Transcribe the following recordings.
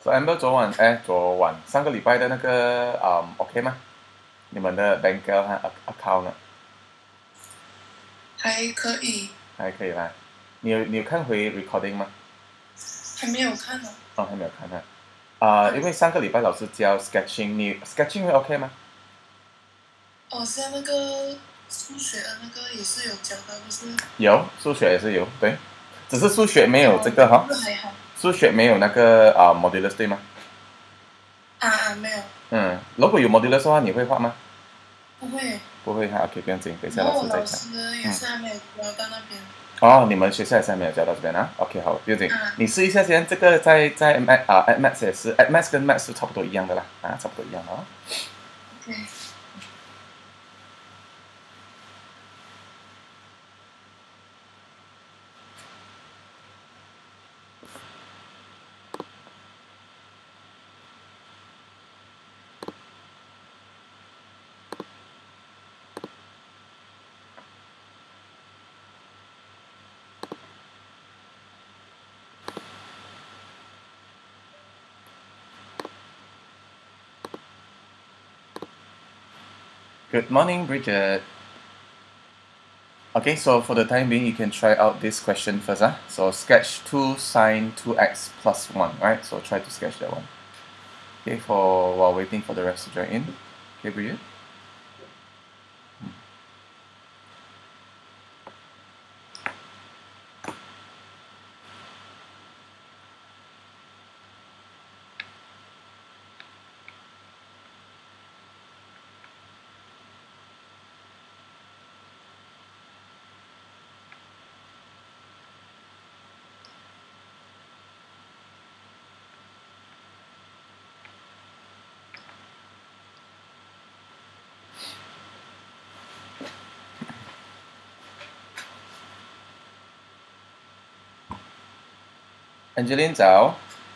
So Amber 昨晚上个礼拜的那个OK 吗？你们的 banker 和 account 呢？ 还可以， 还可以啦。你有看回 recording 吗？ 还没有看呢。 哦，还没有看呢。因为上个礼拜老师教 sketching，你 sketching 会 OK 吗？ 哦，现在那个数学的那个也是有教到，不是？ 有，数学也是有，对，只是数学没有这哦， 个哈， 不是还好。 数学没有那个modulus 对吗？ 没有， 如果有 modulus 的话，你会画吗？ 不会。 不会哈，OK，不用紧，等一下然后我老师再讲。 老师也是还没有教到那边。 哦，你们学校也是还没有教到这边啊？OK，好，不用紧，你试一下先。这个在 Maths 也是，Maths 跟 Maths 是差不多一样的啦，差不多一样的啊。 OK。 Good morning, Bridget. Okay, so for the time being, you can try out this question first. So sketch 2 sine 2x plus 1, right? So try to sketch that one. Okay, while waiting for the rest to join in. Okay, Bridget? Angeline 早。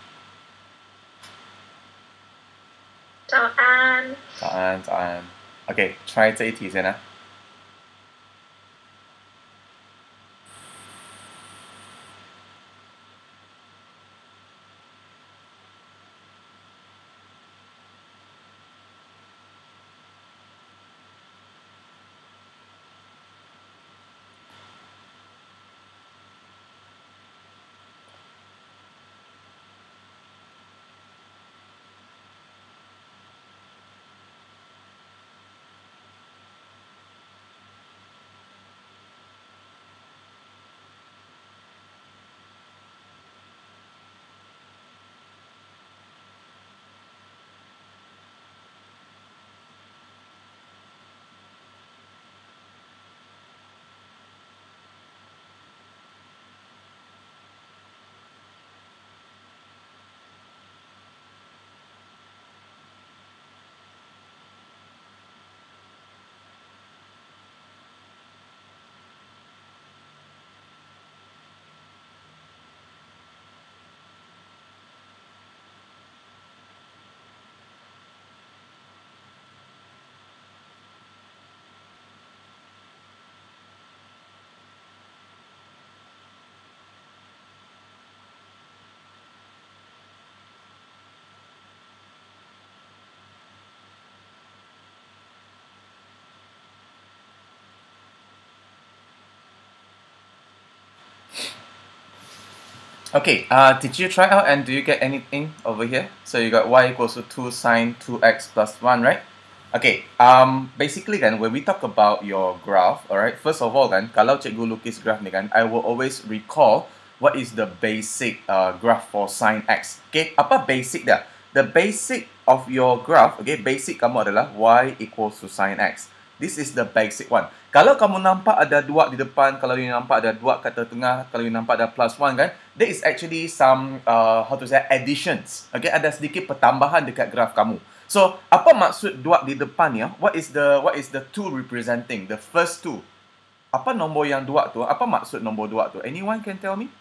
早安。 早安，早安。OK，try 这一题先啊。Okay, did you try out and do you get anything over here? So you got y equals to 2 sine 2x plus 1, right? Okay, basically kan, when we talk about your graph, alright, first of all kan, kalau cikgu lukis graph ni kan, I will always recall what is the basic graph for sine x. Okay, apa basic dah? The basic of your graph, okay, basic kamu adalah y equals to sine x. This is the basic one. Kalau kamu nampak ada 2 di depan, kalau you nampak ada 2 kat tengah, kalau you nampak ada plus 1 kan, there is actually some additions. Okay, ada sedikit pertambahan dekat graf kamu. So, apa maksud 2 di depan ya? What is the two representing? The first two. Apa nombor yang 2 tu? Apa maksud nombor 2 tu? Anyone can tell me?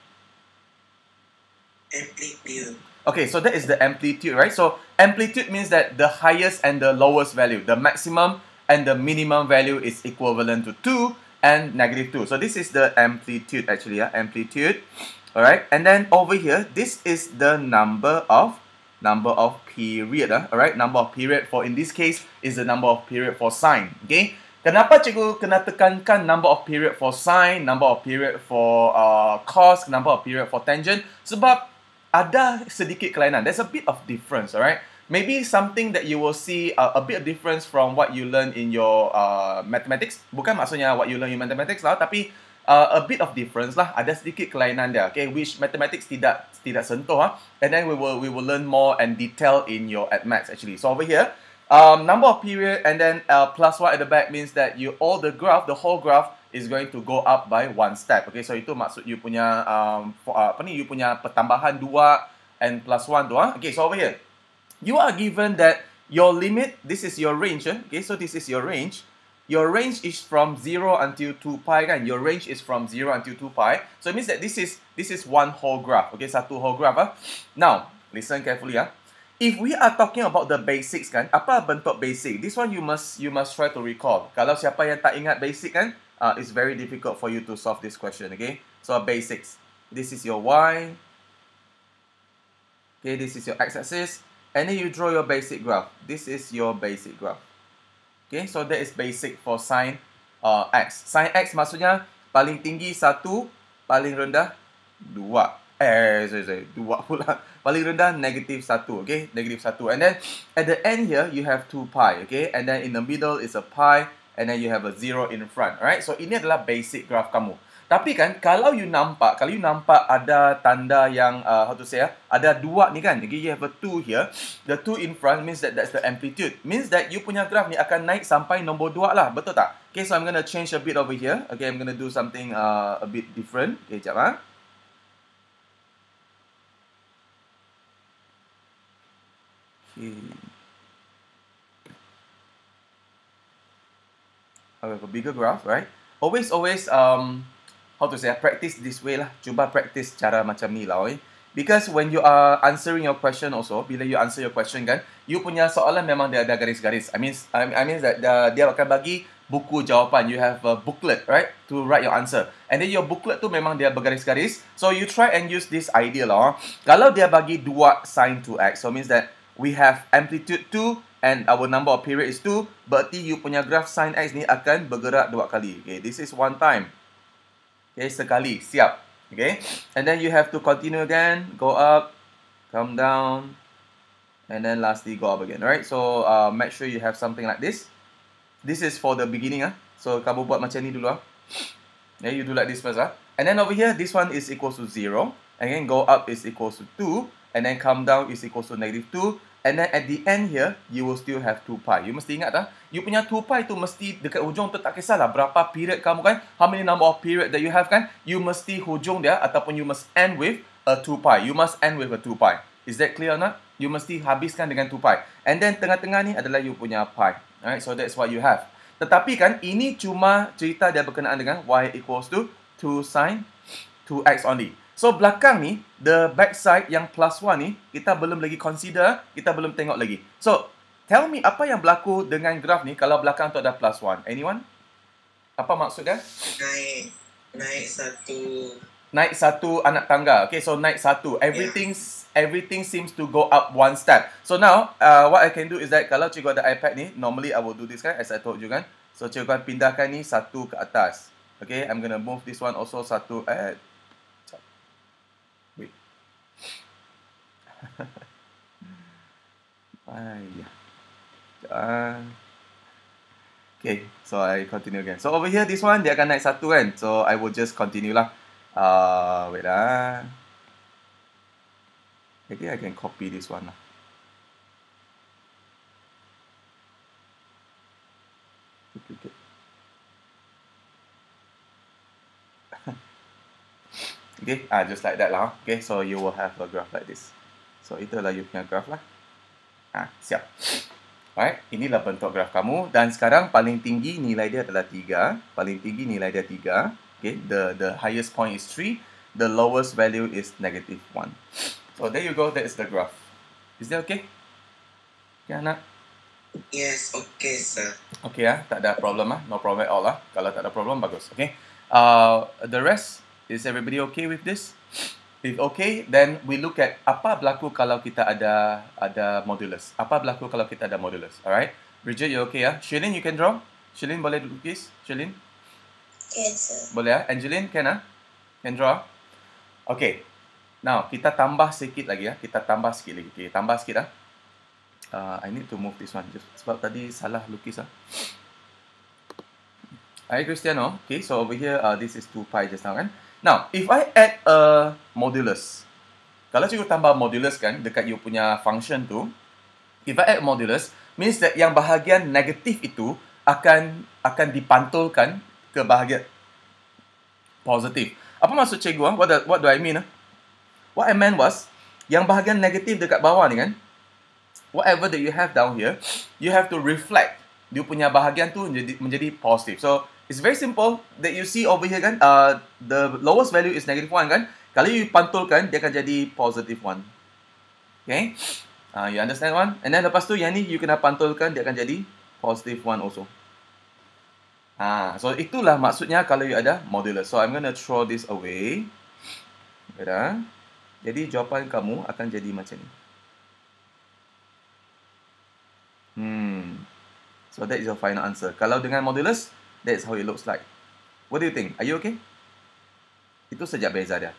Amplitude. Okay, so that is the amplitude, right? So amplitude means that the highest and the lowest value, the maximum and the minimum value is equivalent to 2 and -2. So this is the amplitude actually, amplitude. Alright, and then over here, this is the number of number of period. Alright, number of period for, in this case, is the number of period for sine. Okay, kenapa cikgu kena tekankan number of period for sine, number of period for cos, number of period for tangent? Sebab ada sedikit kelainan. There's a bit of difference, alright? Maybe something that you will see a bit of difference from what you learn in your mathematics. Bukan maksudnya what you learn in mathematics lah, tapi a bit of difference lah. Ada sedikit kelainan dia, okay? Which mathematics tidak sentuh. And then we will learn more and detail in your maths actually. So over here, number of period and then plus 1 at the back means that the whole graph is going to go up by 1 step. Okay, so itu maksud you punya you punya pertambahan 2 and plus 1 tu. Okay, so over here, you are given that your limit, this is your range. Okay, so this is your range. Your range is from 0 until 2 pi kan? Your range is from 0 until 2 pi. So it means that this is one whole graph. Okay, satu whole graph. Now, listen carefully. If we are talking about the basics kan, apa bentuk basic? This one you must try to recall. Kalau siapa yang tak ingat basic kan, it's very difficult for you to solve this question. Okay, so basics. This is your y. Okay, this is your x-axis. And then you draw your basic graph. This is your basic graph. Okay, so that is basic for sine x. Sine x maksudnya paling tinggi 1, paling rendah 2. Sorry, 2 pula. Paling rendah negative 1. Okay, negative 1. And then at the end here, you have 2 pi. Okay, and then in the middle is a pi. And then you have a 0 in front. Alright, so ini adalah basic graph kamu. Tapi kan, kalau you nampak ada tanda yang, ada 2 ni kan. Okay, you have a 2 here. The 2 in front means that that's the amplitude. Means that you punya graph ni akan naik sampai nombor 2 lah. Betul tak? Okay, so I'm going to change a bit over here. Okay, I'm going to do something a bit different. Okay, sekejap . Okay. I have a bigger graph, right? Always, practice this way lah. Cuba practice cara macam ni lah, Because when you are answering your question also, bila you answer your question kan, you punya soalan memang dia ada garis-garis. I mean that dia akan bagi buku jawapan. You have a booklet, right, to write your answer. And then your booklet tu memang dia bergaris-garis. So you try and use this idea lah. Kalau dia bagi 2 sin 2x, so means that we have amplitude 2 and our number of period is 2. Berarti you punya graph sin x ni akan bergerak 2 kali. Okay, this is 1 time. Okay, sekali, siap. Okay, and then you have to continue again, go up, come down, and then lastly go up again. Alright, so make sure you have something like this. This is for the beginning. So kamu buat macam ni dulu. Yeah, you do like this first. And then over here, this one is equals to 0. And then go up is equals to 2. And then come down is equals to negative 2. And then at the end here, you will still have 2 pi. You mesti ingat you punya 2 pi tu mesti dekat hujung tu, tak kisahlah berapa period kamu kan, how many number of period that you have kan, you mesti hujung dia ataupun you must end with a 2 pi. You must end with a 2 pi. Is that clear or not? You mesti habiskan dengan 2 pi. And then tengah-tengah ni adalah you punya pi. Alright, so that's what you have. Tetapi kan, ini cuma cerita dia berkenaan dengan y equals to 2 sin 2x only. So belakang ni, the back side yang plus 1 ni, kita belum lagi consider, kita belum tengok lagi. So, tell me apa yang berlaku dengan graf ni kalau belakang tu ada plus 1. Anyone? Apa maksud dia? Naik satu anak tangga. Okay, so naik satu. Everything seems to go up 1 step. So now, what I can do is that kalau cikgu ada iPad ni, normally I will do this kan, as I told you kan. So cikgu akan pindahkan ni satu ke atas. Okay, I'm gonna move this one also satu at wait. Okay, so I continue again. So over here, this one dia akan naik satu kan. So I will just continue lah. Wait lah. Maybe I can copy this one lah. Duplicate. Okay, just like that lah. Okay, so you will have a graph like this. So itulah you punya graph lah. Siap. Alright, inilah bentuk graf kamu. Dan sekarang paling tinggi nilai dia adalah 3. Paling tinggi nilai dia 3. Okay, the highest point is 3. The lowest value is negative 1. So there you go, that is the graph. Is that okay? Okay, anak? Yes, okay, sir. Okay, tak ada problem no problem at all Kalau tak ada problem, bagus. Okay. The rest, is everybody okay with this? If okay, then we look at apa berlaku kalau kita ada modulus. Apa berlaku kalau kita ada modulus. Alright. Bridget, you okay ya? Shalin, you can draw? Shalin boleh lukis? Shalin? Can, sir. Boleh ya? Angeline, can ah? Can draw? Okay. Now, kita tambah sikit lagi ya. Kita tambah sikit lagi. Okay, tambah sikit ah. I need to move this one. Just, sebab tadi salah lukis ah. Alright, Cristiano. Okay, so over here, this is 2 pi just now kan. Now, if I add a modulus, kalau cikgu tambah modulus kan, dekat you punya function tu, if I add modulus, means that yang bahagian negatif itu akan dipantulkan ke bahagian positif. Apa maksud cikgu? What do I mean? What I meant was, yang bahagian negatif dekat bawah ni kan, whatever that you have down here, you have to reflect dia punya bahagian tu menjadi positif. So, it's very simple that you see over here kan, the lowest value is -1 kan. Kalau you pantulkan, dia akan jadi +1. Okay? You understand one? And then lepas tu, yang ni you kena pantulkan, dia akan jadi +1 also. So itulah maksudnya kalau you ada modulus. So I'm gonna throw this away. Jadi jawapan kamu akan jadi macam ni. So that is your final answer. Kalau dengan modulus, that's how it looks like. What do you think? Are you okay? Itu saja beza dia.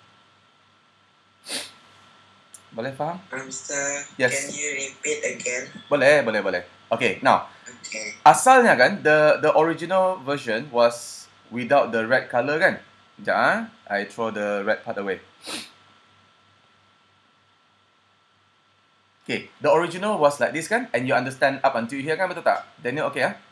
Boleh faham? Sir, Yes. can you repeat again? Boleh. Okay, now. Okay. Asalnya kan, the original version was without the red color kan? Sekejap I throw the red part away. Okay, the original was like this kan? And you understand up until here kan, betul tak? Daniel, okay ah?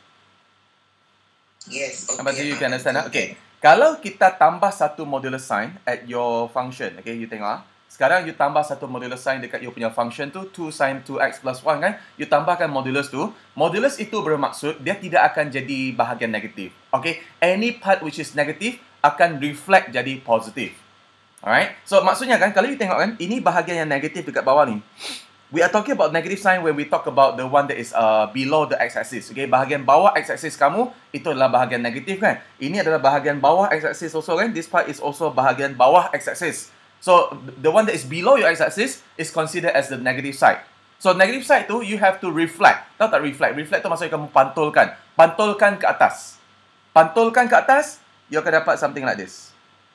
Yes, okay. Up until you can understand ah? Okay. Kalau kita tambah satu modulus sign at your function, okay, you tengok ah. Sekarang you tambah satu modulus sign dekat you punya function tu, 2 sin 2x plus 1 kan? You tambahkan modulus tu. Modulus itu bermaksud dia tidak akan jadi bahagian negatif. Okay? Any part which is negative akan reflect jadi positif. Alright? So maksudnya kan, kalau you tengok kan, ini bahagian yang negatif dekat bawah ni. We are talking about negative sign when we talk about the one that is below the x-axis. Okay? Bahagian bawah x-axis kamu, itu adalah bahagian negatif kan? Ini adalah bahagian bawah x-axis also kan? This part is also bahagian bawah x-axis. So, the one that is below your x-axis is considered as the negative side. So, negative side tu, you have to reflect. Tahu tak reflect? Reflect tu maksudnya kamu pantulkan. Pantulkan ke atas. Pantulkan ke atas, you akan dapat something like this.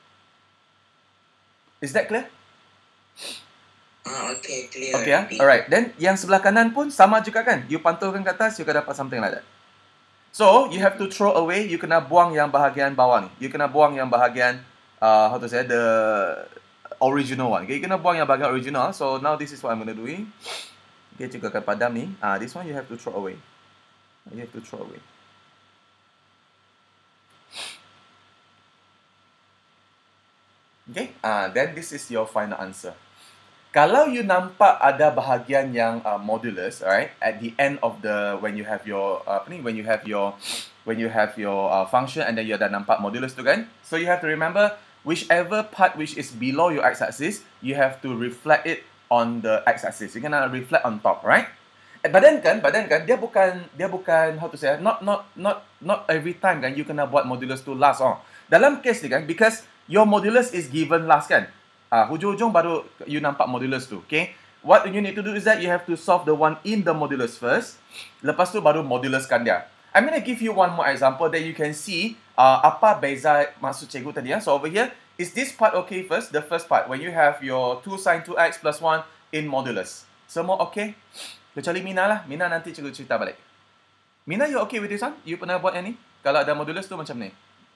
Is that clear? Okay, clear. Okay, alright. Then, yang sebelah kanan pun sama juga kan? You pantulkan ke atas, you akan dapat something like that. So, you have to throw away, you kena buang yang bahagian bawah ni. You kena buang yang bahagian, how to say, the original one. Okay, you kena buang yang bahagian original. So now this is what I'm gonna doing. Okay, cikgu akan padam ni. This one you have to throw away. You have to throw away. Okay, then this is your final answer. Kalau you nampak ada bahagian yang modulus, alright, at the end of the when you have your function and then you ada nampak modulus tu kan? So you have to remember whichever part which is below your x-axis, you have to reflect it on the x-axis. You cannot reflect on top, right? But then kan, dia bukan how to say, not every time kan you kena buat modulus tu last on. Dalam case ni kan, because your modulus is given last kan, hujung-hujung baru you nampak modulus tu, okay? What you need to do is that you have to solve the one in the modulus first. Lepas tu baru moduluskan dia. I'm going to give you one more example that you can see apa beza maksud cikgu tadi ya. So over here, is this part okay first? The first part, when you have your 2 sin 2x plus 1 in modulus. Semua okay? Kecuali Mina lah. Mina nanti cikgu cerita balik. Mina, you okay with this one? You pernah buat yang ni? Kalau ada modulus tu macam ni?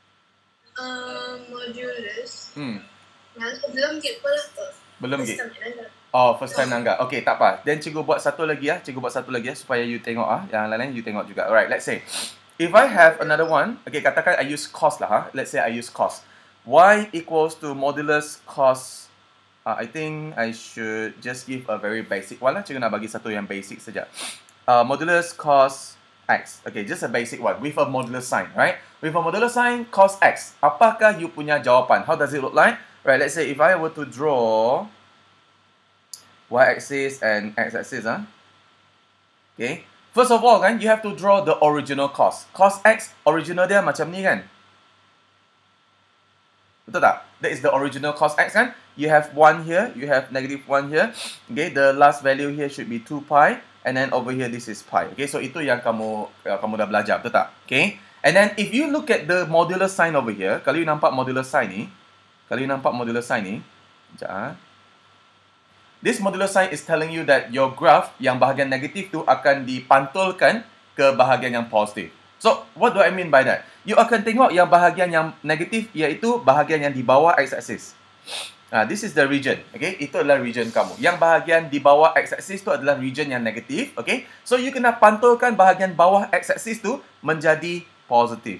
Modulus? Belum get pula tu. Belum get? Oh, first time Nangga. Okay, tak apa. Then cikgu buat satu lagi ya. Cikgu buat satu lagi ya supaya you tengok Yang lain-lain you tengok juga. Alright, let's say. If I have another one, okay, katakan I use cos lah Let's say I use cos. Y equals to modulus cos. I think I should just give a very basic one lah. Cikgu nak bagi satu yang basic saja. Modulus cos x. Okay, just a basic one with a modulus sign, right? With a modulus sign cos x. Apakah you punya jawapan? How does it look like? Right, let's say if I were to draw y-axis and x-axis, okay. First of all kan, you have to draw the original cos. Cos x, original dia macam ni kan? Betul tak? That is the original cos x kan. You have 1 here, you have negative 1 here. Okay, the last value here should be 2 pi. And then over here, this is pi. Okay, so itu yang kamu dah belajar, betul tak? Okay. And then if you look at the modular sign over here, kalau you nampak modular sign ni, sekejap. This modular sign is telling you that your graph yang bahagian negatif tu akan dipantulkan ke bahagian yang positif. So, what do I mean by that? You akan tengok yang bahagian yang negatif iaitu bahagian yang di bawah x-axis. This is the region, okay? Itu adalah region kamu. Yang bahagian di bawah x-axis tu adalah region yang negatif, okay? So, you kena pantulkan bahagian bawah x-axis tu menjadi positif.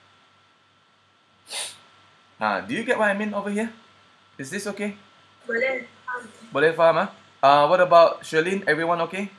Do you get what I mean over here? Is this okay? Boleh. Boleh faham? What about Sherlyn? Everyone okay?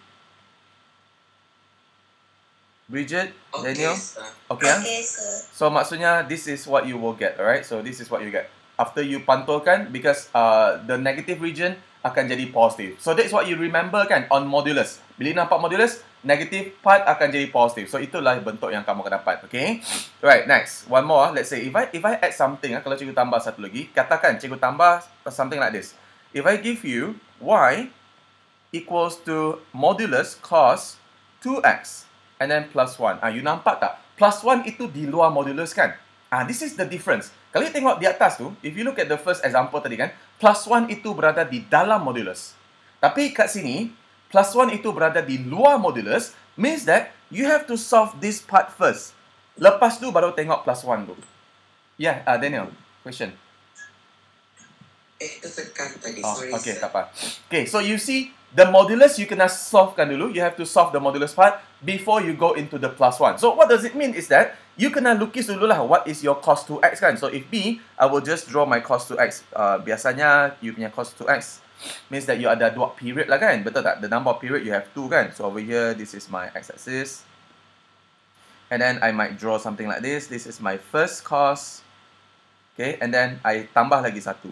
Bridget, Okay, Daniel, sir. okay? Okay, sir. So maksudnya this is what you will get, alright? So this is what you get after you pantulkan, because the negative region akan jadi positif. So that's what you remember kan on modulus. Bila nampak modulus, negative part akan jadi positif. So itulah bentuk yang kamu akan dapat, okay? Right, next. One more. Let's say if I add something, kalau cikgu tambah satu lagi, katakan cikgu tambah something like this. If I give you y equals to modulus cos 2x and then plus 1. You nampak tak? Plus 1 itu di luar modulus kan? This is the difference. Kalau you tengok di atas tu, if you look at the first example tadi kan, plus 1 itu berada di dalam modulus. Tapi kat sini, plus 1 itu berada di luar modulus, means that you have to solve this part first. Lepas tu baru tengok plus 1 tu. Yeah, Daniel, question. Tekan tadi, Oh, sorry, okay, sir. tak apa. Okay, so you see, the modulus you kena solvekan dulu. You have to solve the modulus part before you go into the plus 1. So what does it mean is that you kena lukis dulu lah what is your cos 2x kan. So if B, I will just draw my cos 2x. Biasanya you punya cos 2x means that you ada 2 period lah kan. Betul tak? The number of period you have 2 kan. So over here, this is my x-axis. And then I might draw something like this. This is my first cos. Okay, and then I tambah lagi satu.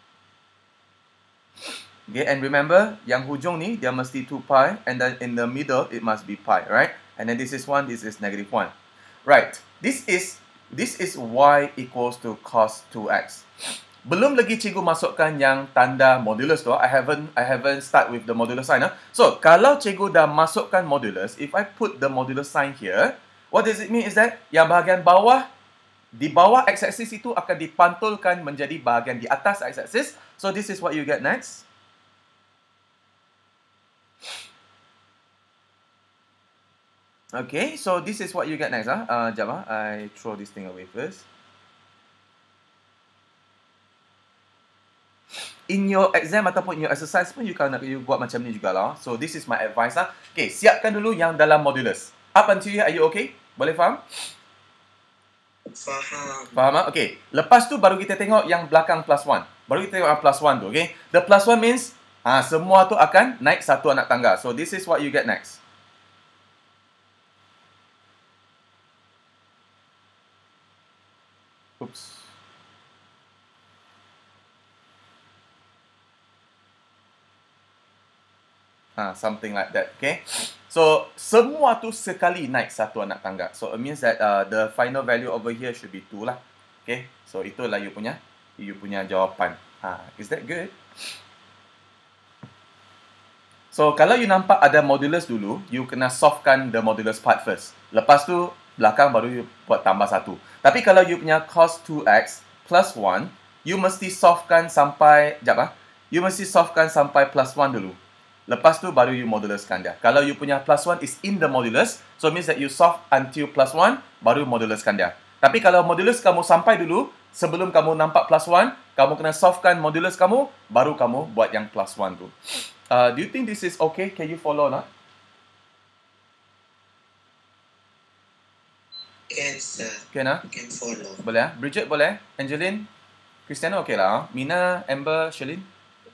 Okay, and remember, yang hujung ni, dia mesti 2 pi, and then in the middle, it must be pi, right? And then this is 1, this is negative 1. Right, this is y equals to cos 2x. Belum lagi cikgu masukkan yang tanda modulus tu. I haven't start with the modulus sign. So, kalau cikgu dah masukkan modulus, if I put the modulus sign here, what does it mean is that, yang bahagian bawah, di bawah x-axis itu akan dipantulkan menjadi bahagian di atas x-axis. So, this is what you get next. Okay, so this is what you get next. Jap, I throw this thing away first. In your exam ataupun in your exercise pun you buat macam ni jugalah. So this is my advice . Okay, siapkan dulu yang dalam modulus. Up until here, are you okay? Boleh faham? Faham. Faham? Okay. Lepas tu baru kita tengok yang belakang plus 1. Baru kita tengok yang plus 1 tu, okay? The plus 1 means semua tu akan naik satu anak tangga. So this is what you get next. Oops. Something like that, okay? So, semua tu sekali naik satu anak tangga. So, it means that the final value over here should be 2 lah. Okay? So, itulah you punya jawapan. Is that good? So, kalau you nampak ada modulus dulu, you kena solvekan the modulus part first. Lepas tu, belakang baru you buat tambah 1. Tapi kalau you punya cos 2x plus 1, you mesti solvekan sampai, you mesti solvekan sampai plus 1 dulu. Lepas tu baru you moduluskan dia. Kalau you punya plus 1 is in the modulus, so means that you solve until plus 1, baru moduluskan dia. Tapi kalau modulus kamu sampai dulu, sebelum kamu nampak plus 1, kamu kena solvekan modulus kamu, baru kamu buat yang plus 1 tu. Do you think this is okay? Can you follow or not? Can, sir. Can Can follow. Boleh Bridget boleh? Angeline? Christiana okay lah. Mina, Amber, Sherlyn?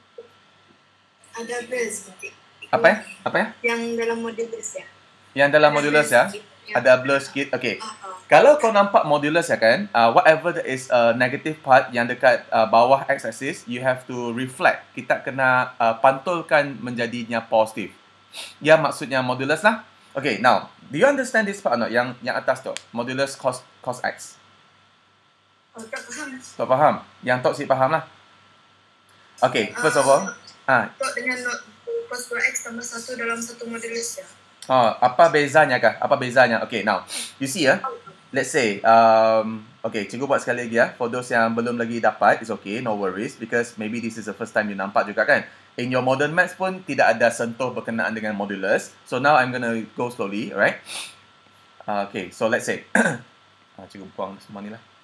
Ada blur sikit. Apa ya? Yang dalam modulus ya. Yang dalam modulus ya? Ada blur sikit. Okay. Kalau kau nampak modulus ya kan, whatever that is negative part yang dekat bawah x-axis, you have to reflect. Kita kena pantulkan menjadinya positif. Ya, maksudnya modulus lah. Okay, now, do you understand this part or not? Yang atas tu, modulus cos x. Oh, tak faham. Tak faham? Yang Tok si faham lah. Okay, first of all, Tok dengan not cos 2x tambah 1 dalam satu modulus ya. apa bezanya kah? Apa bezanya? Okay, now, you see ya, let's say, okay, cikgu buat sekali lagi ya. For those yang belum lagi dapat, it's okay, no worries, because maybe this is the first time you nampak juga kan. In your modern maths pun tidak ada sentuh berkenaan dengan modulus. So now I'm gonna go slowly, alright? Okay, so let's say, cikgu buang semua ni lah.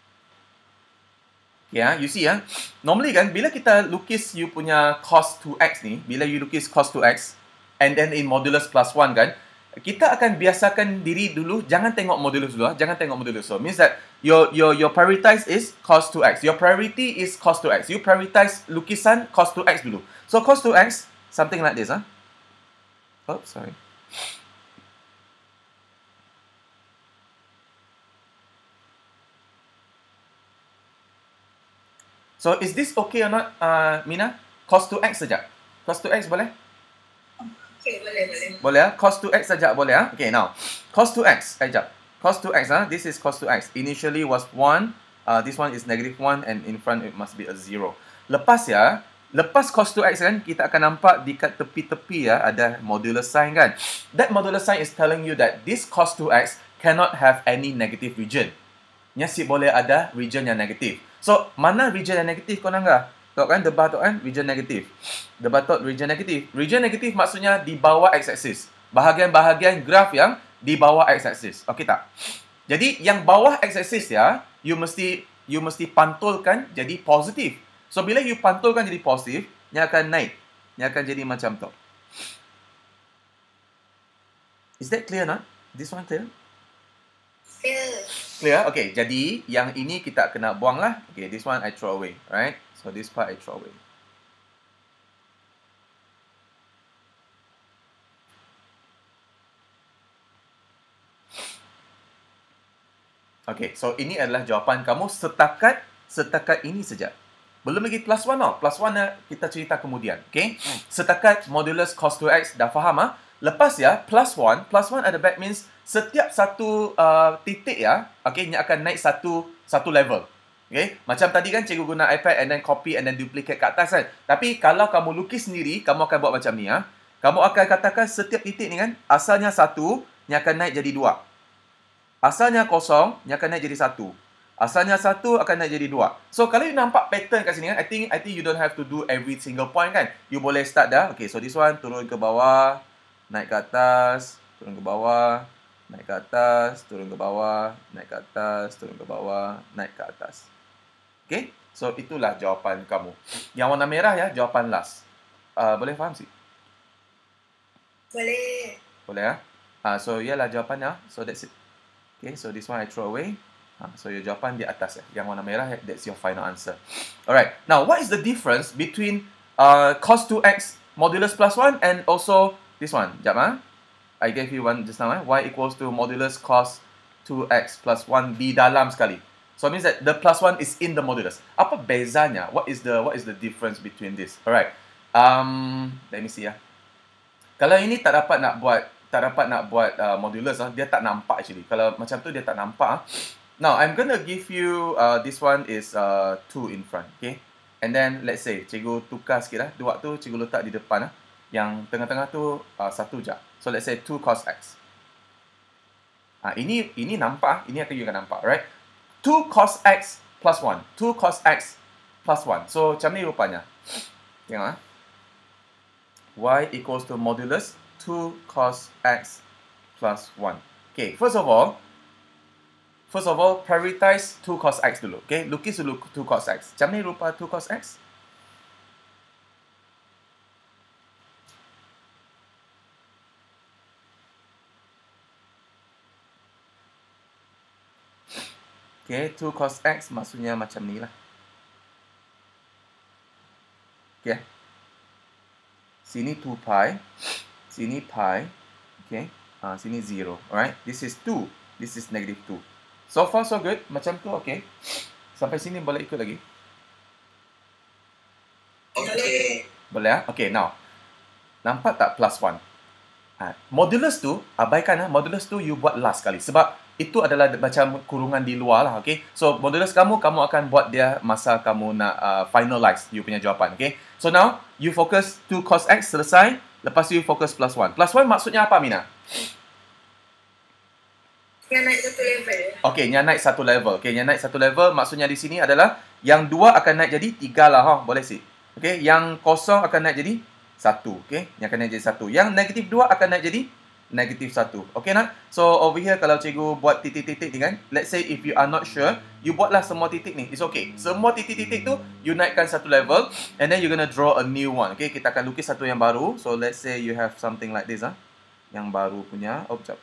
Yeah, you see ya. Normally kan, bila kita lukis you punya cos 2x ni, bila you lukis cos 2x, and then in modulus plus 1 kan, kita akan biasakan diri dulu, jangan tengok modulus dulu, jangan tengok modulus. So, means that your prioritize is cos 2x. Your priority is cos 2x. You prioritize lukisan cos 2x dulu. So, cos 2x, something like this, Oh, sorry. So, is this okay or not, Mina? Cos 2x saja. Cos 2x boleh? Okay, boleh. Boleh ya? Cos 2x saja boleh ya? Okay, now. Cos 2x, sekejap. Cos 2x, this is cos 2x. Initially was 1, this one is negative 1, and in front it must be a 0. Lepas ya, lepas cos 2x kan, kita akan nampak dekat tepi-tepi ya, ada modulus sign kan. That modulus sign is telling you that this cos 2x cannot have any negative region. Nyasi boleh ada region yang negatif. So, mana region yang negatif kau nangga? Tok kan, debat tok kan, region negatif. Debat tok region negatif. Region negatif maksudnya di bawah x-axis. Bahagian-bahagian graf yang di bawah x-axis. Okey tak? Jadi, yang bawah x-axis ya, you mesti pantulkan jadi positif. So, bila you pantulkan jadi positif, nya akan naik. Nya akan jadi macam tu. Is that clear not? This one clear? Clear? Okay, jadi yang ini kita kena buang lah. Okay, this one I throw away, right? So this part I throw away. Okay, so ini adalah jawapan kamu setakat ini saja. Belum lagi plus 1 tau. Plus 1 kita cerita kemudian. Okay? Setakat modulus cos 2x dah faham ah? Lepas ya, plus 1 at the back means setiap satu titik ya, okay, nya akan naik satu level. Okay? Macam tadi kan cikgu guna iPad and then copy and then duplicate kat atas kan. Tapi kalau kamu lukis sendiri, kamu akan buat macam ni ya. Kamu akan katakan setiap titik ni kan, asalnya 1, nya akan naik jadi 2. Asalnya 0, nya akan naik jadi 1. Asalnya 1 akan naik jadi 2. So kalau you nampak pattern kat sini kan, I think you don't have to do every single point kan. You boleh start dah. Okay, so this one turun ke bawah, naik ke atas, turun ke bawah, naik ke atas, turun ke bawah, naik ke atas, turun ke bawah, naik ke atas. Okay? So, itulah jawapan kamu. Yang warna merah ya, jawapan last. Boleh faham sih? Boleh. Boleh ya? So, ialah jawapannya. So, that's it. Okay, so this one I throw away. So, your jawapan di atas ya. Yang warna merah, that's your final answer. Alright. Now, what is the difference between cos 2x modulus plus 1 and also this one? Sekejap I gave you one just now. Y equals to modulus cos 2x plus 1 di dalam sekali. So it means that the plus 1 is in the modulus. Apa bezanya? What is the difference between this? Alright. Let me see ya. Kalau ini tak dapat nak buat modulus dia tak nampak actually. Kalau macam tu dia tak nampak. Now I'm gonna give you this one is 2 in front, okay? And then let's say cikgu tukar sikit lah. 2 tu cikgu letak di depan Yang tengah-tengah tu 1 je. So let's say 2 cos x. Ini nampak, ini akan you akan nampak, right? 2 cos x plus 1. 2 cos x plus 1. So macam ni rupanya. Tengok y equals to modulus 2 cos x plus 1. Okay, first of all, prioritize 2 cos x dulu. Okay, lukis dulu 2 cos x. Macam ni rupa 2 cos x. Okay, 2 cos x maksudnya macam ni lah. Okay. Sini 2 pi. Sini pi. Okay. Sini 0. Alright. This is 2. This is negative 2. So far so good. Macam tu okay. Sampai sini boleh ikut lagi? Okay. Boleh Okay, now. Nampak tak plus 1? Modulus tu, abaikan modulus tu you buat last kali. Sebab itu adalah macam kurungan di luar lah, okay? So, modulus kamu akan buat dia masa kamu nak finalize you punya jawapan, okay? So, now, you focus 2 cos X, selesai. Lepas tu, you focus plus 1. Plus 1 maksudnya apa, Mina? Yang naik satu level. Okay, yang naik satu level. Okay, yang naik satu level maksudnya di sini adalah yang 2 akan naik jadi 3 lah, boleh sih. Okay, yang kosong akan naik jadi 1, okay? Yang akan naik jadi 1. Yang negatif 2 akan naik jadi negatif 1. Okay nak? So, over here kalau cikgu buat titik-titik ni kan, let's say if you are not sure, you buatlah semua titik ni. It's okay. Semua titik-titik tu, you naikkan satu level, and then you're gonna draw a new one. Okay, kita akan lukis satu yang baru. So, let's say you have something like this, yang baru punya. Oh, sekejap.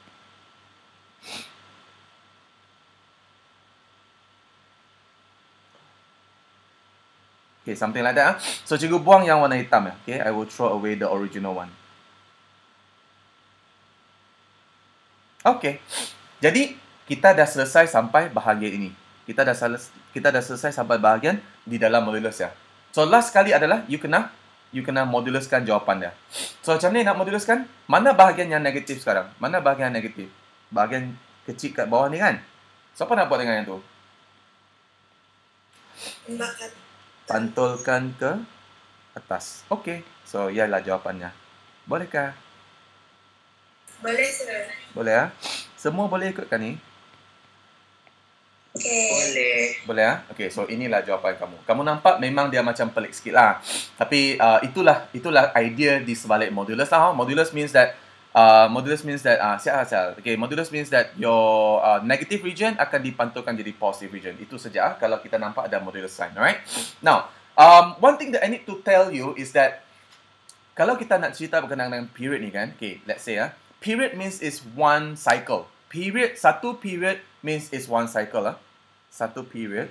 Okay, something like that. So, cikgu buang yang warna hitam ya. Okay, I will throw away the original one. Okay. Jadi, kita dah selesai sampai bahagian ini. Kita dah selesai sampai bahagian di dalam modulus ya. So, last sekali adalah you kena moduluskan jawapan dia. So, macam ni nak moduluskan? Mana bahagian yang negatif sekarang? Mana bahagian yang negatif? Bahagian kecil kat bawah ni kan? Siapa nak buat dengan yang tu? Pantulkan ke atas. Okey. So, ialah jawapannya. Bolehkah? Boleh, sir. Boleh ya? Semua boleh ikutkan ni? Okay. Boleh. Boleh ya? Okey, so inilah jawapan kamu. Kamu nampak memang dia macam pelik sikit lah. Tapi itulah idea di sebalik modulus lah. Modulus means that okay, modulus means that your negative region akan dipantulkan jadi positive region. Itu saja kalau kita nampak ada modulus sign, alright? Now, one thing that I need to tell you is that kalau kita nak cerita berkenaan dengan period ni kan, okay, let's say period means is one cycle. Satu period means is one cycle lah. Satu period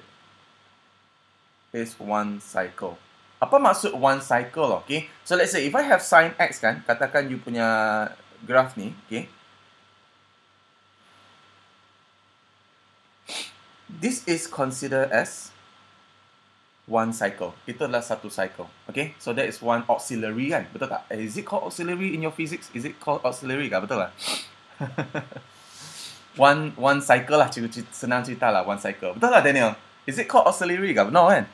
is one cycle. Apa maksud one cycle? Okay, so let's say if I have sin X kan, katakan you punya graph ni, okay. This is considered as one cycle. Itu adalah satu cycle. Okay, so that is one auxiliary kan, betul tak? Is it called auxiliary in your physics? Is it called auxiliary kah? Betul lah. one cycle lah, cikgu senang cerita lah, one cycle. Betul lah Daniel? Is it called auxiliary kah? Benar kan?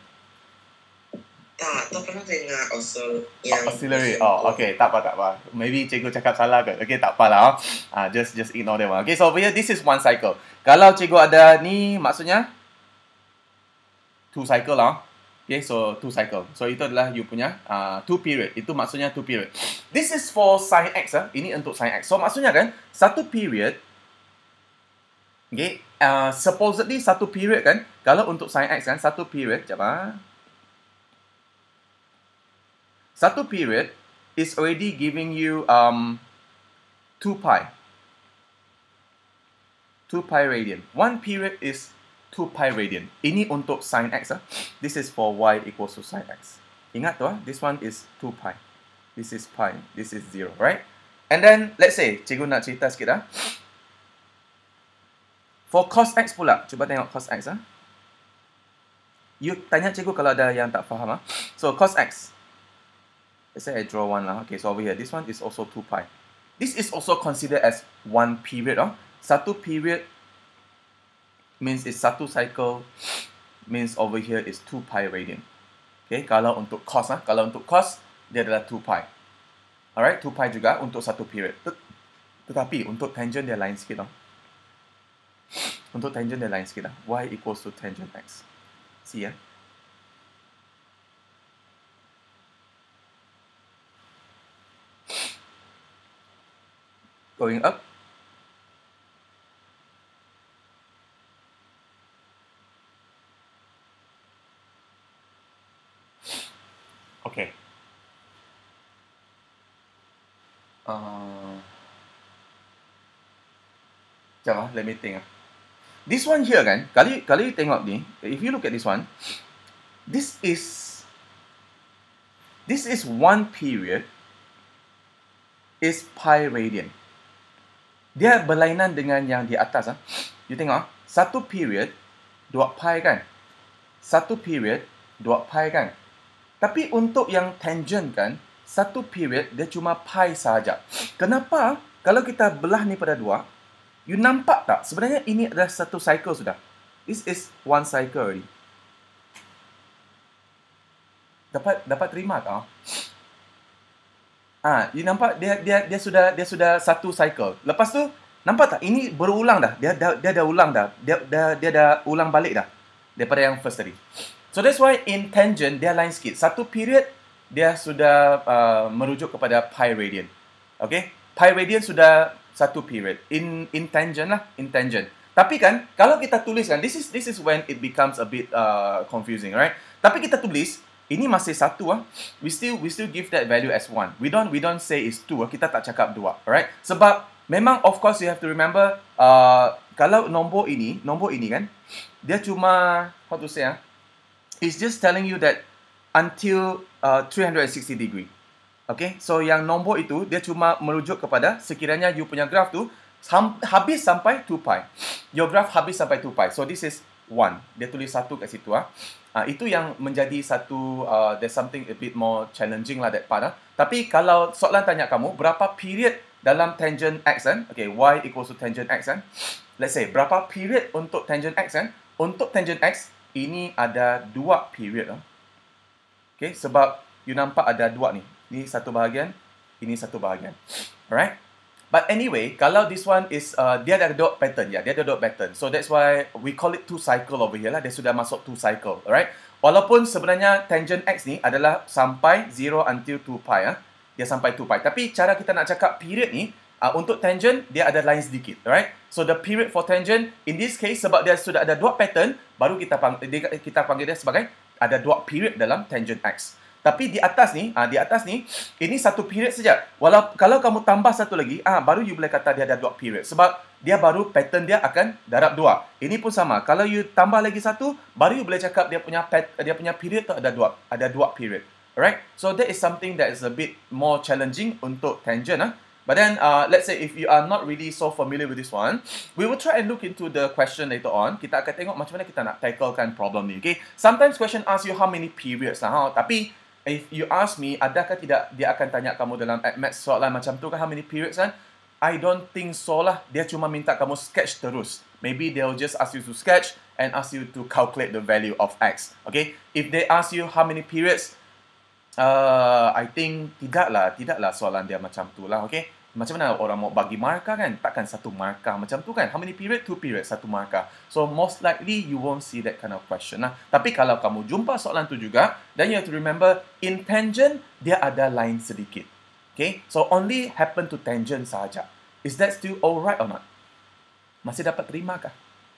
Tak pernah dengar yang auxiliary. Oh, okay, tak apa. Maybe cikgu cakap salah ke? Okay, tak apalah. Just ignore them. Okay, so over here, this is one cycle. Kalau cikgu ada ni, maksudnya two cycle lah. Okay, so two cycle. So itu adalah you punya two period. Itu maksudnya two period. This is for sin X. Ini untuk sin X. So maksudnya kan, satu period, okay, supposedly satu period kan, kalau untuk sin X kan, satu period, satu period is already giving you 2 pi. 2 pi radian. One period is 2 pi radian. Ini untuk sin X. This is for y equals to sin X. Ingat tu, this one is 2 pi. This is pi. This is 0, right? And then, let's say, cikgu nak cerita sikit . For cos X pula, cuba tengok cos X . You tanya cikgu kalau ada yang tak faham . So, cos X. Let's say I draw one lah. Okay, so over here, this one is also 2 pi. This is also considered as one period. Satu period means it's satu cycle, means over here is 2 pi radian. Okay, kalau untuk cos, dia adalah 2 pi. Alright, 2 pi juga untuk satu period. Tetapi untuk tangent dia lain sikit . Untuk tangent dia lain sikit . Y equals to tangent X. See ya. Going up. Okay. Let me think. This one here kan, kalau you tengok ni, if you look at this one, this is one period is pi radian. Dia berlainan dengan yang di atas . You tengok, satu period 2 pi kan. Satu period 2 pi kan. Tapi untuk yang tangent kan, satu period dia cuma pi sahaja. Kenapa? Kalau kita belah ni pada 2, You nampak tak? Sebenarnya ini adalah satu cycle sudah. This is one cycle already. Dapat terima tak? You nampak dia sudah satu cycle. Lepas tu nampak tak? Ini berulang dah. Dia dah ulang dah. Dia dah ulang balik dah daripada yang first tadi. So that's why in tangent dia lain sikit. Satu period dia sudah merujuk kepada pi radian. Okay? Pi radian sudah satu period. In tangent lah, in tangent. Tapi kan kalau kita tulis kan, this is when it becomes a bit confusing, right? Tapi kita tulis ini masih satu we still give that value as 1. We don't say it's 2. Kita tak cakap 2, alright? Sebab memang of course you have to remember kalau nombor ini kan dia cuma how to say it's just telling you that until 360 degree. Okay, so yang nombor itu dia cuma merujuk kepada sekiranya you punya graph tu habis sampai 2 pi. Your graph habis sampai 2 pi. So this is 1. Dia tulis 1 kat situ itu yang menjadi satu there's something a bit more challenging lah that part Tapi kalau soalan tanya kamu berapa period dalam tangent x kan? Okay, y equals to tangent x kan? Let's say berapa period untuk tangent x kan? Untuk tangent x ini ada 2 period Okay, sebab you nampak ada 2 ni. Ini satu bahagian, ini satu bahagian. Alright? But anyway, kalau this one is dia ada dot pattern dia ada dot pattern. So that's why we call it 2 cycle over here lah. Dia sudah masuk 2 cycle, alright? Walaupun sebenarnya tangent x ni adalah sampai 0 until 2 pi Dia sampai 2 pi. Tapi cara kita nak cakap period ni untuk tangent dia ada lain sedikit, alright? So the period for tangent in this case sebab dia sudah ada dot pattern, baru kita panggil dia sebagai ada dot period dalam tangent x. Tapi di atas ni, ini satu period saja. Kalau kamu tambah satu lagi, baru you boleh kata dia ada 2 period. Sebab dia baru pattern dia akan darab 2. Ini pun sama. Kalau you tambah lagi satu, baru you boleh cakap dia punya period tu ada 2 period. Alright? So that is something that is a bit more challenging untuk tangent. But then, let's say if you are not really so familiar with this one, we will try and look into the question later on. Kita akan tengok macam mana kita nak tacklekan problem ni. Okay? Sometimes question ask you how many periods lah. Tapi if you ask me, adakah tidak dia akan tanya kamu dalam maths soalan macam tu kan, how many periods kan? I don't think so lah. Dia cuma minta kamu sketch terus. Maybe they'll just ask you to sketch and ask you to calculate the value of x. Okay? If they ask you how many periods, I think tidaklah soalan dia macam tu lah. Okay? Macam mana orang mau bagi markah kan? Takkan satu markah macam tu kan? How many period? 2 period, satu markah. So most likely you won't see that kind of question lah. Tapi kalau kamu jumpa soalan tu juga, then you have to remember in tangent dia ada line sedikit. Okay? So only happen to tangent sahaja. Is that still alright or not? Masih dapat terima kah?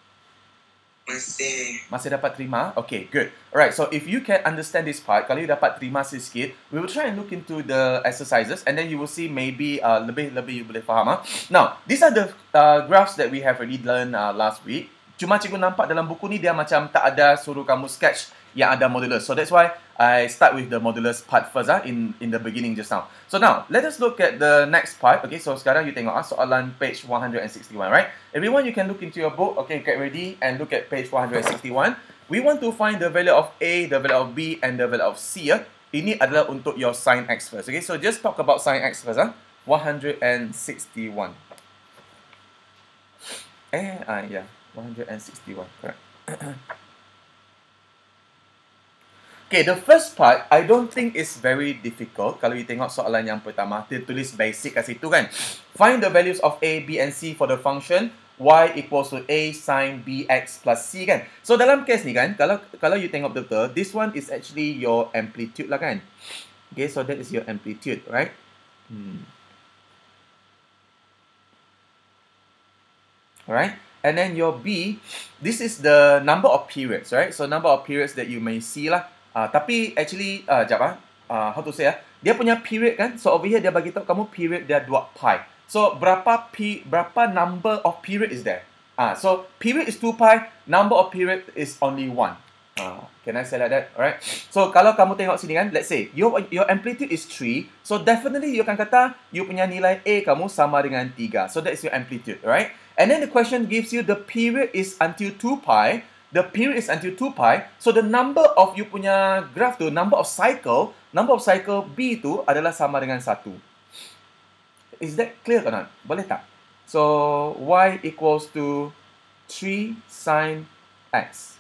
Masih dapat terima? Okay, good. Alright, so if you can understand this part, kalau you dapat terima sikit, we will try and look into the exercises and then you will see maybe lebih you boleh faham. Now, these are the graphs that we have already learned last week. Cuma cikgu nampak dalam buku ni dia macam tak ada suruh kamu sketch yang ada modulus. So that's why I start with the modulus part first in the beginning just now. So now, let us look at the next part. Okay, so sekarang you tengok soalan page 161, right? Everyone, you can look into your book. Okay, get ready and look at page 161. We want to find the value of A, the value of B, and the value of C. Ini adalah untuk your sin x first. Okay, so just talk about sin x first. 161. Yeah, 161, correct. Okay, the first part, I don't think is very difficult. Kalau you tengok soalan yang pertama, dia tulis basic kat situ kan. Find the values of A, B, and C for the function y equals to A sin bx plus C kan. So dalam case ni kan, kalau you tengok betul, this one is actually your amplitude lah kan. Okay, so that is your amplitude, right? Alright, and then your B, this is the number of periods, right? So number of periods that you may see lah. Tapi actually, how to say dia punya period kan, so over here dia bagi tahu kamu period dia 2 pi. So berapa number of period is there? So period is 2 pi, number of period is only 1. Can I say like that? Alright. So kalau kamu tengok sini kan, let's say your amplitude is 3, so definitely you akan kata you punya nilai A kamu sama dengan 3. So that is your amplitude, right? And then the question gives you the period is until 2 pi. The period is until 2 pi. So the number of you punya graph tu, number of cycle B tu adalah sama dengan 1. Is that clear or not? Boleh tak? So y equals to 3 sin x.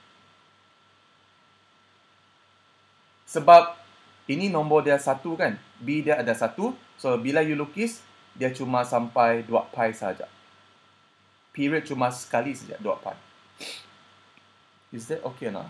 Sebab ini nombor dia 1 kan, b dia ada 1. So bila you lukis, dia cuma sampai 2 pi saja. Period cuma sekali saja, 2 pi. Is that okay or not?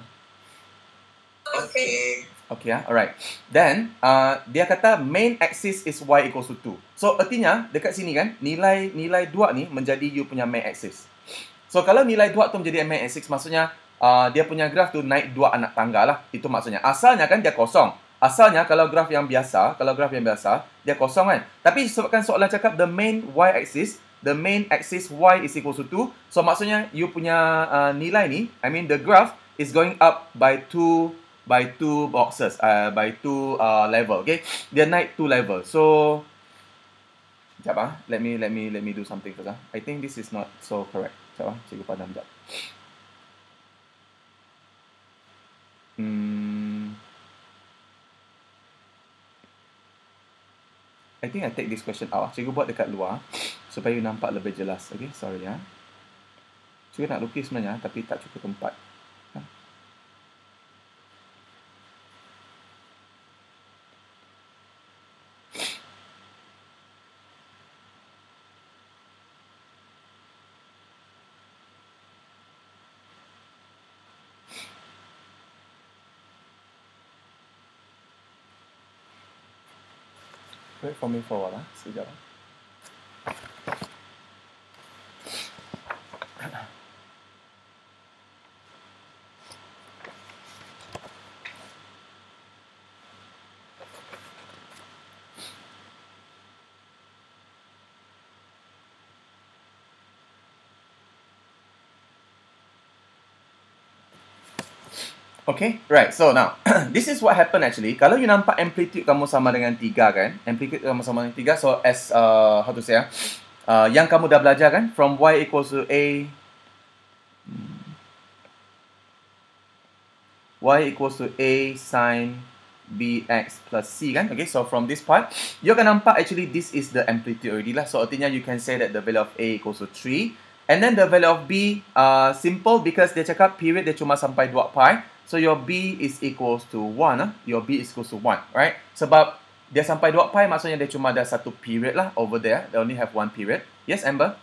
Okay. Okay, alright. Then, dia kata main axis is y equals to 2. So, artinya, dekat sini kan, nilai 2 ni menjadi you punya main axis. So, kalau nilai 2 tu menjadi main axis, maksudnya, dia punya graf tu naik 2 anak tangga lah. Itu maksudnya. Asalnya kan dia kosong. Asalnya, kalau graf yang biasa, dia kosong kan. Tapi, sebabkan soalan cakap the main y-axis, the main axis y is equals to 2. So, maksudnya, you punya nilai ni, I mean, the graph is going up by 2 boxes, by 2 level. Okay, dia naik 2 level. So, sekejap let me do something first. I think this is not so correct. Sekejap cikgu padam sekejap. I think I take this question out. Cikgu buat dekat luar supaya you nampak lebih jelas. Okay, sorry ya. Cikgu nak lukis sebenarnya tapi tak cukup tempat. Wait for me for a while, sekejap. Okay, right. So now, this is what happened actually. Kalau you nampak amplitude kamu sama dengan 3 kan, amplitude kamu sama dengan 3. So as how to say yang kamu dah belajar kan, from y equals to a, y equals to a sin bx plus c kan. Okay, so from this part, you akan nampak actually this is the amplitude already lah. So artinya you can say that the value of a equals to 3. And then the value of b, simple because dia cakap period dia cuma sampai 2 pi. So your b is equals to 1. Your b is equals to 1, right? Sebab dia sampai 2 pi maksudnya dia cuma ada satu period lah over there. They only have 1 period. Yes, Amber?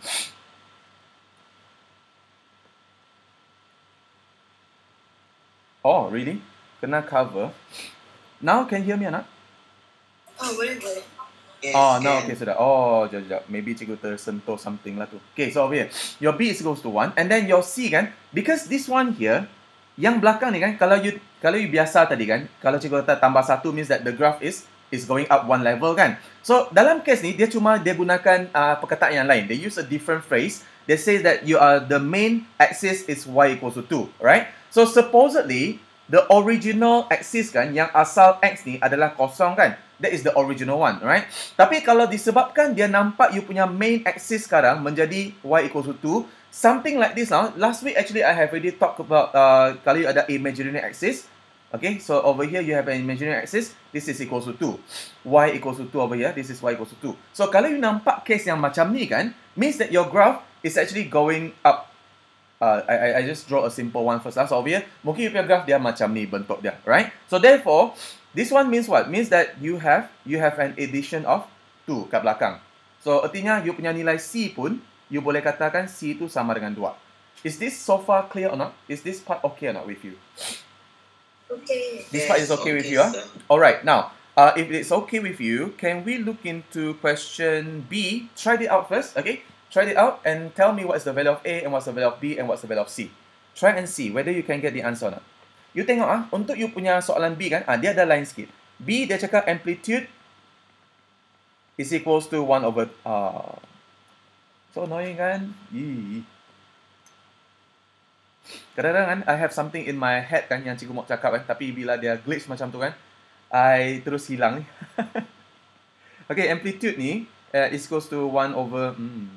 Oh, really? Kena cover. Now can you hear me or not? Oh, boleh. Yes, Oh, no, can. okay, sudah. Oh, sekejap. Maybe cikgu tersentuh something lah tu. Okay, so over here. Your b is equals to 1. And then your c kan, because this one here, yang belakang ni kan, kalau you biasa tadi kan, kalau cikgu kata tambah 1 means that the graph is going up 1 level kan. So, dalam case ni, dia gunakan perkataan yang lain. They use a different phrase. They say that the main axis is y equals to 2, right? So, supposedly, the original axis kan, yang asal x ni adalah kosong kan. That is the original one, right? Tapi kalau disebabkan dia nampak you punya main axis sekarang menjadi y equals to 2, something like this now. Last week actually I have already talked about kalau you ada imaginary axis. Okay, so over here you have an imaginary axis. This is equals to 2. Y equals to 2 over here. This is y equals to 2. So kalau you nampak case yang macam ni kan, means that your graph is actually going up. I just draw a simple one first. So over here, mungkin you punya graph dia macam ni bentuk dia, right? So therefore, this one means what? Means that you have an addition of 2 kat belakang. So artinya you punya nilai C pun, you boleh katakan C itu sama dengan 2. Is this so far clear or not? Is this part okay or not with you? Okay. This part is okay with you, huh? Alright, now, if it's okay with you, can we look into question B? Try it out first, okay? Try it out and tell me what's the value of A and what's the value of B and what's the value of C. Try and see whether you can get the answer or not. You tengok untuk you punya soalan B kan, dia ada line sikit. B dia cakap amplitude is equals to 1 over so annoying kan? Yee. Kadang-kadang kan, I have something in my head kan yang cikgu mau cakap kan, tapi bila dia glitch macam tu kan, I terus hilang ni. Okay, amplitude ni is equals to 1 over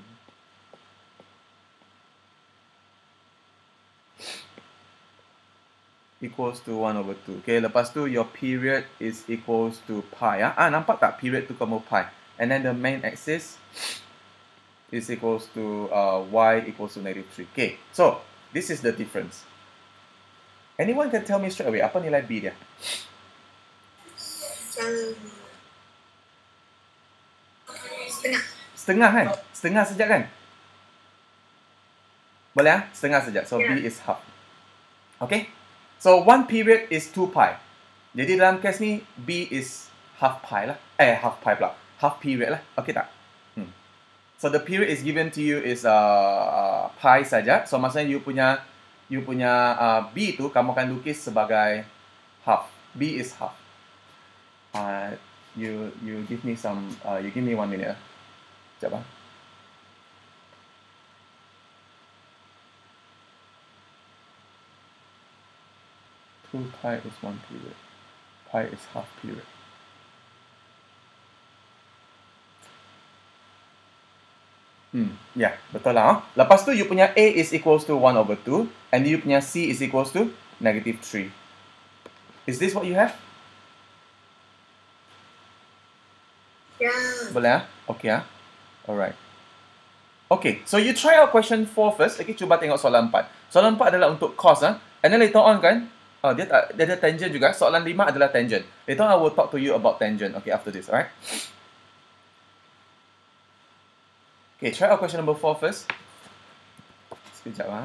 equals to 1 over 2. Okay, lepas tu your period is equals to pi. Nampak tak period tu kamu pi? And then the main axis is equals to y equals to -3. Okay, so this is the difference. Anyone can tell me straight away, apa nilai B dia? Setengah. Setengah kan? Setengah saja kan? Boleh ah? Setengah saja. So B Yeah. is half. Okay? So 1 period is 2 pi. Jadi dalam kes ni B is half pi lah. Half pi pula. Half period lah. Okay tak? So the period is given to you is pi saja. So maksudnya you punya B tu kamu akan lukis sebagai half. B is half. You give me some you give me 1 minute. Sekejap ah. Two pi is 1 period. Pi is half period. Ya, betul lah. Lepas tu you punya A is equals to 1/2 and you punya C is equals to -3. Is this what you have? Yeah. Boleh ah? Okay ah. Alright. Okay, so you try out question 4 first. Okay, cuba tengok soalan 4. Soalan 4 adalah untuk cos ah. And then later on kan, dia ada tangent juga. Soalan 5 adalah tangent. Later on I will talk to you about tangent. Okay, after this, alright? Okay, try out question number 4 first. Sekejap ah.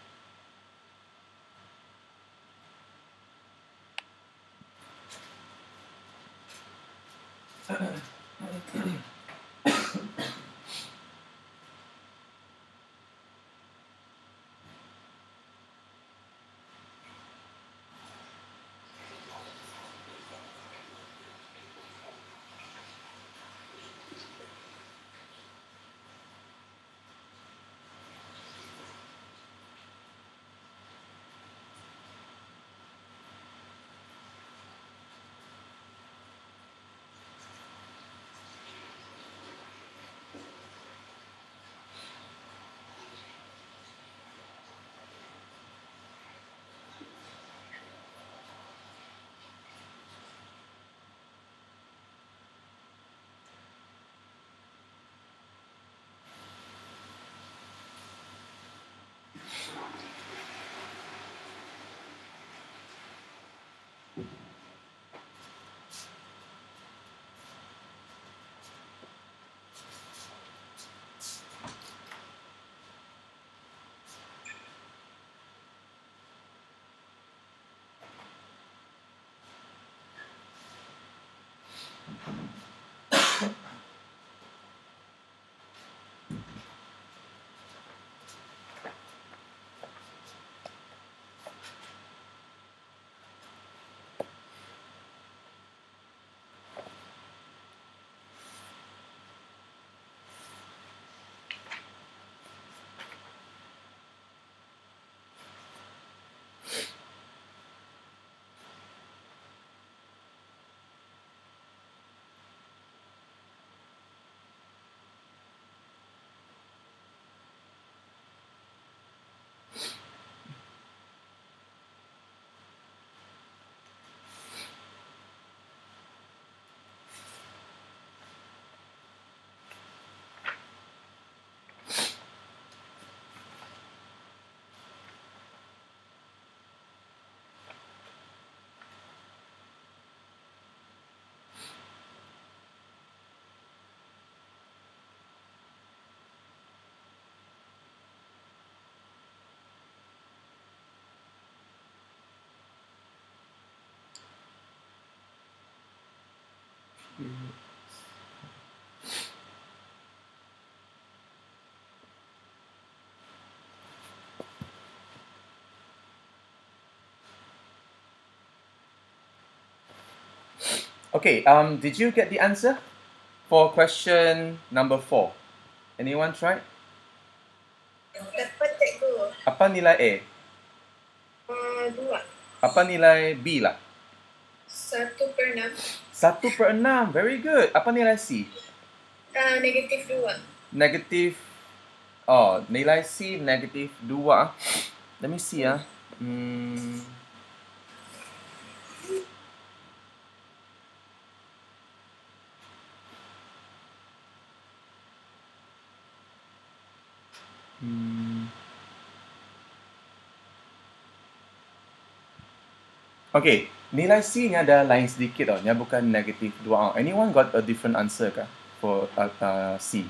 Okay, did you get the answer for question number 4? Anyone try? Dapat cikgu. Apa nilai A? 2. Apa nilai B lah? 1/6. 1/6. Very good. Apa nilai C? -2. Negatif. Nilai C negatif 2. Let me see ah. Okay, nilai C ni ada lain sedikit tau. Ni bukan negatif 2. Anyone got a different answer kah for C?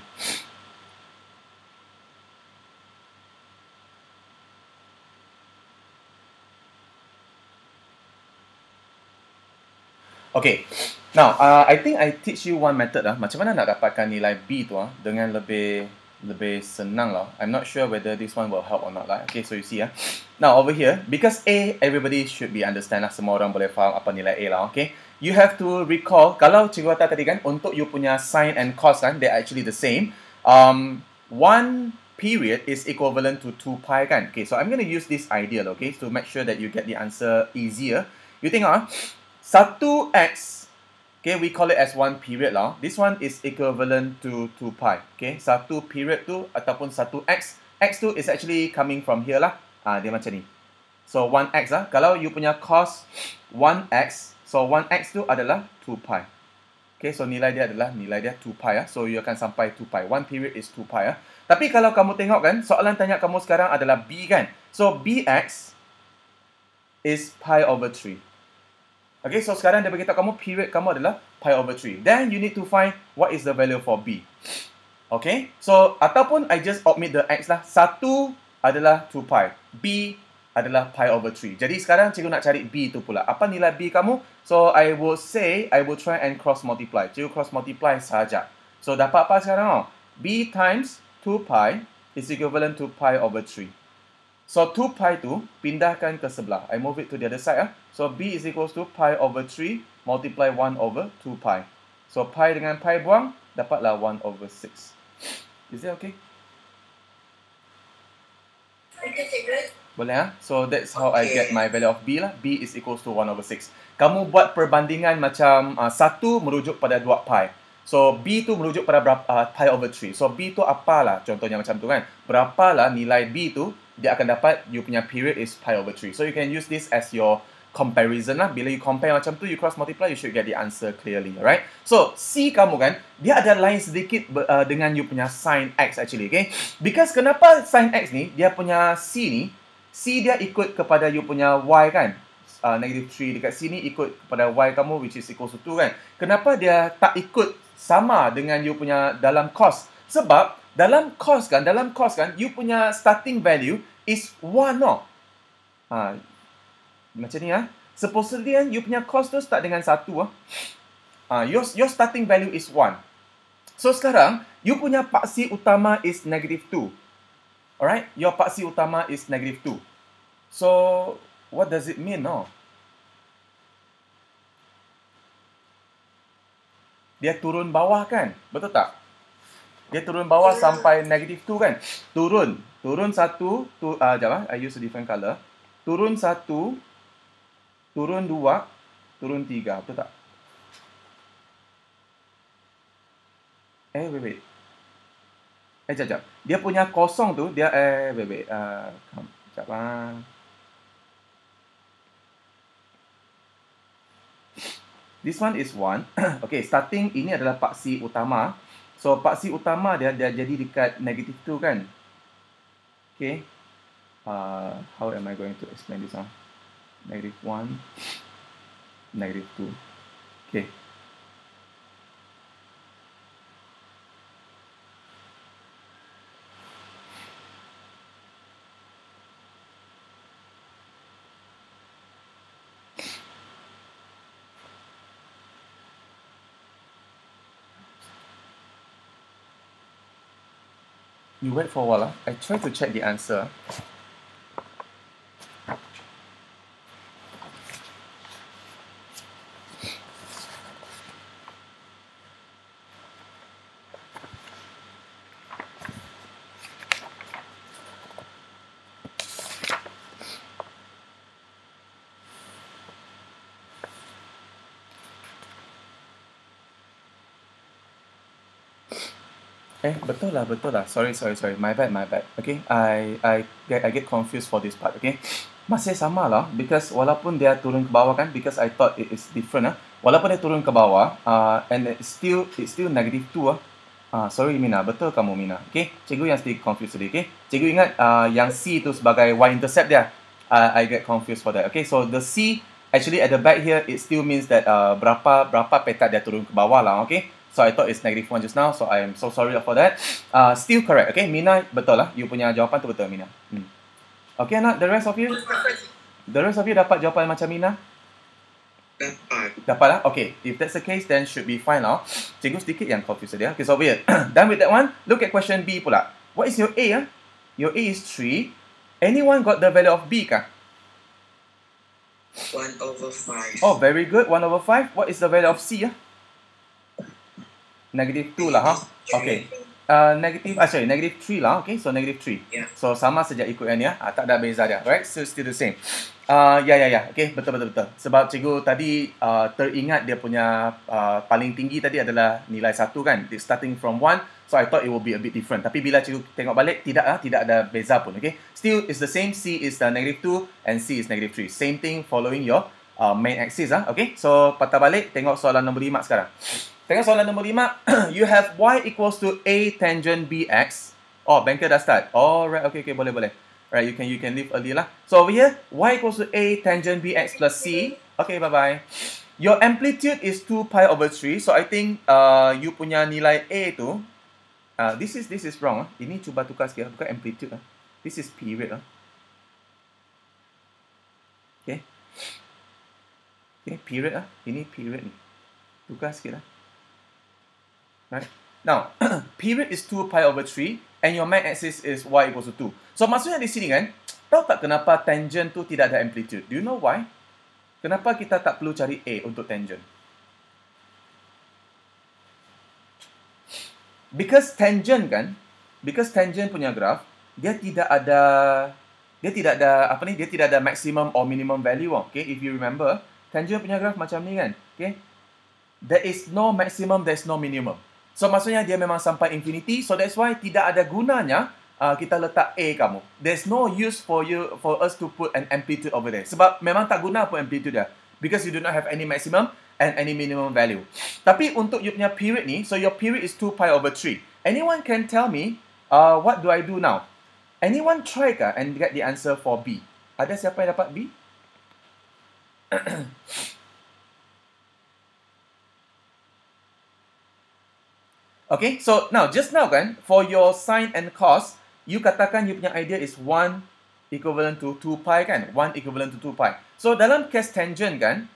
Okay, now I think I teach you one method macam mana nak dapatkan nilai B tu dengan lebih senang lah. I'm not sure whether this one will help or not lah. Okay, so you see now over here, because A, everybody should be understand lah. Semua orang boleh faham apa nilai A lah. Okay, you have to recall, kalau cikgu kata tadi kan, untuk you punya sin and cos kan, they're actually the same. One period is equivalent to 2 pi kan. Okay, so I'm going to use this ideal, okay, to make sure that you get the answer easier. You tengok 1x, okay, we call it as 1 period lah. This one is equivalent to 2 pi. Okay, 1 period tu ataupun 1x. X tu is actually coming from here lah. Dia macam ni. So 1x lah. Kalau you punya cos 1x, so 1x tu adalah 2 pi. Okay, so nilai dia 2 pi . So you akan sampai 2 pi. 1 period is 2 pi . Tapi kalau kamu tengok kan, soalan tanya kamu sekarang adalah B kan. So bx is pi over 3. Okay, so sekarang dia beritahu kamu period kamu adalah pi over 3. Then you need to find what is the value for B. Okay, so ataupun I just omit the x lah. 1 adalah 2 pi. B adalah pi over 3. Jadi sekarang cikgu nak cari B tu pula. Apa nilai B kamu? So I will say, I will try and cross multiply. Cikgu cross multiply saja. So dapat apa sekarang? B times 2 pi is equivalent to pi over 3. So 2 pi tu pindahkan ke sebelah. I move it to the other side . So B is equals to pi over 3 multiply 1 over 2 pi. So pi dengan pi buang, dapatlah 1 over 6. Is that okay? Okay, cikgu. Boleh So that's how I get my value of B lah. B is equals to 1 over 6. Kamu buat perbandingan macam 1 merujuk pada 2 pi. So B tu merujuk pada berapa, pi over 3. So B tu apalah, contohnya macam tu kan. Berapalah nilai B tu, dia akan dapat you punya period is pi over 3. So you can use this as your comparison lah. Bila you compare macam tu, you cross multiply, you should get the answer clearly, alright? So C kamu kan, dia ada lain sedikit dengan you punya sin X actually, okay? Because kenapa sin X ni, dia punya C ni, C dia ikut kepada you punya Y kan? Negative 3 dekat sini ikut kepada Y kamu, which is equals to 2 kan? Kenapa dia tak ikut sama dengan you punya dalam cos? Sebab dalam cos kan, you punya starting value is 1 macam ni supposedly you punya cos tu start dengan 1 your starting value is 1. So sekarang you punya paksi utama is negative 2. Alright, your paksi utama is negative 2. So what does it mean Dia turun bawah kan? Betul tak? Dia turun bawah sampai negative 2 kan? Turun 1, jap I use a different color. Turun 1, turun 2, turun 3, betul tak? Wait. Jap. Dia punya kosong tu, dia wait. Jap This one is 1. Okay, starting ini adalah paksi utama. So paksi utama dia jadi dekat negative 2 kan? Okay. How am I going to explain this Negative 1, negative 2. Okay. You wait for a while. I try to check the answer. Betul lah. Sorry. My bad. Okay, I get confused for this part. Okay, masih sama lah. Because walaupun dia turun ke bawah kan, because I thought it is different Walaupun dia turun ke bawah, and it's still negative 2 Sorry Mina, betul kamu Mina. Okay, cikgu yang sedikit confused tadi. Okay, cikgu ingat yang C itu sebagai y-intercept dia. I get confused for that. Okay, so the C actually at the back here, it still means that berapa petak dia turun ke bawah lah. Okay, so I thought it's -1 just now, so I am so sorry for that. Still correct. Okay, Mina betul lah. You punya jawapan tu betul Mina. Okay, anak, the rest of you? The rest of you dapat jawapan macam Mina? Dapat. Dapat lah? Okay. If that's the case, then should be fine lah. Cikgu sedikit yang confused dia. Okay, so weird. Done with that one. Look at question B pula. What is your A? Your A is 3. Anyone got the value of B kah? 1/5. Oh, very good. 1/5. What is the value of C? -2 lah, ha? Okay. -3 lah. Okay, so -3. Yeah. So sama saja ikut yang ni ya. Tak ada beza dia. Right? So still the same. Ya. Okay, betul. Sebab cikgu tadi teringat dia punya paling tinggi tadi adalah nilai 1 kan. It's starting from 1. So I thought it will be a bit different. Tapi bila cikgu tengok balik, tidak ada beza pun. Okay. Still is the same. C is -2 and C is -3. Same thing following your main axis. Okay. So patah balik, tengok soalan nombor 5 sekarang. Tengok soalan nombor 5. You have y equals to A tangent BX. Oh, banker dah start. Oh, right. Okay, boleh. Right, you can leave early lah. So over here, y equals to A tangent BX plus C. Okay, bye-bye. Your amplitude is 2π/3. So I think you punya nilai A tu, this is wrong. Ini cuba tukar sikit. Bukan amplitude. This is period. Okay. Okay, period. Ini period ni. Tukar sikit lah. Right. Now, period is 2π/3 and your main axis is y equals to 2. So, maksudnya di sini kan, tahu tak kenapa tangent tu tidak ada amplitude? Do you know why? Kenapa kita tak perlu cari A untuk tangent? Because tangent punya graph, dia tidak ada maximum or minimum value. Okay, if you remember, tangent punya graph macam ni kan. Okay, there is no maximum, there is no minimum. So maksudnya dia memang sampai infinity. So that's why tidak ada gunanya kita letak A kamu. There's no use for us to put an amplitude over there. Sebab memang tak guna pun amplitude dia. Because you do not have any maximum and any minimum value. Tapi untuk you punya period ni, so your period is 2π/3. Anyone can tell me what do I do now? Anyone try kah and get the answer for B? Ada siapa yang dapat B? Okay, so just now kan, for your sine and cos, you katakan you punya idea is 1 equivalent to 2π kan? 1 equivalent to 2π. So dalam case tangent kan,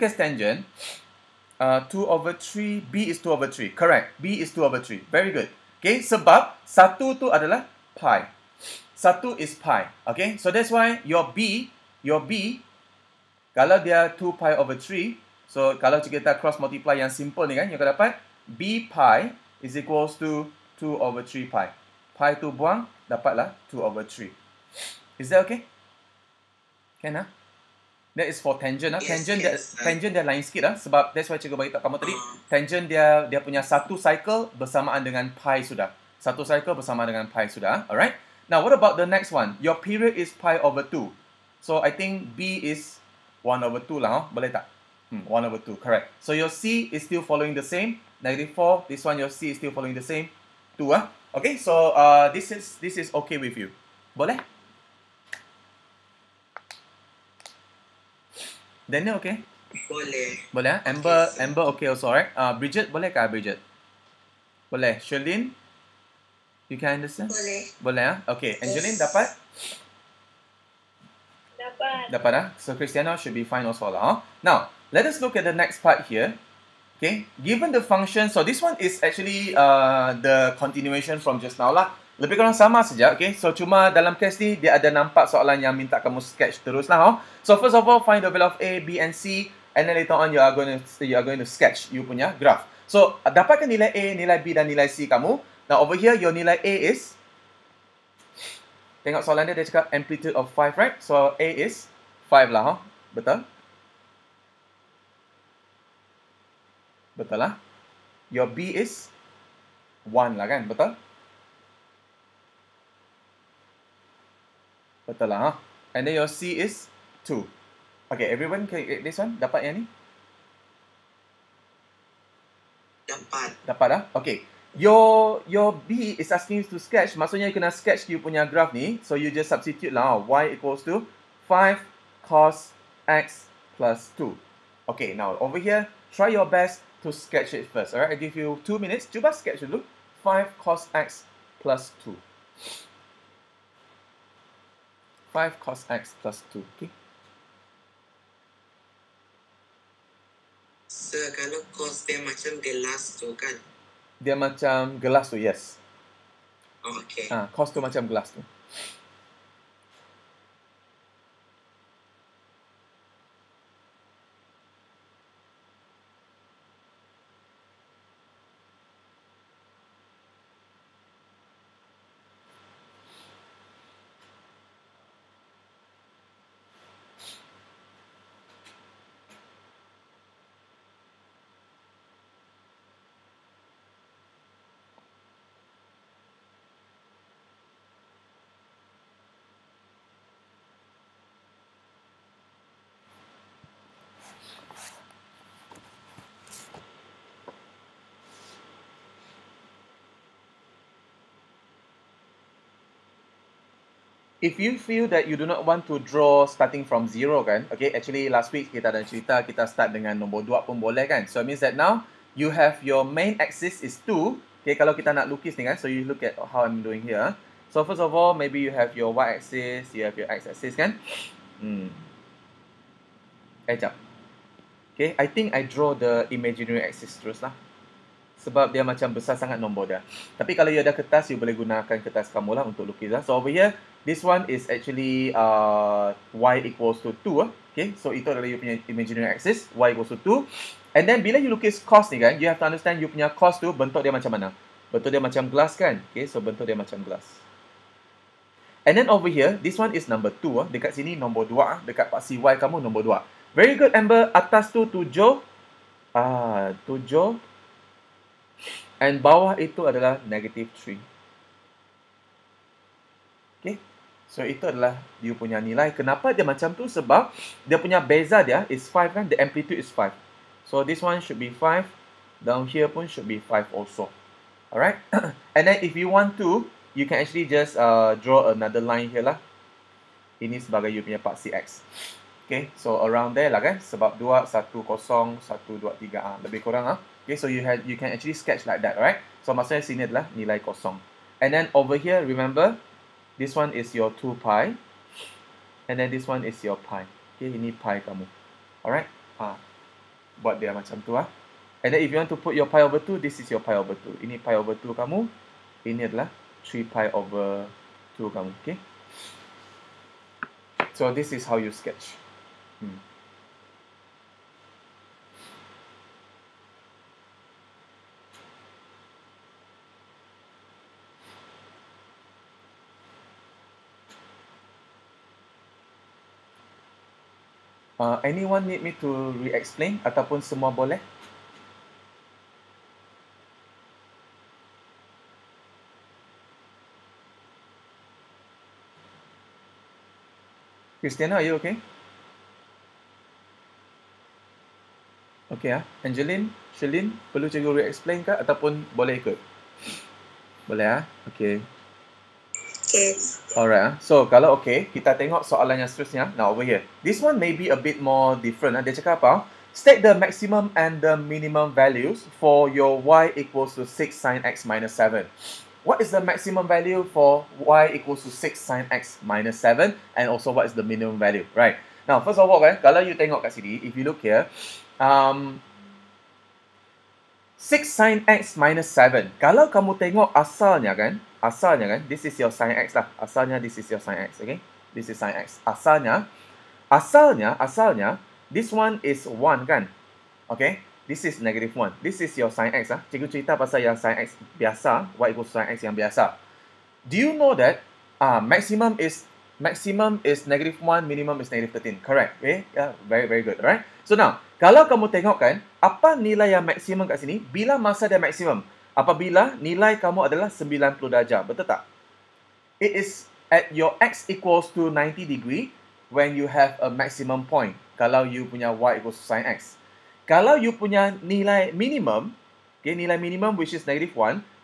2/3, B is 2/3. Correct, B is 2/3. Very good. Okay, sebab 1 tu adalah pi. 1 is pi. Okay, so that's why your B, kalau dia 2π/3, so kalau kita cross multiply yang simple ni kan, you akan dapat B pi is equals to 2/3 pi. Pi tu buang, dapatlah 2/3. Is that okay? Can lah? That is for tangent. Yes, Tangent dia lain sikit sebab that's why cikgu bagi tahu kamu tadi. Tangent dia punya satu cycle bersamaan dengan pi sudah. Satu cycle bersama dengan pi sudah. Alright? Now, what about the next one? Your period is pi/2. So, I think B is 1/2 lah. Boleh tak? 1/2, correct. So, your C is still following the same. -4. This one, your C is still following the same. 2. Okay, so this is okay with you. Boleh? Daniel, okay? Boleh. Amber, okay also, alright? Bridget, boleh kah Bridget? Boleh. Sherlyn? You can understand? Boleh. Okay. Angeline, dapat? Dapat. So, Christiana should be fine also lah. Now, let us look at the next part here. Okay, given the function, so this one is actually the continuation from just now lah. Lebih kurang sama saja, okay. So cuma dalam case ni dia ada nampak soalan yang minta kamu sketch terus lah. So first of all, find the value of A, B and C, and then later on you are going to sketch you punya graph. So dapatkan nilai A, nilai B dan nilai C kamu. Now over here your nilai A is, tengok soalan dia cakap amplitude of 5, right? So A is 5 lah, betul? Betul lah. Your B is 1 lah kan, betul? Betul lah. And then your C is 2. Okay, everyone can get this one? Dapat yang ni? Dapat. Dapat lah. Okay. Your B is asking you to sketch, maksudnya you kena sketch you punya graph ni, so you just substitute lah, y equals to 5 cos x plus 2. Okay, now over here, try your best to sketch it first, alright? I give you 2 minutes, cuba sketch dulu, 5 cos x plus 2. 5 cos x plus 2, okay? Sir, kalau cos dia macam gelas tu kan? Dia macam gelas tu, yes. Oh, okay. Cos tu macam gelas tu. If you feel that you do not want to draw starting from 0 kan, okay, actually last week kita ada cerita kita start dengan nombor 2 pun boleh kan. So it means that now you have your main axis is 2. Okay, kalau kita nak lukis ni kan, so you look at how I'm doing here. So first of all, maybe you have your y axis, you have your x axis kan. Jap. Okay, I think I draw the imaginary axis terus lah. Sebab dia macam besar sangat nombor dia. Tapi kalau you ada kertas, you boleh gunakan kertas kamu lah untuk lukis lah. So over here, this one is actually y equals to 2. Okay, so itu adalah you punya imaginary axis, y equals to 2. And then bila you lukis cos ni kan, you have to understand you punya cos tu bentuk dia macam mana. Bentuk dia macam gelas kan. Okay, so bentuk dia macam gelas. And then over here, this one is number 2. Dekat sini nombor 2. Dekat paksi y kamu nombor 2. Very good, Amber. Atas tu 7. 7. And bawah itu adalah negative 3. Okay. So itu adalah you punya nilai. Kenapa dia macam tu? Sebab dia punya beza dia is 5 kan. The amplitude is 5. So this one should be 5. Down here pun should be 5 also. Alright. And then if you want to, you can actually just draw another line here lah. Ini sebagai you punya paksi X. Okay. So around there lah kan. Sebab 2, 1, 0, 1, 2, 3. Lebih kurang lah. Okay, so you can actually sketch like that, alright? So maksudnya sini adalah nilai kosong. And then over here, remember, this one is your 2 pi. And then this one is your pi. Okay, ini pi kamu. Alright? Buat dia macam tu lah. And then if you want to put your pi over 2, this is your pi over 2. Ini pi over 2 kamu. Ini adalah 3 pi over 2 kamu. Okay? So this is how you sketch. Anyone need me to re-explain ataupun semua boleh? Christiana, are you okay? Okay Angeline, Shelin, perlu cikgu re-explain ke ataupun boleh ikut? Boleh Okay. Okay. Alright, so kalau okay, kita tengok soalan yang seterusnya. Now over here, this one may be a bit more different. Dia cakap apa? State the maximum and the minimum values for your y equals to 6 sin x minus 7. What is the maximum value for y equals to 6 sin x minus 7? And also what is the minimum value? Right. Now first of all kan, kalau you tengok kat sini, if you look here, 6 sin x minus 7. Kalau kamu tengok asalnya kan, this is your sin x lah. Asalnya, this is your sin x, okay? This is sin x. Asalnya, this one is 1 kan? Okay? This is negative 1. This is your sin x lah. Cikgu cerita pasal yang sin x biasa, y equals sin x yang biasa. Do you know that maximum is negative 1, minimum is negative 13. Correct. Okay? Yeah, very, very good. Alright? So now, kalau kamu tengok kan, apa nilai yang maksimum kat sini? Bila masa dia maksimum? Apabila nilai kamu adalah 90 darjah. Betul tak? It is at your x equals to 90 degree when you have a maximum point. Kalau you punya y equals to sin x. Kalau you punya nilai minimum, okay, nilai minimum which is negative 1,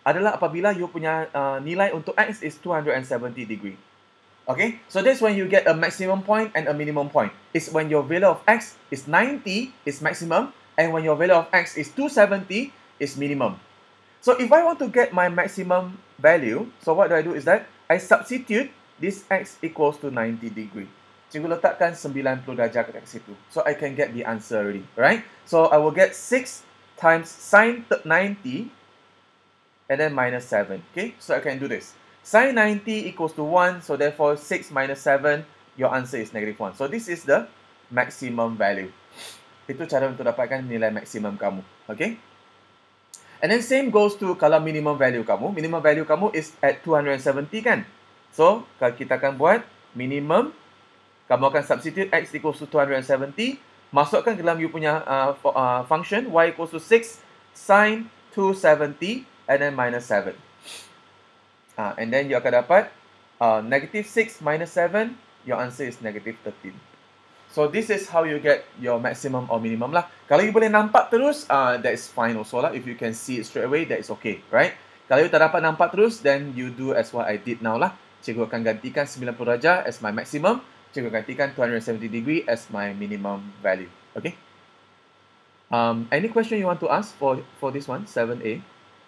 adalah apabila you punya nilai untuk X is 270 degree. Okay, so that's when you get a maximum point and a minimum point. It's when your value of X is 90 is maximum, and when your value of X is 270 is minimum. So if I want to get my maximum value, so what do? Is that I substitute this X equals to 90 degree. Cikgu letakkan 90 darjah kat situ. So I can get the answer already, right? So I will get 6 times sine 90 and then minus 7. Okay, so I can do this. Sine 90 equals to 1, so therefore 6 minus 7, your answer is negative 1. So this is the maximum value. Itu cara untuk dapatkan nilai maksimum kamu. Okay? And then same goes to kalau minimum value kamu. Minimum value kamu is at 270 kan? So, kalau kita akan buat minimum, kamu akan substitute X equals to 270. Masukkan ke dalam you punya function, Y equals to 6 sine 270 and then minus 7. And then you akan dapat negative 6 minus 7, your answer is negative 13. So this is how you get your maximum or minimum lah. Kalau you boleh nampak terus, that is fine also lah. If you can see it straight away, that is okay, right? Kalau you tak dapat nampak terus, then you do as what I did now lah. Cikgu akan gantikan 90 darjah as my maximum. Cikgu gantikan 270 degree as my minimum value. Okay? Any question you want to ask for this one, 7A?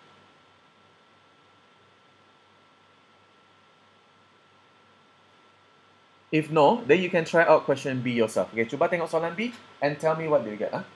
If no, then you can try out question B yourself. Okay, cuba tengok soalan B and tell me what do you get. Huh?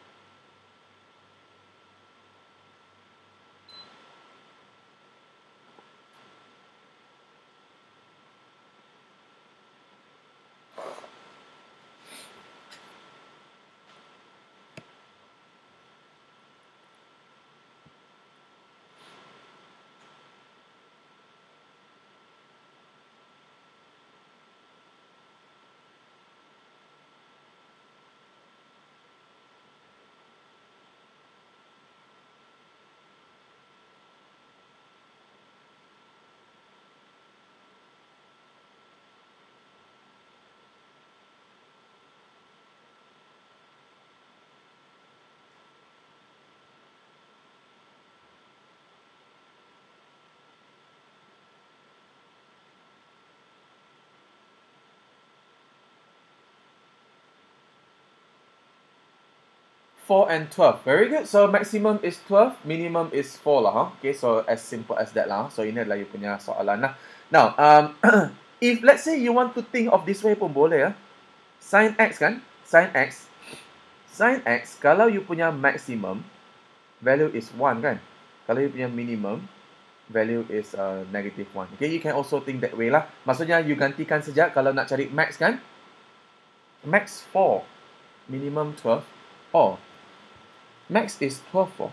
Four and 12. Very good. So maximum is 12, minimum is 4 lah. Huh? Okay, so as simple as that lah. So ini adalah you punya soalan lah. Now, if let's say you want to think of this way pun boleh ya. Sin X kan? Sin X. Sin X, kalau you punya maximum, value is 1 kan? Kalau you punya minimum, value is negative 1. Okay, you can also think that way lah. Maksudnya you gantikan saja kalau nak cari max kan? Max 4, minimum 12. Oh, max is 12 for.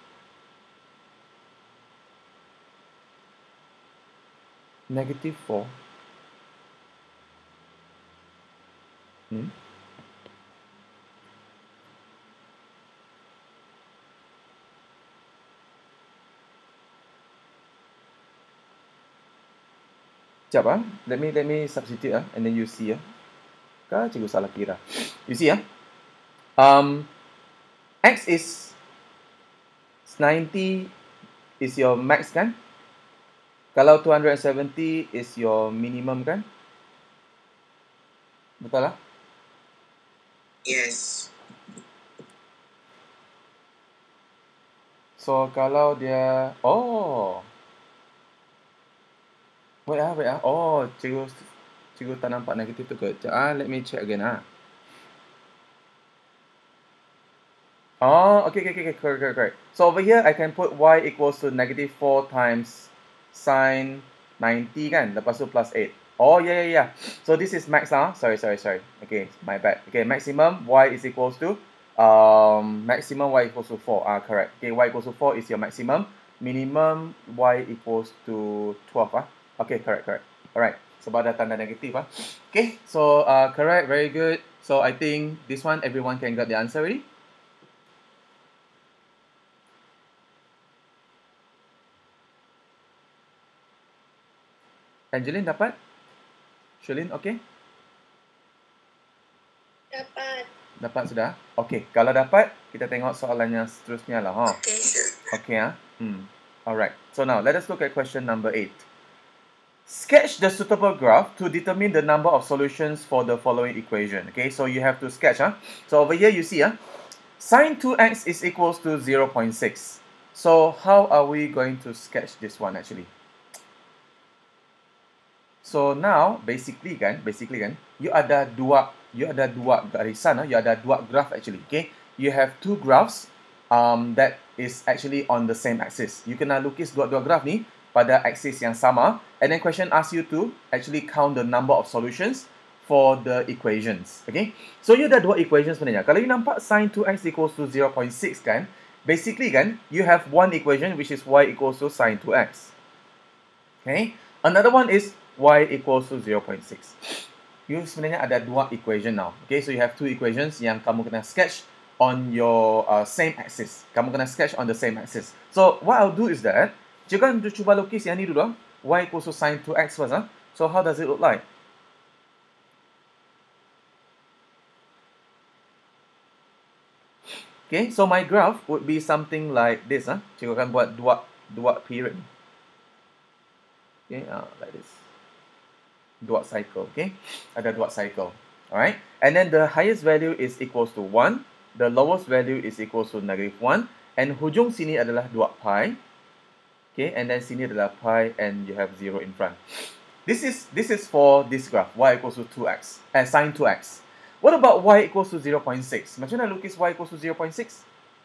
Negative 4. Sekejap ah. Let me substitute ah, and then you see ah. Kah cikgu salah kira. You see ah. X is 90 is your max kan? Kalau 270 is your minimum kan? Betul lah? Yes. So kalau dia wait ah. Oh, cikgu tak nampak negatif tu ke? Let me check again ah. Oh, okay, correct. So over here, I can put y equals to negative 4 times sine 90 kan? Lepas tu plus 8. Oh, yeah. So this is max lah. Sorry. Okay, my bad. Okay, maximum y is equals to, maximum y equals to 4. Correct. Okay, y equals to 4 is your maximum. Minimum y equals to 12. Okay, correct. Alright, sebab ada tanda negatif. Okay, so correct, very good. So I think this one, everyone can get the answer already. Angeline dapat? Shulin, okay? Dapat sudah? Okay, kalau dapat, kita tengok soalannya seterusnya lah. Okay, sir. Okay ah. Alright, so now let us look at question number 8. Sketch the suitable graph to determine the number of solutions for the following equation. Okay, so you have to sketch. So over here you see sine 2x is equals to 0.6. So how are we going to sketch this one actually? So now basically kan you ada dua garisan, you ada dua graph actually. Okay, you have two graphs that is actually on the same axis. You kena lukis dua graph ni pada axis yang sama, and then question asks you to actually count the number of solutions for the equations. Okay, so you ada dua equations sebenarnya. Kalau you nampak sin 2x equals to 0.6 kan, basically kan you have one equation which is y equals to sin 2x. Okay, another one is y equals to 0.6. You sebenarnya ada dua equation now. Okay, so you have two equations yang kamu kena sketch on your same axis. Kamu kena sketch on the same axis. So what I'll do is that, jangan cuba lukis yang ni dulu. Y equals to sin 2x first. So how does it look like? Okay, so my graph would be something like this. Cikgu akan buat dua period. Okay, like this. Dua cycle, okay? Ada dua cycle. Alright? And then the highest value is equals to 1. The lowest value is equals to -1. And hujung sini adalah 2 pi. Okay, and then sini adalah pi and you have 0 in front. This is for this graph, y equals to 2x, sin 2x. What about y equals to 0.6? Macam mana lukis y equals to 0.6?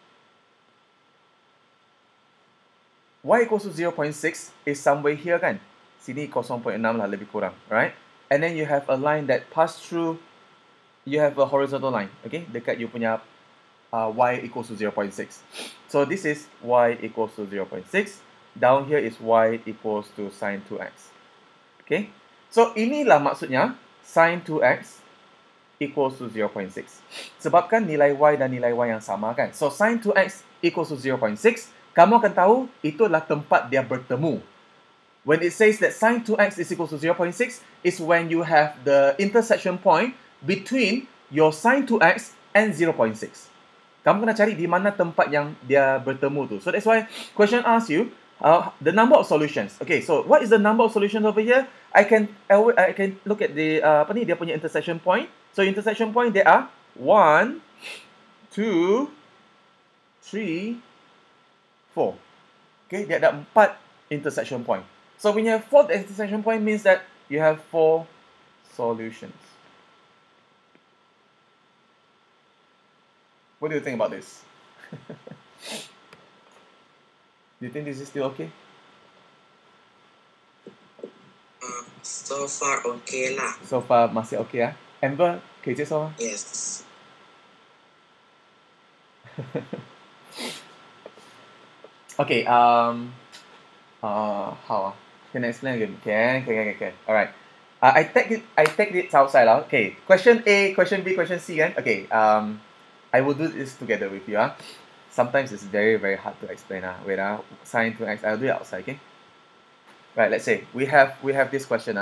Y equals to 0.6 is somewhere here kan? Sini 0.6 lah lebih kurang, right? And then you have a line that pass through, you have a horizontal line, okay? Dekat you punya y equals to 0.6. So this is y equals to 0.6. Down here is y equals to sin 2x. Okay? So inilah maksudnya sin 2x equals to 0.6. Sebabkan nilai y dan nilai y yang sama kan? So sin 2x equals to 0.6, kamu akan tahu itu adalah tempat dia bertemu. When it says that sin 2x is equal to 0.6 is when you have the intersection point between your sin 2x and 0.6. Kamu kena cari di mana tempat yang dia bertemu tu. So that's why question asks you the number of solutions. Okay, so what is the number of solutions over here? I can look at the dia punya intersection point. So intersection point there are 1, 2, 3, 4. Okay, dia ada 4 intersection point. So when you have 4th intersection point means that you have 4 solutions. What do you think about this? Do you think this is still okay? So far okay lah. So far masih okay ah. Amber 可以接受吗？ Yes. Okay, how can I explain again? Can. Alright. I take it outside lah. Okay. Question A, question B, question C kan? Okay. I will do this together with you. Sometimes it's very, very hard to explain. Wait, sin 2x. I'll do it outside, okay? Right, let's say we have this question.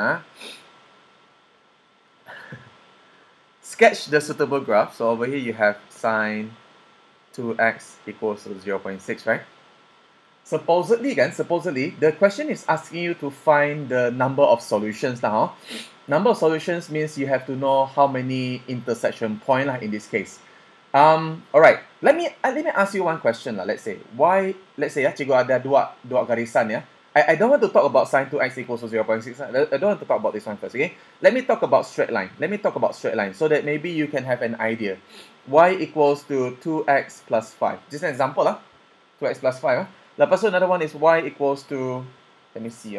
Sketch the suitable graph. So over here you have sin 2x equals to 0.6, right? Supposedly, the question is asking you to find the number of solutions now. Number of solutions means you have to know how many intersection point lah in this case. Alright, let me ask you one question lah. Let's say cikgu ada dua garisan ya. I don't want to talk about sin 2x equals to 0.6. I don't want to talk about this one first, okay? Let me talk about straight line. So that maybe you can have an idea. Y equals to 2x plus 5. Just an example lah. 2x plus 5. Lepas tu another one is y equals to, let me see.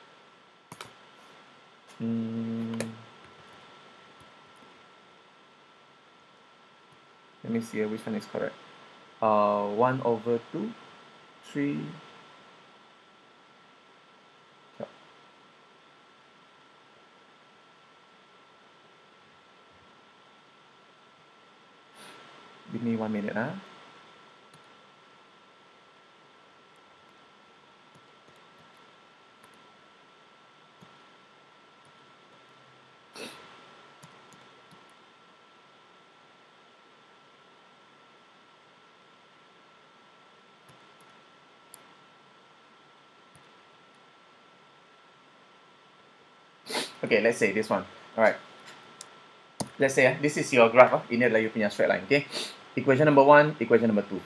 Let me see which one is correct. 1 over 2, 3. Give me 1 minute. Okay, let's say this one. Alright. Let's say this is your graph. Ini adalah you punya straight line. Okay. Equation number 1, equation number 2.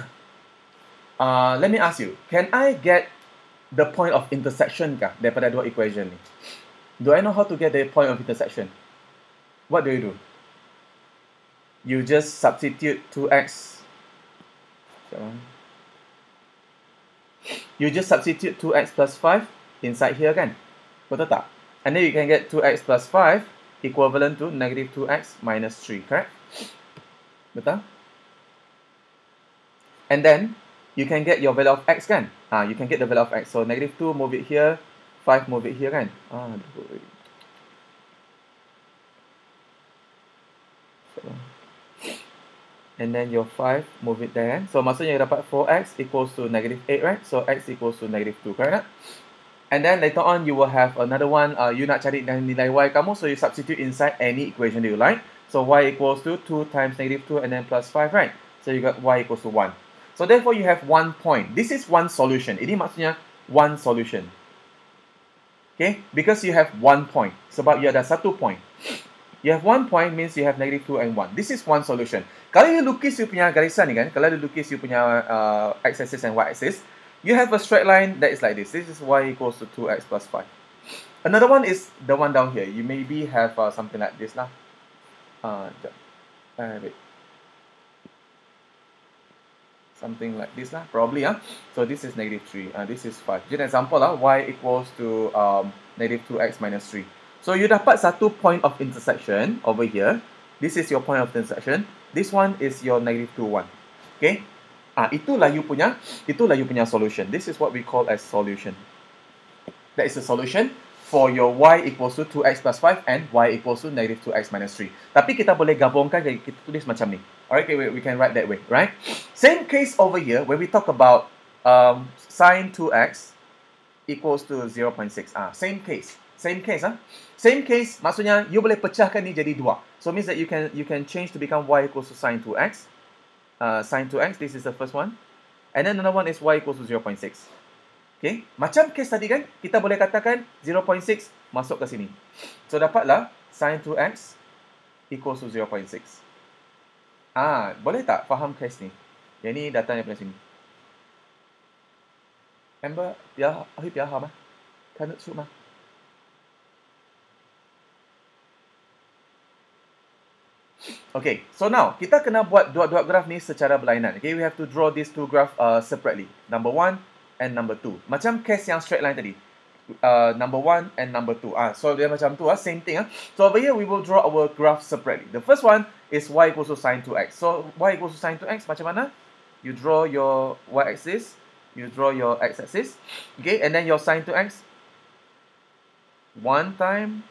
Let me ask you, can I get the point of intersection kah daripada dua equation ni? Do I know how to get the point of intersection? What do? You just substitute 2x. You just substitute 2x plus 5 inside here kan? Betul tak? And then you can get 2x plus 5 equivalent to negative 2x minus 3, correct? Betul? And then you can get your value of x kan? You can get the value of x. So negative 2 move it here, 5 move it here kan? And then your 5 move it there. So maksudnya you dapat 4x equals to negative 8, right? So x equals to negative 2, correct? And then later on you will have another one, you nak cari nilai y kamu, so you substitute inside any equation that you like. So y equals to 2 times negative 2 and then plus 5, right? So you got y equals to 1. So therefore you have 1 point. This is one solution. Ini maksudnya one solution. Okay? Because you have 1 point. Sebab you ada 1 point. You have 1 point means you have negative 2 and 1. This is one solution. Kalau you lukis you punya garisan ni kan, kalau you lukis you punya x-axis and y-axis, you have a straight line that is like this. This is y equals to 2x plus 5. Another one is the one down here. You maybe have something like this lah. Wait. Something like this lah, probably. So this is negative 3. This is 5. Just an example lah. Y equals to negative 2x minus 3. So you dapat satu point of intersection over here. This is your point of intersection. This one is your negative 2, 1. Okay? Itulah you punya solution. This is what we call as solution. That is a solution for your y equals to 2x plus 5 and y equals to negative 2x minus 3. Tapi kita boleh gabungkan, kita tulis macam ni. Alright, okay, we can write that way, right? Same case over here when we talk about sine 2x equals to 0.6. Same case. Same case, maksudnya you boleh pecahkan ni jadi 2. So means that you can change to become y equals to sine 2x. Sine 2x, this is the first one. And then another one is y equals to 0.6. Okay, macam case tadi kan, kita boleh katakan 0.6 masuk ke sini. So dapatlah sine 2x equals to 0.6. Boleh tak faham case ni? Yang ni datangnya dari sini. Amber, ya, Ahib ya faham? Kan nak mah? Okay, so now kita kena buat dua graf ni secara berlainan. Okay, we have to draw these two graph separately. Number 1 and number 2. Macam case yang straight line tadi. Number 1 and number 2. So dia macam tu same thing. So over here we will draw our graph separately. The first one is y equals to sine 2x. So y equals to sine 2x macam mana? You draw your y-axis, you draw your x-axis. Okay, and then your sine 2x 1 time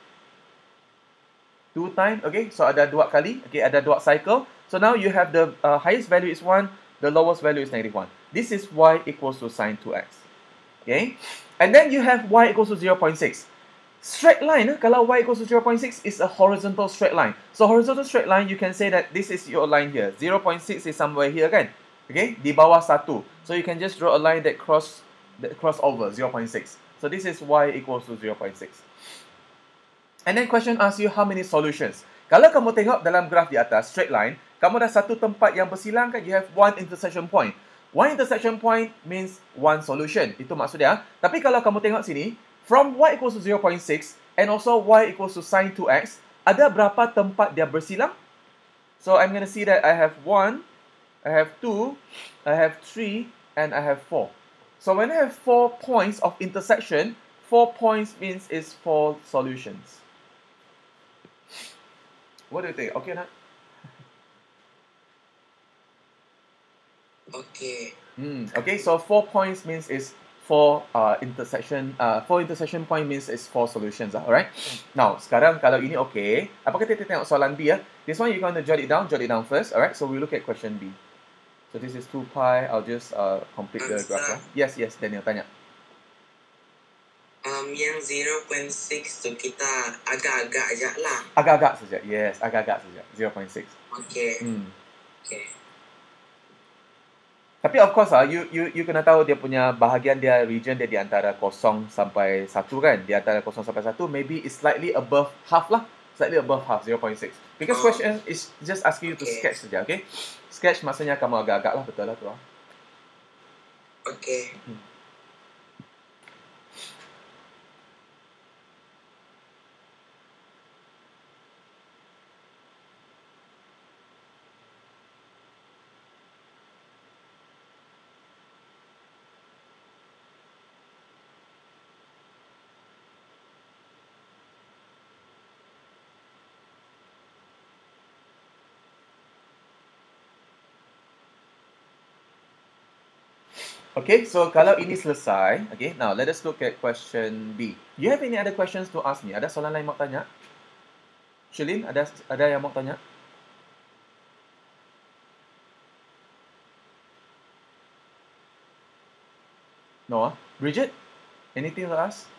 2 time, okay, so ada 2 kali, okay, ada 2 cycle. So now you have the highest value is 1, the lowest value is negative 1. This is y equals to sine 2x. Okay, and then you have y equals to 0.6. Straight line, kalau y equals to 0.6 is a horizontal straight line. So horizontal straight line, you can say that this is your line here. 0.6 is somewhere here kan? Okay, di bawah 1. So you can just draw a line that cross over 0.6. So this is y equals to 0.6. And then question asks you how many solutions. Kalau kamu tengok dalam graf di atas, straight line, kamu dah satu tempat yang bersilang kan, you have one intersection point. One intersection point means one solution. Itu maksudnya. Tapi kalau kamu tengok sini, from y equals to 0.6 and also y equals to sine 2x, ada berapa tempat dia bersilang? So I'm going to see that I have 1, I have 2, I have 3, and I have 4. So when I have 4 points of intersection, 4 points means is 4 solutions. What do you think? Okay, not? Okay. Okay, so 4 points means is 4 intersection. 4 intersection point means is 4 solutions. Alright. Now, sekarang kalau ini okay, apakah kita tengok soalan B ya? This one you're going to jot it down first. Alright. So we look at question B. So this is 2 pi. I'll just complete the graph. Yes, Daniel, tanya. Yang 0.6 tu kita agak-agak aja lah. Agak-agak saja. Yes, agak-agak saja. 0.6. Okay. Okay. Tapi of course you kena tahu dia punya bahagian dia, region dia di antara 0 sampai 1 kan. Di antara 0 sampai 1 maybe it's slightly above half lah. Slightly above half, 0.6. Because question is just asking you to sketch saja, okay? Sketch maksudnya kamu agak-agak lah, betul lah tu. Okay. Okay, so kalau ini selesai, okay, now let us look at question B. You have any other questions to ask me? Ada soalan lain mau tanya? Shalin, ada yang mau tanya? No, Bridget, anything to ask?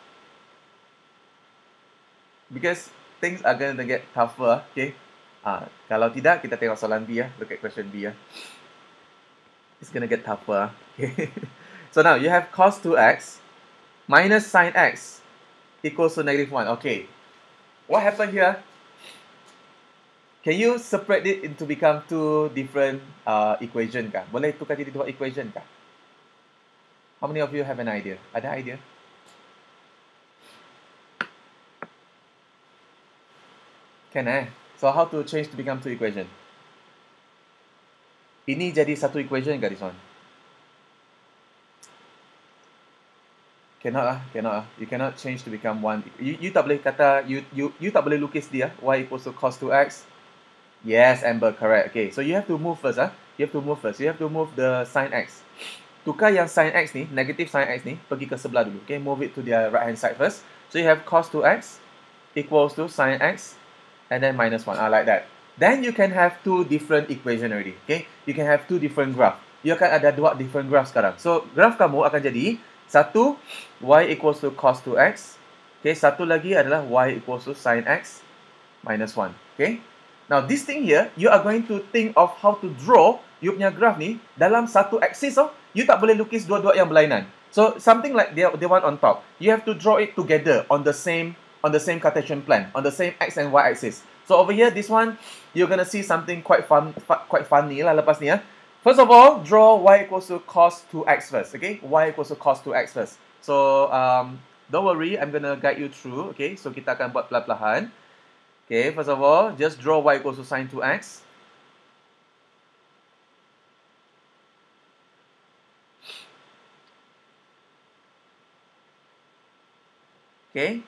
Because things are going to get tougher, okay? Kalau tidak, kita tengok soalan B ya. Look at question B ya. It's gonna get tougher. Okay. So now you have cos 2x minus sin x equals to -1. Okay. What happened here? Can you separate it into become two different equation kah? Boleh tukar jadi dua equation kah? How many of you have an idea? Ada idea? Can So how to change to become two equation? Ini jadi satu equation ke this one? Cannot lah. You cannot change to become one. You tak boleh kata, you tak boleh lukis dia, y equals to cos 2x. Yes, Amber, correct. Okay, so you have to move first. You have to move first. You have to move the sin x. Tukar yang sin x ni, negative sin x ni, pergi ke sebelah dulu. Okay, move it to the right hand side first. So you have cos 2x equals to sin x, and then -1. Like that. Then you can have two different equation already. Okay, you can have two different graph. You akan ada dua different graph sekarang. So graph kamu akan jadi satu y equals to cos 2x. Okay, satu lagi adalah y equals to sin x -1. Okay. Now this thing here, you are going to think of how to draw you punya graph ni dalam satu axis. You tak boleh lukis dua-dua yang berlainan. So something like the one on top, you have to draw it together on the same Cartesian plan, on the same x and y axis. So over here, this one, you're gonna see something quite funny lah lepas ni ya. First of all, draw y equals to cos 2x first, okay? Y equals to cos 2x first. So don't worry, I'm gonna guide you through, okay? So kita akan buat perlahan-lahan. Okay, first of all, just draw y equals to sin 2x. Okay,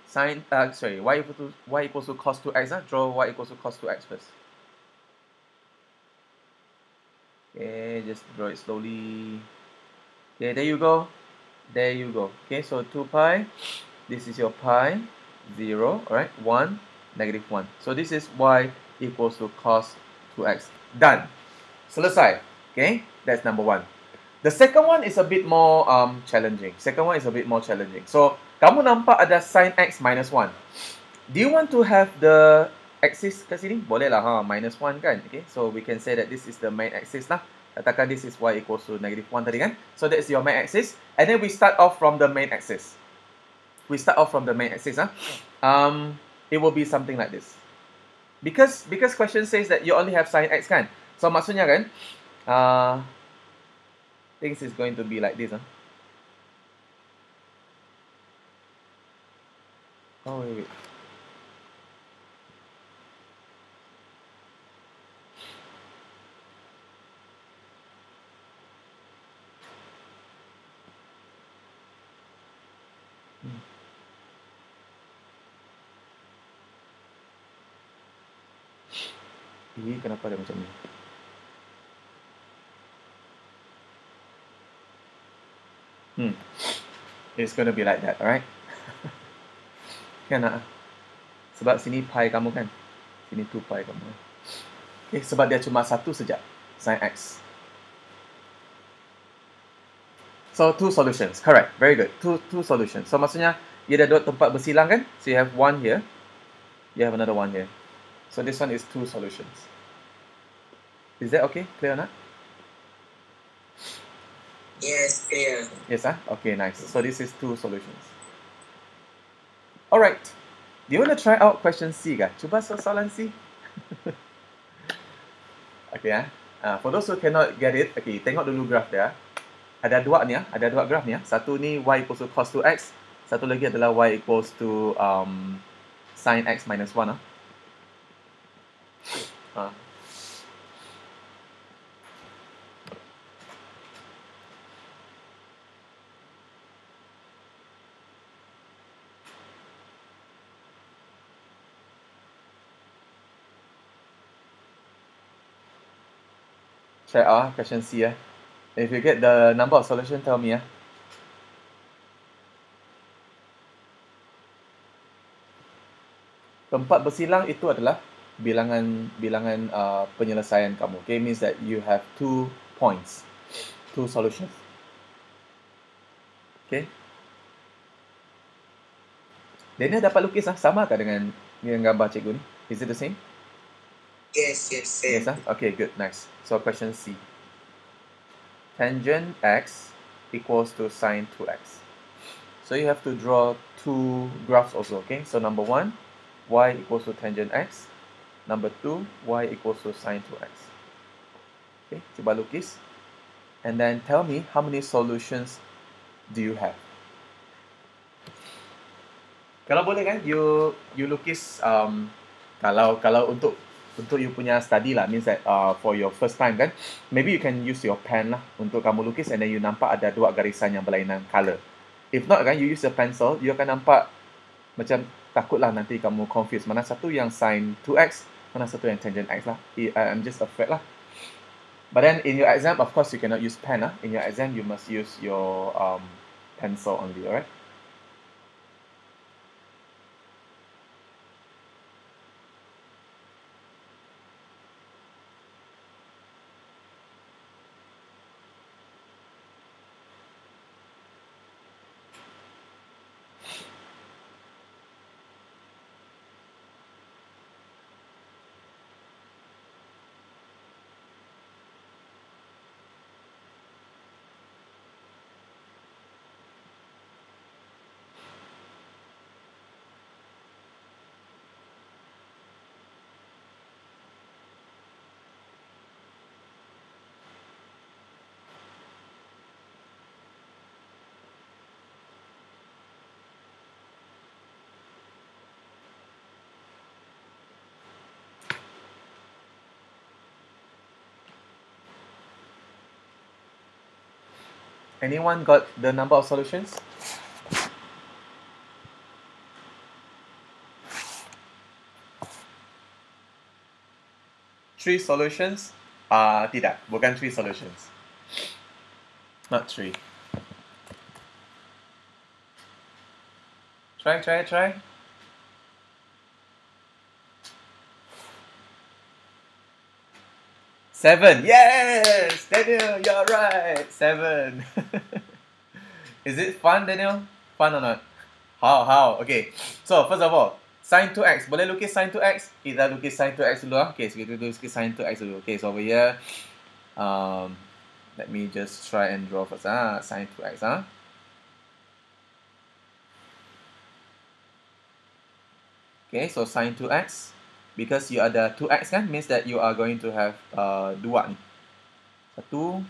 y equals to cos 2x. Draw y equals to cos 2x first. Okay, just draw it slowly. Okay, there you go. There you go. Okay, so 2 pi. This is your pi. 0, alright, 1, -1. So this is y equals to cos 2x. Done. Selesai. Okay, that's number 1. The second one is a bit more challenging. So, kamu nampak ada sin x -1. Do you want to have the axis kat sini? Boleh lah, -1 kan? Okay, so we can say that this is the main axis lah. Katakan this is y equals to -1 tadi kan? So that is your main axis. And then we start off from the main axis. It will be something like this. Because question says that you only have sin x kan? So maksudnya kan, things is going to be like this. Oh, wait. Ini kenapa ada macam ni? It's gonna be like that, alright? Kan nak? Sebab sini pi kamu kan? Sini 2 pi kamu. Okay, sebab dia cuma satu saja, sin x. So, two solutions. Correct. Very good. Two solutions. So, maksudnya, ia ada dua tempat bersilang kan? So, you have one here. You have another one here. So, this one is two solutions. Is that okay? Clear or not? Yes, clear. Yes, huh? Okay, nice. So this is two solutions. Alright. Do you want to try out question C kah? Cuba soalan C. Okay, for those who cannot get it, okay, tengok dulu graph dia. Ada dua ni, ada dua graph ni. Satu ni y equals to cos 2x. Satu lagi adalah y equals to sin x minus 1. Try out question C. If you get the number of solution, tell me. Tempat bersilang itu adalah bilangan penyelesaian kamu. Okay, means that you have 2 points, 2 solutions. Okay. Daniel dapat lukis sama kah dengan gambar cikgu ni? Is it the same? Yes, same. Yes, okay, good, nice. So question C. Tangent x equals to sine 2x. So you have to draw 2 graphs also, okay? So number 1, y equals to tangent x. Number 2, y equals to sine 2x. Okay, cuba lukis. And then tell me how many solutions do you have? Kalau boleh kan, you lukis kalau untuk you punya study lah, means that for your first time kan, maybe you can use your pen lah untuk kamu lukis, and then you nampak ada 2 garisan yang berlainan color. If not kan, you use a pencil, you akan nampak macam takutlah nanti kamu confuse mana satu yang sin 2x, mana satu yang tangent x lah. I'm just afraid lah. But then in your exam, of course, you cannot use pen lah. In your exam, you must use your pencil only, alright? Anyone got the number of solutions? Three solutions? Tidak, bukan 3 solutions. Not 3. Try. 7. Yes! Daniel, you're right. 7. Is it fun, Daniel? Fun or not? How? Okay. So, first of all, sin 2x. Boleh lukis sin 2x? Kita lukis sin 2x dulu. Okay, so kita lukis sin 2x dulu. Okay, so over here, let me just try and draw first. Sin 2x. Okay, so sin 2x. Because you ada 2x kan, means that you are going to have 2 ni. 1,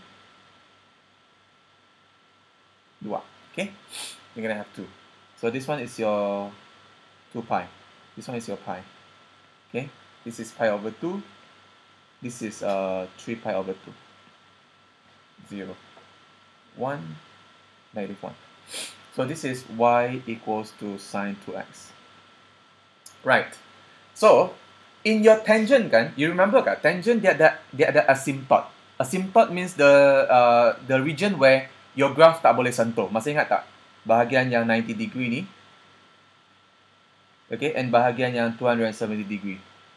2. Okay, you're gonna have 2. So this one is your 2 pi. This one is your pi. Okay, this is pi over 2. This is 3 pi over 2. 0, 1, -1. So this is y equals to sin 2x. Right. So in your tangent kan, you remember kan, tangent dia ada asymptote. Asymptote means the region where your graph tak boleh sentuh. Masih ingat tak? Bahagian yang 90 degree ni. Okay, and bahagian yang 270 degree.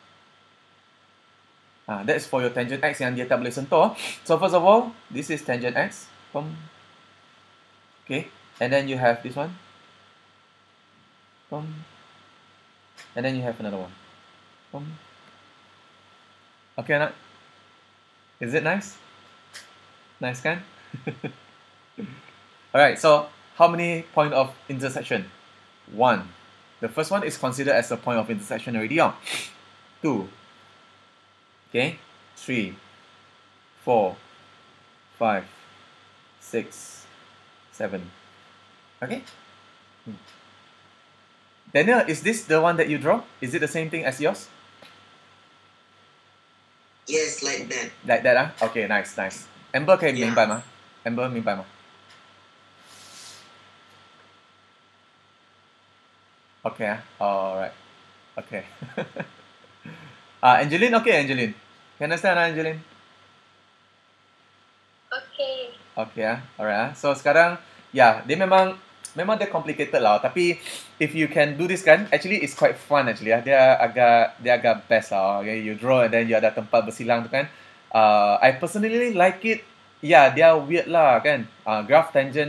That's for your tangent x yang dia tak boleh sentuh. So first of all, this is tangent x. Okay, and then you have this one. And then you have another one. Okay, anak? Is it nice? Nice kan? Alright, so how many point of intersection? 1. The first one is considered as a point of intersection already. 2. Okay. 3, 4, 5, 6, 7. Okay. Daniel, is this the one that you draw? Is it the same thing as yours? Yes, like that. Like that, Okay, nice, nice. Amber 可以明白吗 Amber 明白吗 Okay, alright. Okay. Angeline, okay, Angeline. You understand, Angeline? Okay. Okay, alright. So sekarang, dia memang dia complicated lah. Tapi if you can do this kan, actually it's quite fun actually. Dia agak best lah. Okay, you draw and then you ada tempat bersilang tu kan. I personally like it. Dia weird lah kan. Graph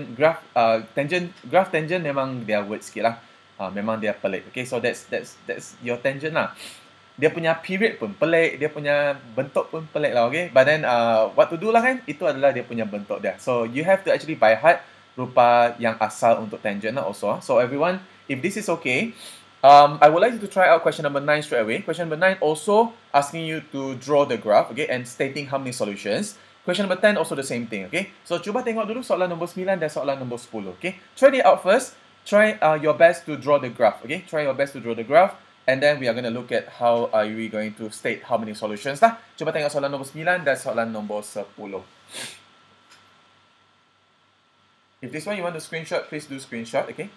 tangent memang dia weird sikit lah. Memang dia pelik. Okay, so that's your tangent lah. Dia punya period pun pelik, dia punya bentuk pun pelik lah, okay? But then, what to do lah kan, itu adalah dia punya bentuk dia. So, you have to actually by heart rupa yang asal untuk tangent lah also. So, everyone, if this is okay, I would like you to try out question number 9 straight away. Question number 9 also asking you to draw the graph, okay? And stating how many solutions. Question number 10 also the same thing, okay? So, cuba tengok dulu soalan nombor 9 dan soalan nombor 10, okay? Try it out first. Try your best to draw the graph, okay? Try your best to draw the graph. And then we are going to look at how are we going to state how many solutions lah. Cuba tengok soalan nombor 9 dan soalan nombor 10. If this one you want to screenshot, please do screenshot, okay?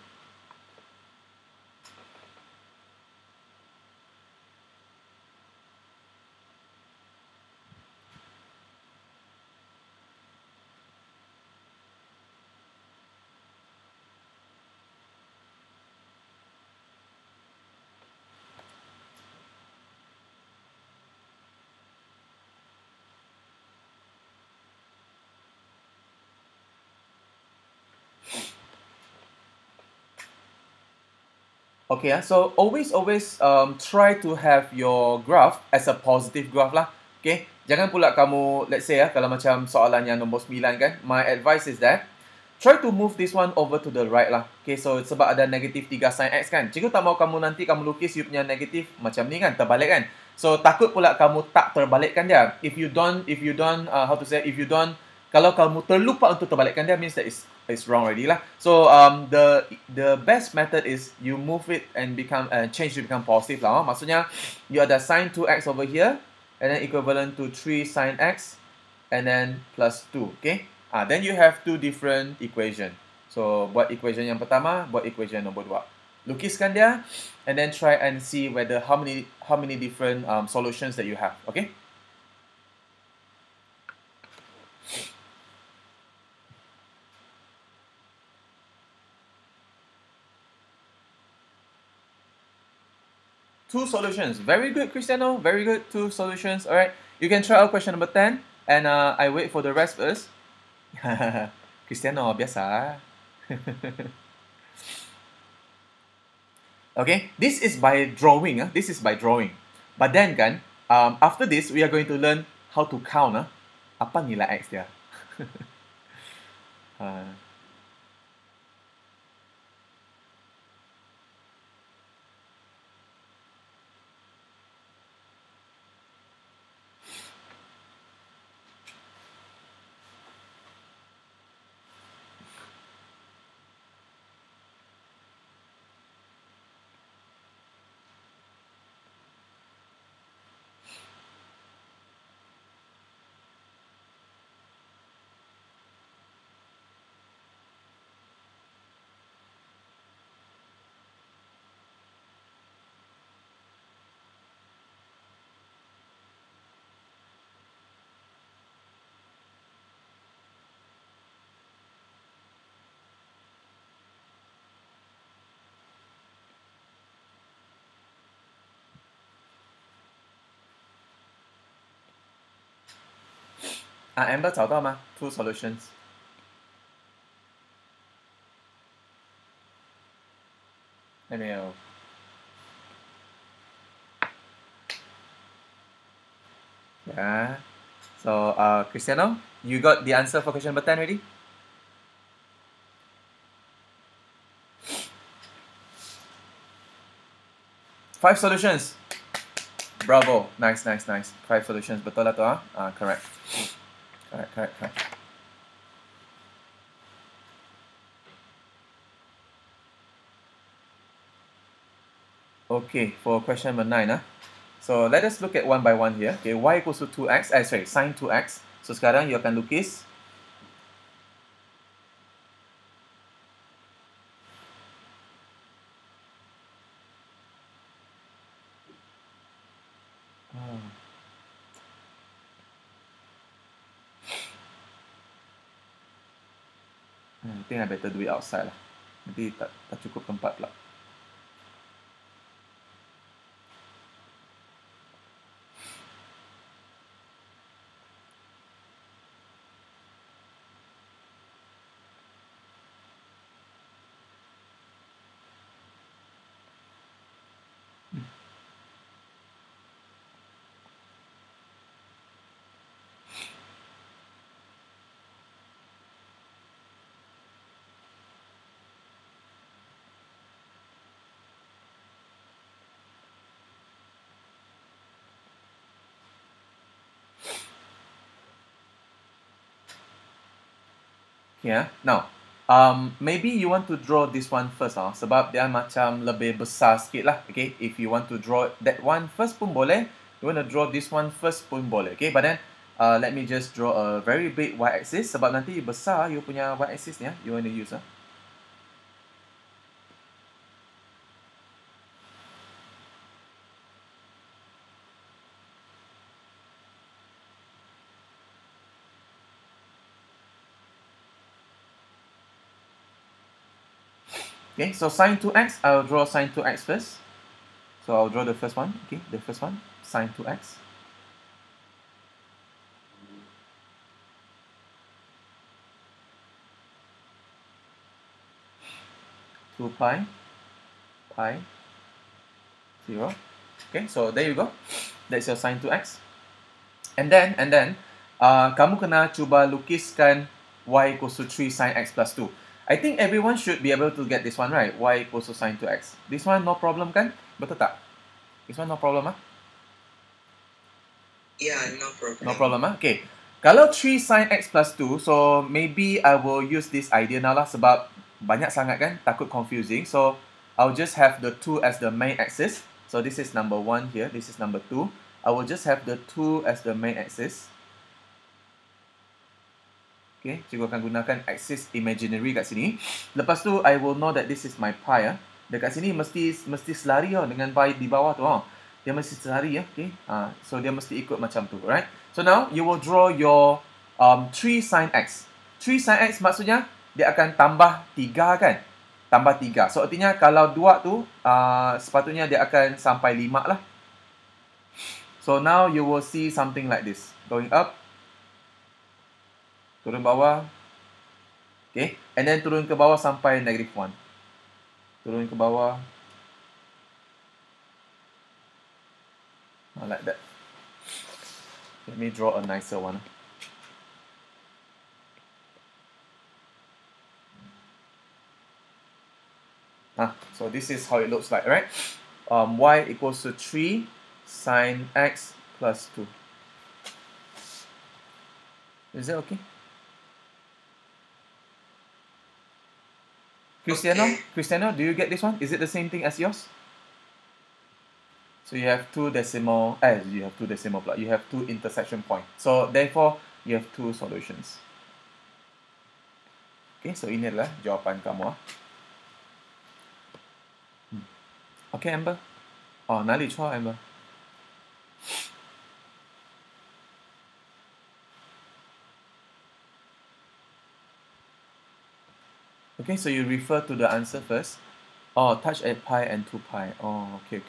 Okay, so always try to have your graph as a positive graph lah. Okay, jangan pula kamu, let's say kalau macam soalan yang nombor 9 kan, my advice is that try to move this one over to the right lah. Okay, so sebab ada negatif 3 sin x kan. Cikgu tak mau kamu nanti kamu lukis you punya negatif macam ni kan, terbalik kan. So takut pula kamu tak terbalikkan dia. If you don't, kalau kamu terlupa untuk terbalikkan dia, means that it's wrong already lah. So the best method is you move it and change to become positive lah. Maksudnya you ada sin 2x over here and then equivalent to 3 sin x and then plus 2, okay? Then you have two different equation. So buat equation yang pertama, buat equation nombor 2. Lukiskan dia and then try and see whether how many different solutions that you have, okay? Two solutions. Very good, Cristiano. Very good. 2 solutions. All right. You can try out question number 10. And I wait for the rest first. Cristiano, biasa. Okay. This is by drawing. This is by drawing. But then kan, after this, we are going to learn how to count. Apa nilai X dia? Amber 找到吗 ？Two solutions。还没有。Yeah. So, Cristiano, you got the answer for question number 10 already? 5 solutions. Bravo. Nice, nice, nice. 5 solutions. Betul lah tu, ah? Correct. Correct. Okay, for question number 9, so let us look at one by one here. Okay, y equals to 2x, sorry, sine 2x. So sekarang you akan lukis I think I better do it outside lah. Nanti tak cukup tempat pula. Yeah. Now, maybe you want to draw this one first, sebab dia macam lebih besar sikit lah. Okay, if you want to draw that one first pun boleh. You want to draw this one first pun boleh. Okay, but then let me just draw a very big y-axis sebab nanti besar you punya y-axis ni, you want to use. Okay, so sine 2x, I'll draw sine 2x first. So I'll draw the first one. Okay, the first one, sine 2x. Two pi, 0. Okay, so there you go. That's your sine 2x. And then, kamu kena cuba lukiskan y equals to 3 sine x plus 2. I think everyone should be able to get this one, right? Y equals to sine 2x. This one no problem kan? Betul tak? This one no problem, Yeah, no problem. No problem, Okay. Kalau 3 sine x plus 2, so maybe I will use this idea now lah sebab banyak sangat kan, takut confusing. So I'll just have the 2 as the main axis. So this is number 1 here, this is number 2. I will just have the 2 as the main axis. Okay, cikgu akan gunakan axis imaginary kat sini. Lepas tu, I will know that this is my pi. Dekat sini mesti selari dengan pi di bawah tu. Dia mesti selari. Okay. So dia mesti ikut macam tu. Right? So now, you will draw your 3 sin x. 3 sin x maksudnya, dia akan tambah 3 kan? Tambah 3. So artinya, kalau 2 tu, sepatutnya dia akan sampai 5 lah. So now, you will see something like this. Going up. Turun bawah. Okay. And then turun ke bawah sampai negative 1. Turun ke bawah. Like that. Let me draw a nicer one. So this is how it looks like, right? Y equals to 3 sine x plus 2. Is that okay? Cristiano, do you get this one? Is it the same thing as yours? So you have two decimal you have 2 intersection points. So therefore, you have 2 solutions. Okay, so ini adalah jawapan kamu. Okay, Amber. 哪里错 Amber? Okay, so you refer to the answer first. Touch at pi and 2 pi. Okay.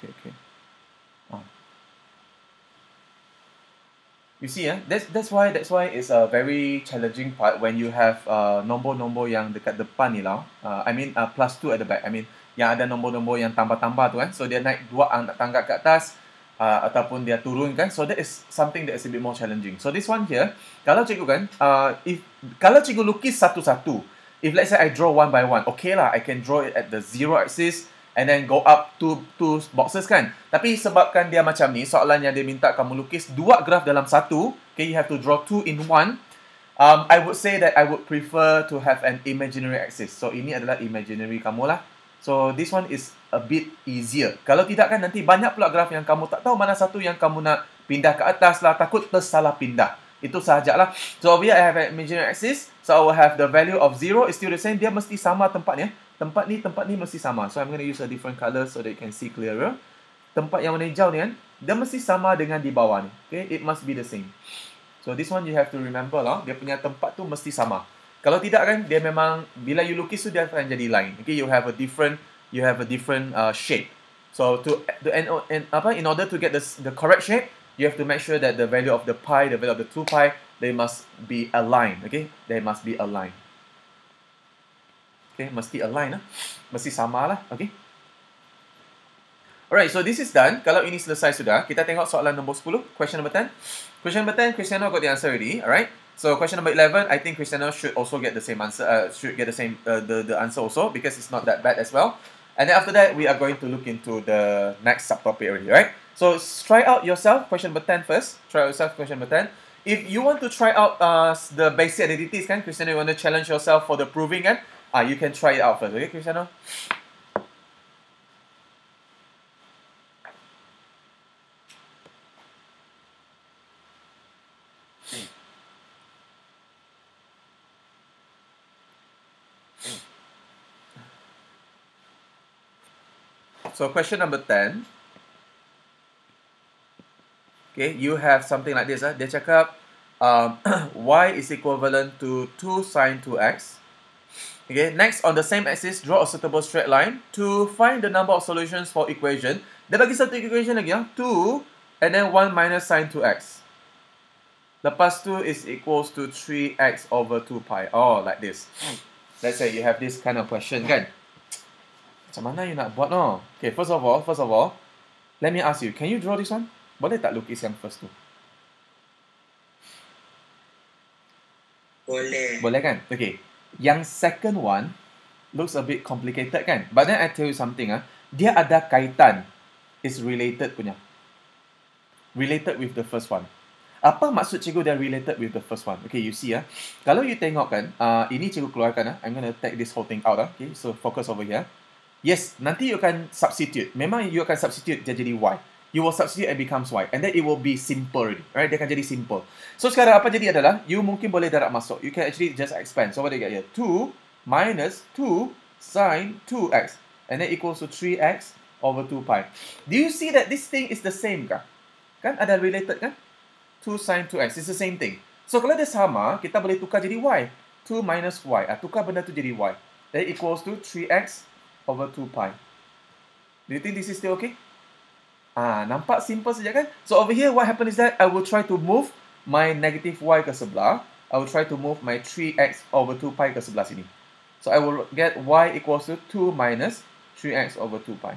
You see, that's why it's a very challenging part when you have nombor-nombor yang dekat depan ni lah. I mean plus 2 at the back. I mean yang ada nombor-nombor yang tambah-tambah tu kan. So dia naik 2 angkat tangga ke atas ataupun dia turun kan. So that is something that is a bit more challenging. So this one here, kalau cikgu kan, kalau cikgu lukis satu-satu, if let's say I draw one by one, okay lah, I can draw it at the 0 axis, and then go up two boxes kan. Tapi sebabkan dia macam ni, soalan yang dia minta kamu lukis dua graf dalam satu, okay, you have to draw two in one. I would say that I would prefer to have an imaginary axis. So ini adalah imaginary kamu lah. So this one is a bit easier. Kalau tidak kan nanti banyak pula graf yang kamu tak tahu mana satu yang kamu nak pindah ke atas lah, takut tersalah pindah. Itu sahajalah. So over here I have an imaginary axis. So I will have the value of 0 is still the same. Dia mesti sama tempatnya. Tempat ni mesti sama. So I'm going to use a different color so that you can see clearer. Tempat yang warna hijau ni kan, dia mesti sama dengan di bawah ni. Okay, it must be the same. So this one you have to remember lah. Dia punya tempat tu mesti sama. Kalau tidak kan, dia memang bila you lukis tu dia akan jadi line. Okay, you have a different shape. So in order to get the correct shape, you have to make sure that the value of the pi, the value of the 2 pi, they must be aligned. Okay, they must be aligned. Okay, mesti align lah. Mesti sama lah. Okay. Alright, so this is done. Kalau ini selesai sudah, kita tengok soalan nombor 10, question number 10. Question number 10, Cristiano got the answer already. Alright. So question number 11, I think Cristiano should also get the same answer. Should get the same the answer also because it's not that bad as well. And then after that, we are going to look into the next subtopic already. Right. So try out yourself question number 10 first. Try out yourself question number 10. If you want to try out the basic identities, kan, Cristiano, you want to challenge yourself for the proving, kan? You can try it out first. Okay, Cristiano. So question number 10. Okay, you have something like this. Dia cakap y is equivalent to 2 sine 2x. Okay, next on the same axis, draw a suitable straight line to find the number of solutions for equation. Dia bagi satu equation lagi, 2 and then 1 minus sine 2x. Lepas tu is equals to 3x over 2 pi. Oh, like this. Let's say you have this kind of question, kan? Macam mana you nak buat, no? Okay, first of all, let me ask you, can you draw this one? Boleh tak lukis yang first tu? Boleh. Boleh kan? Okay. Yang second one looks a bit complicated kan? But then I tell you something, dia ada kaitan. Is related punya. Related with the first one. Apa maksud cikgu dia related with the first one? Okay, you see, kalau you tengok kan, ini cikgu keluarkan, I'm going to take this whole thing out. Okay, so focus over here. Yes, nanti you akan substitute. Memang you akan substitute dia jadi y. You will substitute and becomes y. And then it will be simple already. Right? Dia akan jadi simple. So sekarang apa jadi adalah, you mungkin boleh darab masuk. You can actually just expand. So what do you get here? 2 minus 2 sine 2x. And then equals to 3x over 2 pi. Do you see that this thing is the same kah? Kan ada related kan? 2 sine 2x. It's the same thing. So kalau dia sama, kita boleh tukar jadi y. 2 minus y. Tukar benda tu jadi y. Then equals to 3x over 2 pi. Do you think this is still okay? Nampak simple saja kan? So over here, what happened is that I will try to move my negative y ke sebelah. I will try to move my 3x over 2 pi ke sebelah sini. So I will get y equals to 2 minus 3x over 2 pi.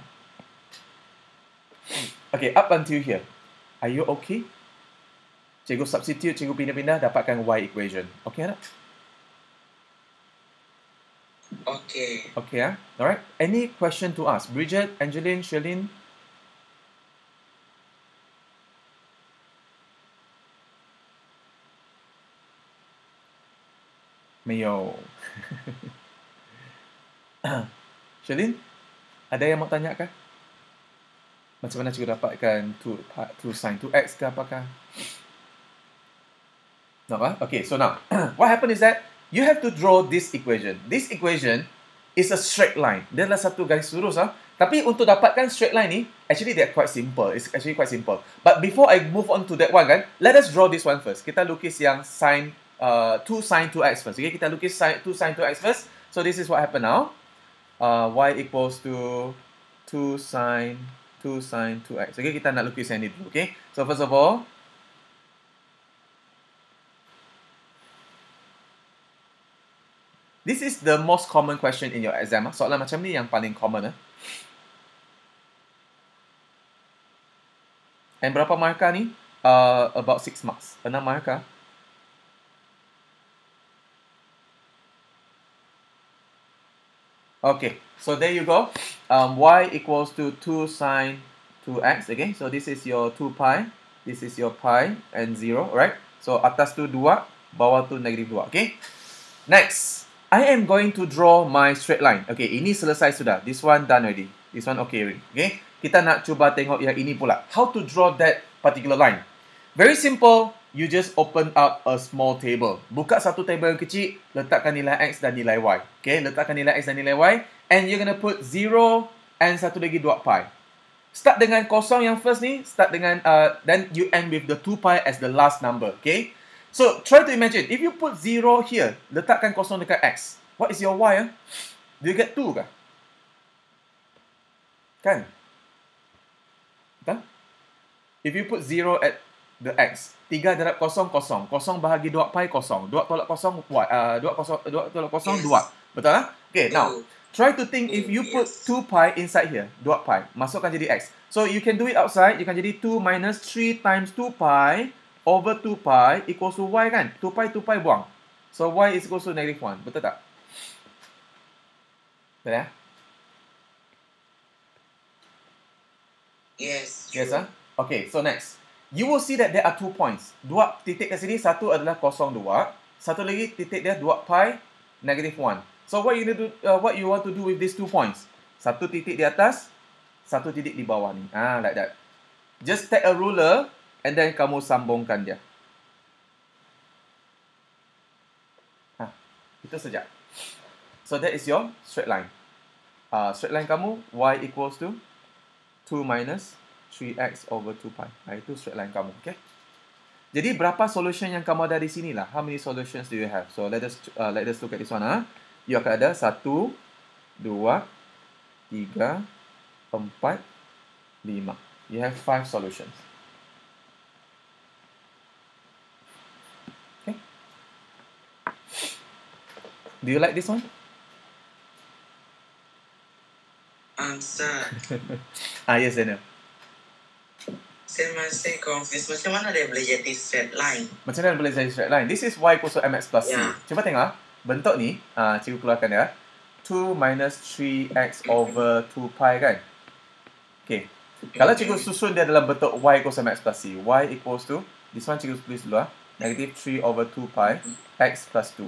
Okay, up until here. Are you okay? Cikgu substitute, cikgu pindah-pindah, dapatkan y equation. Okay tak? Okay. Okay, alright. Any question to ask? Bridget, Angeline, Sherlyn? Mayo. Sherlyn, ada yang mau tanya kah? Macam mana cikgu dapatkan 2 sin 2x ke apakah? No, okay, so now, what happened is that you have to draw this equation. This equation is a straight line. Dia adalah satu garis lurus. Tapi untuk dapatkan straight line ni, actually they're quite simple. It's actually quite simple. But before I move on to that one kan, let us draw this one first. Kita lukis yang sin 2 sin 2x first. Okay, kita lukis 2 sin 2x first. So this is what happened now. Y equals to 2 sin 2x. Okay, kita nak lukis yang ni dulu. Okay, so first of all, this is the most common question in your exam. Soalan macam ni yang paling common. And berapa markah ni? About 6 marks. 6 markah. Okay, so there you go. Y equals to 2 sine 2x. Okay, so this is your 2 pi. This is your pi and 0, right? So atas tu 2, bawah tu negatif 2. Okay, next. I am going to draw my straight line. Okay, ini selesai sudah. This one done already. This one okay already. Okay, kita nak cuba tengok yang ini pula. How to draw that particular line. Very simple. You just open up a small table. Buka satu table yang kecil, letakkan nilai X dan nilai Y. Okay, letakkan nilai X dan nilai Y. And you're gonna put 0 and satu lagi 2 pi. Start dengan kosong yang first ni. Start dengan, then you end with the 2 pi as the last number. Okay. So, try to imagine. If you put 0 here, letakkan kosong dekat X. What is your Y? Do you get 2 kah? Kan? Betul? If you put 0 at the X, 3 darab kosong, kosong. Kosong bahagi 2 pi, kosong. 2 tolak kosong, 2 tolak kosong, 2. Betul lah? Okay, now, try to think if you put 2 pi inside here, 2 pi, masukkan jadi X. So, you can do it outside. You can jadi 2 minus 3 times 2 pi over 2 pi equals to Y kan? 2 pi buang. So, Y is equals to negative 1. Betul tak? Betul ya? Yes. Yes, ah? Okay, so next. You will see that there are 2 points. 2 titik kat sini, satu adalah 0, 2. Satu lagi titik dia 2 pi, negative 1. So what you want to do with these 2 points? Satu titik di atas, satu titik di bawah ni. Like that. Just take a ruler and then kamu sambungkan dia. Itu saja. So that is your straight line. Straight line kamu y equals to 2 minus 3x over 2 pi. Itu straight line kamu, okay? Jadi berapa solution yang kamu ada di sini lah? How many solutions do you have? So let us look at this one. You akan ada 1, 2, 3, 4, 5. You have 5 solutions. Okay. Do you like this one? Sir, Yes, Daniel. saya masih confused. Macam mana dia boleh jadi straight line? Macam mana boleh jadi straight line? This is y equals to mx plus c. Yeah. Cuba tengok bentuk ni. Cikgu keluarkan ya. 2 minus 3x over 2 pi kan? Okay. Kalau cikgu susun dia dalam bentuk y equals to mx plus c. Y equals to, this one cikgu tulis dulu negative 3 over 2 pi x plus 2.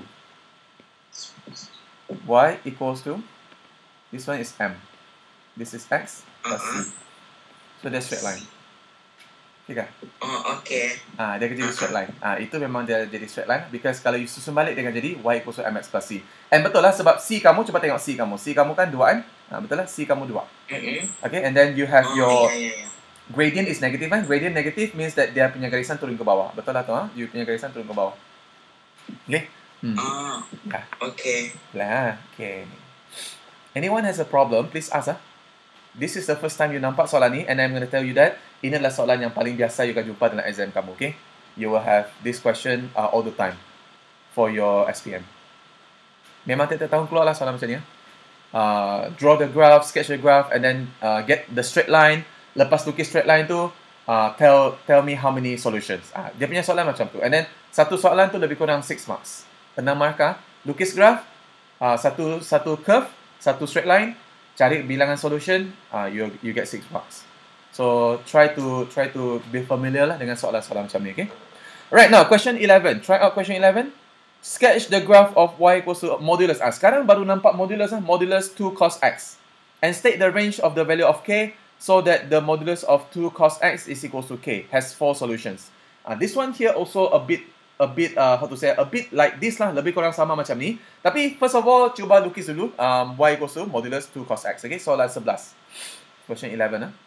Y equals to, this one is m. This is x plus c. So that's straight line. Okay kan? Oh, okay. Dia akan jadi straight line. Itu memang dia jadi straight line because kalau you susun balik dia akan jadi y equals to mx plus c. And betul lah sebab c kamu, cuba tengok c kamu. C kamu kan 2 kan? Betul lah, c kamu 2. Okay, and then you have your gradient is negative kan? Gradient negative means that dia punya garisan turun ke bawah. Betul lah tu You punya garisan turun ke bawah. Okay? Okay. Lah, okay. Anyone has a problem, please ask This is the first time you nampak soalan ni and I'm going to tell you that ini adalah soalan yang paling biasa you akan jumpa dalam exam kamu, okay? You will have this question all the time for your SPM. Memang tiap-tiap tahun keluar lah soalan macam ni. Draw the graph, sketch the graph and then get the straight line. Lepas lukis straight line tu, tell me how many solutions. Dia punya soalan macam tu. And then, satu soalan tu lebih kurang 6 marks. 6 markah, lukis graph, satu curve, satu straight line, cari bilangan solution, you get 6 marks. So try to be familiar lah dengan soalan-soalan macam ni, okay? Right, now question 11. Try out question 11. Sketch the graph of y equals to modulus. Sekarang baru nampak modulus, modulus 2 cos x. And state the range of the value of k so that the modulus of 2 cos x is equals to k. Has 4 solutions. This one here also a bit like this lah, lebih kurang sama macam ni. Tapi first of all, cuba lukis dulu y equals to modulus 2 cos x. Okay, soalan 11. Question 11.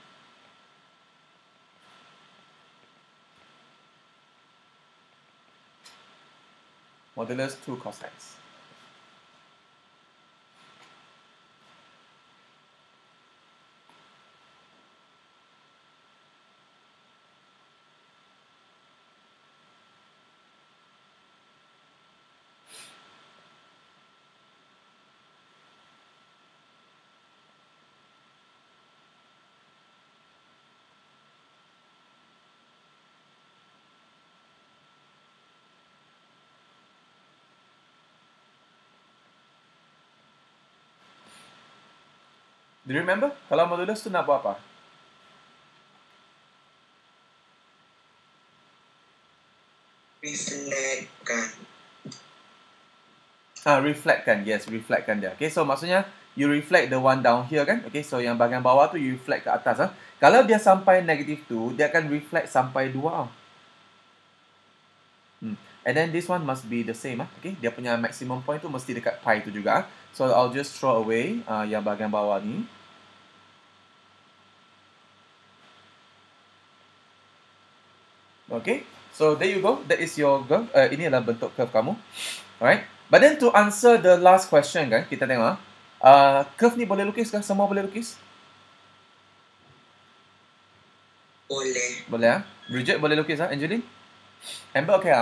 Modulus 2 cos x. Do you remember? Kalau modulus tu nak buat apa? Reflectkan. Yes, reflectkan dia. Okay, so maksudnya you reflect the one down here kan? Okay, so yang bahagian bawah tu you reflect ke atas. Kalau dia sampai -2, dia akan reflect sampai 2. And then this one must be the same. Okay, dia punya maximum point tu mesti dekat pi tu juga. So I'll just throw away yang bahagian bawah ni. Okay, so there you go. That is your curve. Ini adalah bentuk curve kamu. Alright. But then to answer the last question kan, kita tengok. Curve ni boleh lukis kan? Semua boleh lukis? Boleh. Boleh Bridget boleh lukis Angeline? Amber okay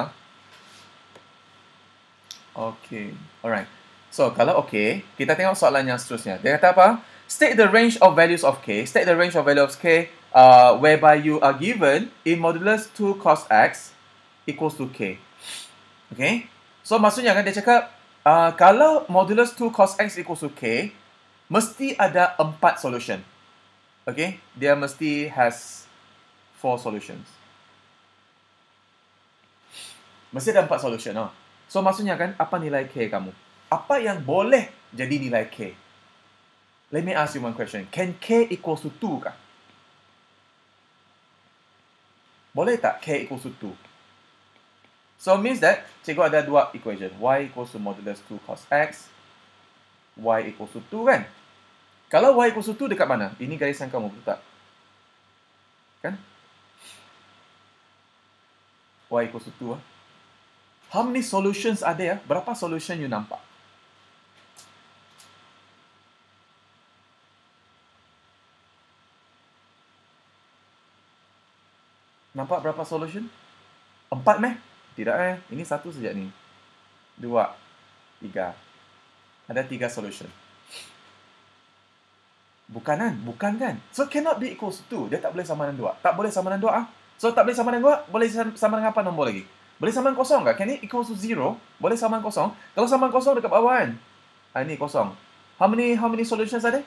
Okay. Alright. So kalau okay, kita tengok soalan yang seterusnya. Dia kata apa? State the range of values of k. State the range of values of k whereby you are given in modulus 2 cos x equals to k. Okay. So maksudnya kan dia cakap kalau modulus 2 cos x equals to k, mesti ada 4 solution. Okay. Dia mesti has 4 solutions. Mesti ada 4 solution. So maksudnya kan apa nilai k kamu? Apa yang boleh jadi nilai k? Let me ask you one question. Can k equals to 2 kah? Boleh tak k equals to 2? So means that cikgu ada dua equation. Y equals to modulus 2 cos x. Y equals to 2 kan? Kalau y equals to 2 dekat mana? Ini garisan kamu, betul tak? Kan? Y equals to 2. How many solutions ada ya? Berapa solution you nampak? Nampak berapa solution? 4 meh? Tidak Ini satu saja ni. 2, 3. Ada 3 solution. Bukan kan? So cannot be equals to 2. Dia tak boleh sama dengan 2. Tak boleh sama dengan 2 So tak boleh sama dengan 2, boleh sama dengan apa nombor lagi? Boleh sama dengan kosong tak? Can it equals to 0? Boleh sama dengan kosong? Kalau sama dengan kosong dekat bawah kan? Ini kosong. How many solutions ada?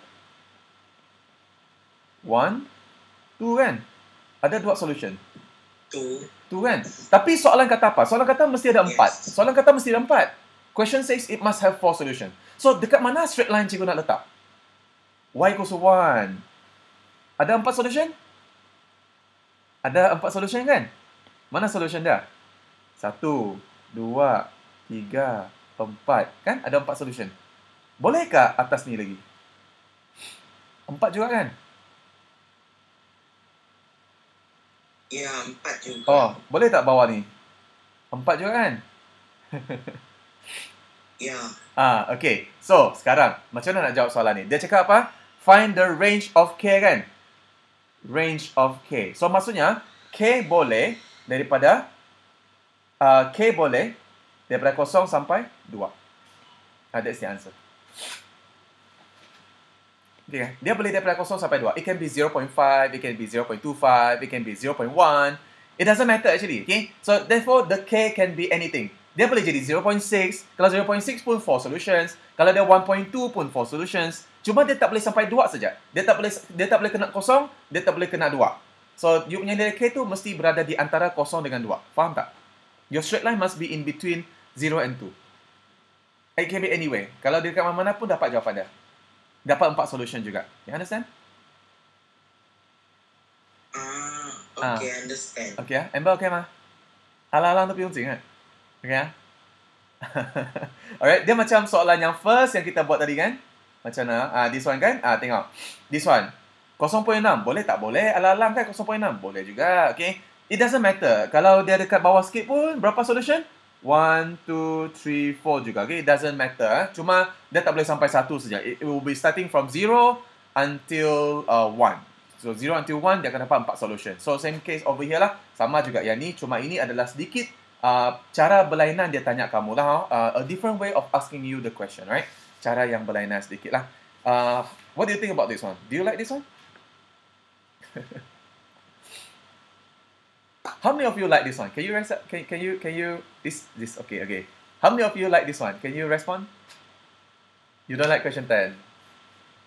1, 2 kan? Ada 2 solution. 2 kan? Tapi soalan kata apa? Soalan kata mesti ada 4. Yes. Soalan kata mesti ada 4. Question says it must have 4 solution. So dekat mana straight line cikgu nak letak? Y equals to 1. Ada 4 solution? Ada 4 solution kan? Mana solution dia? 1, 2, 3, 4. Kan? Ada 4 solution. Bolehkah atas ni lagi? 4 juga kan? Ya, 4 juga. Oh, boleh tak bawah ni? 4 juga kan? Ya. Okay. So, sekarang, macam mana nak jawab soalan ni? Dia cakap apa? Find the range of k kan? Range of k. So, maksudnya, k boleh daripada k boleh daripada 0 sampai 2. That's the answer. Okay. Dia boleh daripada 0 sampai 2. It can be 0.5, it can be 0.25, it can be 0.1. It doesn't matter actually. Okay. So, therefore, the k can be anything. Dia boleh jadi 0.6. Kalau 0.6 pun 4 solutions. Kalau dia 1.2 pun 4 solutions. Cuma dia tak boleh sampai 2 saja. Dia tak boleh kena 0, dia tak boleh kena 2. So, you punya nilai k tu mesti berada di antara 0 dengan 2. Faham tak? Your straight line must be in between 0 and 2. It can be anywhere. Kalau dekat mana-mana pun dapat jawapan dia. Dapat 4 solution juga. You understand? Okay, understand. Okay Amber okay mah? Alang-alang tu pun kan? Okay Alright, dia macam soalan yang first yang kita buat tadi kan? Macam mana? This one kan? Tengok. This one. 0.6. Boleh tak? Boleh. Alang-alang kan 0.6? Boleh juga. Okay. It doesn't matter. Kalau dia dekat bawah sikit pun, berapa solution? 1, 2, 3, 4 juga. Okay. It doesn't matter. Cuma, dia tak boleh sampai 1 saja. It will be starting from 0 until 1. So, 0 until 1, dia akan dapat 4 solution. So, same case over here lah. Sama juga yang ni. Cuma ini adalah sedikit cara berlainan dia tanya kamu lah. A different way of asking you the question, right? Cara yang berlainan sedikit lah. What do you think about this one? Do you like this one? How many of you like this one? Can you this okay. How many of you like this one? Can you respond? You don't like question 10?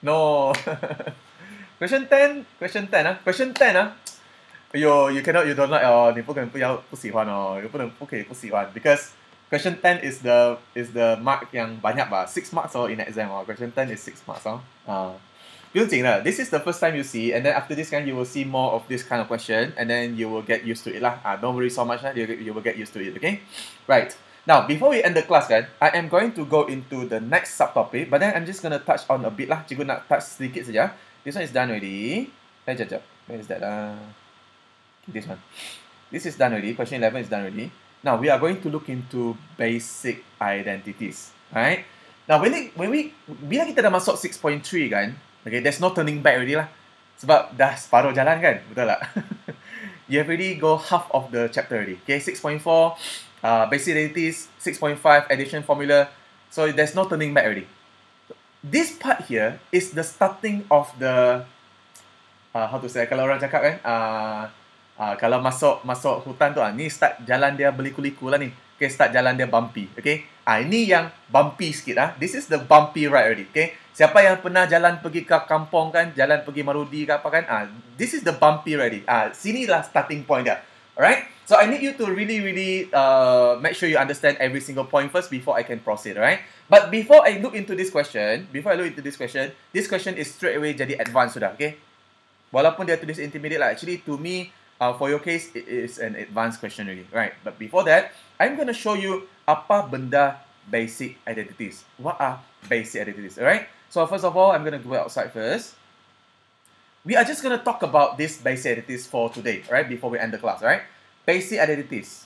No. Question 10, question 10 啊，question 10啊。哎呦，you cannot, you don't like 哦，你不喜欢哦，不可以不喜欢，because question 10 is the mark yang banyak吧，6 marks 哦 in exam 哦，question 10 is 6 marks 哦，不用紧的，this is the first time you see, and then after this kind you will see more of this kind of question, and then you will get used to it lah. Don't worry so much lah, you will get used to it, okay? Right. Now, before we end the class kan, I am going to go into the next subtopic, but then I'm just gonna touch on a bit lah. Cikgu nak touch sedikit saja. This one is done already. Jap. Where is that lah? This one. This is done already. Question 11 is done already. Now we are going to look into basic identities. Alright. Now bila kita dah masuk 6.3 kan, okay, there's no turning back already lah. Sebab dah separuh jalan kan, betul tak? You have already go half of the chapter already. Okay, 6.4 basic identities, 6.5 addition formula. So there's no turning back already. This part here is the starting of the how to say, kalau orang cakap kan, kalau masuk hutan tu, ni start jalan dia berliku-liku lah ni. Okay, start jalan dia bumpy. Okay, ini yang bumpy sikit . This is the bumpy ride already. Okay, siapa yang pernah jalan pergi ke kampung kan, jalan pergi Marudi ke apa kan, this is the bumpy already. Sinilah starting point dia. Alright, so I need you to really make sure you understand every single point first before I can proceed. Alright, but before I look into this question, this question is straight away jadi advanced sudah. Okay, walaupun dia tulis intermediate lah, actually to me, for your case, it is an advanced question already, right? But before that, I'm going to show you apa benda basic identities. What are basic identities, alright? So first of all, I'm going to go outside first. We are just going to talk about these basic identities for today, right? Before we end the class, right? Basic identities.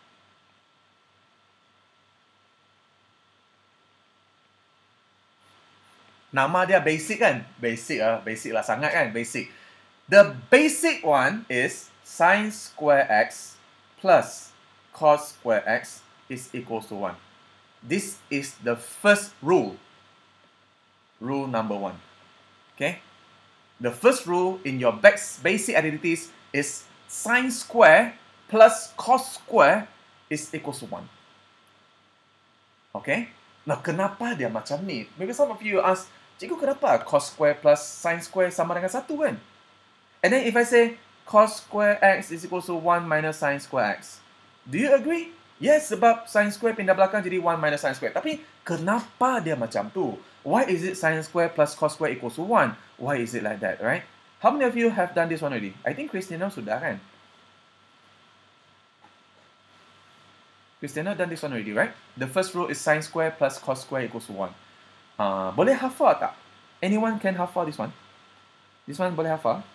Nama dia basic kan? Basic lah sangat kan? Basic. The basic one is sin square x plus cos square x is equals to 1. This is the first rule. Rule number 1. Okay? The first rule in your basic identities is sin square plus cos square is equals to 1. Okay? Nah, kenapa dia macam ni? Maybe some of you ask, cikgu, kenapa cos square plus sin square sama dengan 1 kan? And then if I say cos square x is equals to 1 minus sin square x, do you agree? Yes, sebab sin square pindah belakang jadi 1 minus sin square. Tapi kenapa dia macam tu? Why is it sin square plus cos square equals to 1? Why is it like that, right? How many of you have done this one already? I think Christina sudah kan? Christina done this one already, right? The first rule is sin square plus cos square equals to 1. Boleh hafal tak? Anyone can hafal this one? This one boleh hafal?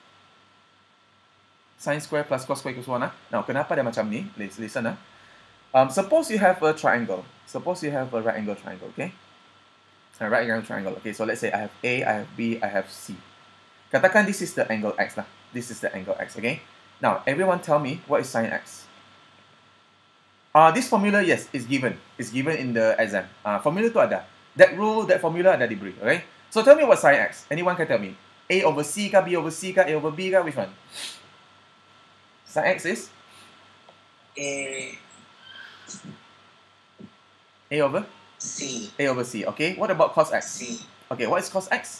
Sin square plus cos square equals 1. Now, kenapa dia macam ni? Listen. Suppose you have a triangle. Suppose you have a right angle triangle, okay? A right angle triangle. Okay, so let's say I have A, I have B, I have C. Katakan this is the angle X lah. This is the angle X, okay? Now, everyone tell me what is sin X? This formula, yes, is given. It's given in the exam. Formula tu ada. That rule, that formula ada diberi, okay? So tell me what sin X. Anyone can tell me. A over C ka, B over C ka, A over B ka, which one? Sin X is? A over? C. A over C, okay? What about cos X? C. Okay, what is cos X?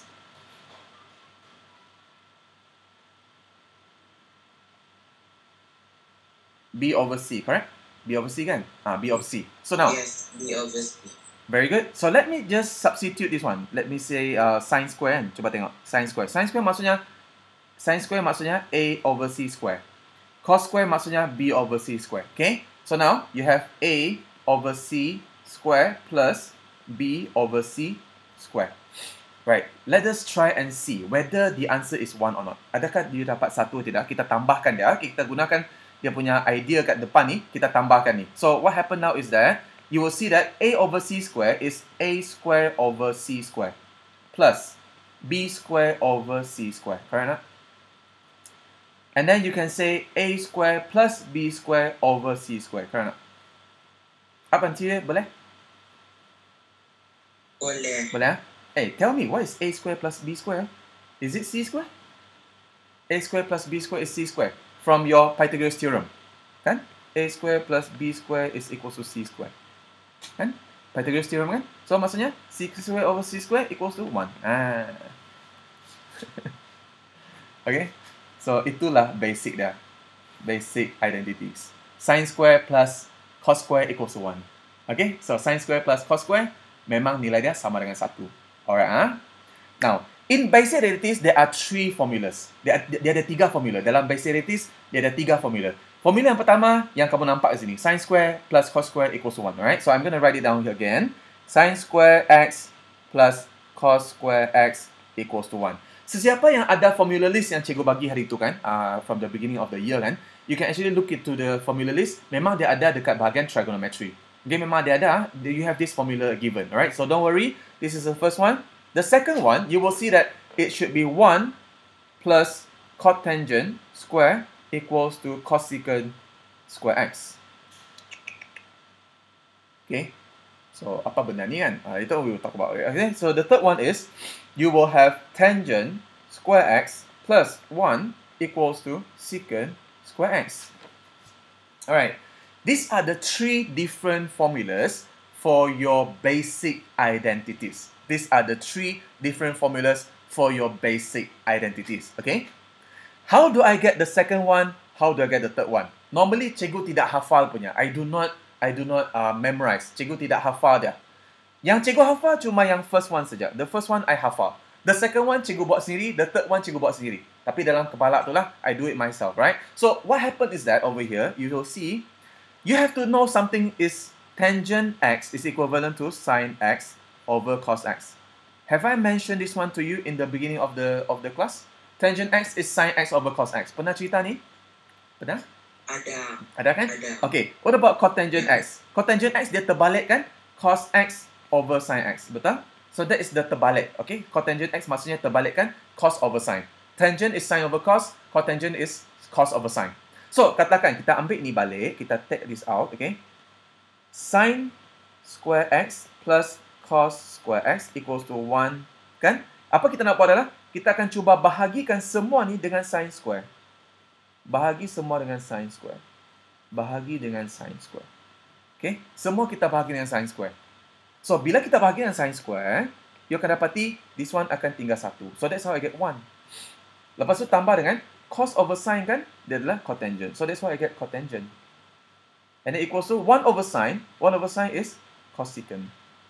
B over C, correct? B over C kan? B over C. So now, Yes, B over C. very good. So let me just substitute this one. Let me say sin square kan? Cuba tengok. Sin square. Sin square maksudnya A over C square. Cos square maksudnya B over C square. Okay? So now, you have A over C square plus B over C square. Right. Let us try and see whether the answer is 1 or not. Adakah dia dapat 1 atau tidak? Kita tambahkan dia. Kita gunakan dia punya idea kat depan ni. Kita tambahkan ni. So, what happened now is that you will see that A over C square is A square over C square plus B square over C square. Correct not? And then you can say A square plus B square over C square. Correct not? Up until here, boleh? Boleh. Boleh? Hey, tell me, what is A square plus B square? Is it C square? A square plus B square is C square. From your Pythagoras theorem. Kan? A square plus B square is equal to C square. Kan? Pythagoras theorem kan? So maksudnya c square over c square equals to 1. Okay, so itulah basic dia. Basic identities. Sin square plus cos square equals to 1. Okay, so sin square plus cos square memang nilai dia sama dengan 1. Alright, Now, in basic identities, there are 3 formulas. Dia ada 3 formula. Dalam basic identities, dia ada 3 formula. Formula yang pertama, yang kamu nampak di sini. Sin square plus cos square equals to 1. Alright, so I'm going to write it down here again. Sin square x plus cos square x equals to 1. Sesiapa yang ada formula list yang cikgu bagi hari itu kan, from the beginning of the year kan, you can actually look into the formula list. Memang dia ada dekat bahagian trigonometry. Okay, memang dia ada. You have this formula given. Alright, so don't worry. This is the first one. The second one, you will see that it should be 1 plus cotangent square equals to cosecant square x. Okay, so apa benda ni kan? Later we will talk about it. Okay, so the third one is you will have tangent square x plus 1 equals to secant square x. Alright, these are the 3 different formulas for your basic identities. These are the 3 different formulas for your basic identities. Okay? How do I get the second one? How do I get the third one? Normally, cikgu tidak hafal punya. I do not memorize. Cikgu tidak hafal dia. Yang cikgu hafal cuma yang first one saja. The first one I hafal. The second one cikgu buat sendiri. The third one cikgu buat sendiri. Tapi dalam kepala itulah I do it myself, right? So what happened is that over here you will see you have to know something is tangent x is equivalent to sin x over cos x. Have I mentioned this one to you in the beginning of the class? Tangent x is sin x over cos x. Pernah cerita ni? Pernah? Ada. Ada kan? Ada. Okay. What about cotangent x? Cotangent x dia terbalik kan? Cos x over sin x. Betul? So that is the terbalik. Okay? Cotangent x maksudnya terbalik kan? Cos over sin. Tangent is sin over cos. Cotangent is cos over sin. So katakan kita ambil ni balik. Kita take this out. Okay? Sin square x plus cos square x equals to 1, kan? Apa kita nak buat adalah, kita akan cuba bahagikan semua ni dengan sin square. Bahagi semua dengan sin square. Bahagi dengan sin square. Okay? Semua kita bahagi dengan sin square. So, bila kita bahagi dengan sin square, you akan dapati, this one akan tinggal 1. So, that's how I get 1. Lepas tu tambah dengan cos over sin kan, dia adalah cotangent. So, that's why I get cotangent. And then equals to 1 over sin. 1 over sin is cosecant.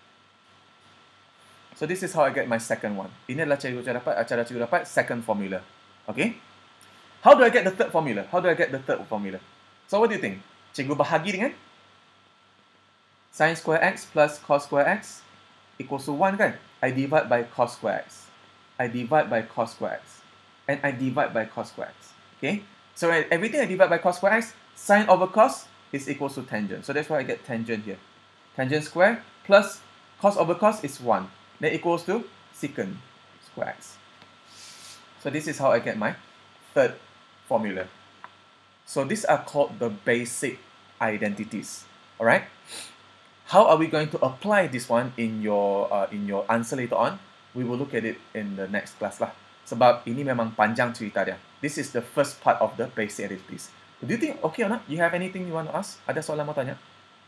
So this is how I get my second one. Ini adalah cara cikgu dapat second formula. Okay? How do I get the third formula? How do I get the third formula? So what do you think? Cikgu bahagi dengan sin square x plus cos square x equals to 1 kan? I divide by cos square x. I divide by cos square x. And I divide by cos square x. Okay? So everything I divide by cos square x, sin over cos is equals to tangent. So that's why I get tangent here. Tangent square plus cos over cos is 1. That equals to secant square x. So this is how I get my third formula. So these are called the basic identities. Alright? How are we going to apply this one in your answer later on? We will look at it in the next class lah. Sebab ini memang panjang cerita dia. This is the first part of the basic identities. Do you think okay or not? You have anything you want to ask? Ada soalan mau tanya?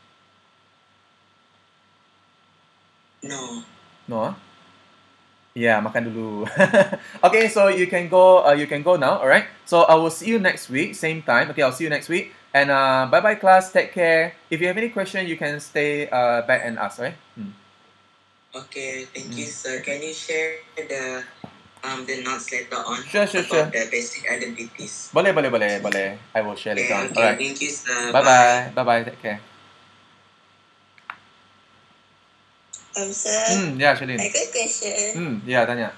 No. No? Yeah, makan dulu. Okay, so you can go now, alright? So I will see you next week, same time. Okay, I'll see you next week. And bye-bye class, take care. If you have any question, you can stay back and ask, right? Okay, thank you, sir. Can you share the notes later on? Sure. About the basic identities. Boleh. I will share later on. Okay, Alright. thank you, sir. Bye-bye, take care. Sir, Yeah, Shalin. I got a question. Yeah, tanya.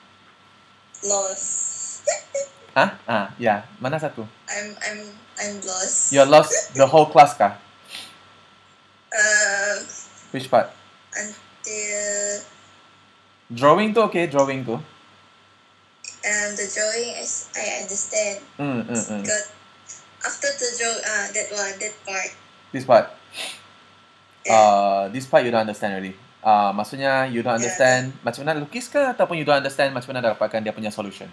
Lost. Yeah. Mana satu? I'm lost. You're lost the whole class kah? Which part? Until Drawing tu okay, drawing tu. the drawing is I understand. Got after the draw that part. This part. Yeah. This part you don't understand already. Maksudnya you don't understand macam mana lukis ke ataupun you don't understand macam mana dapatkan dia punya solutions?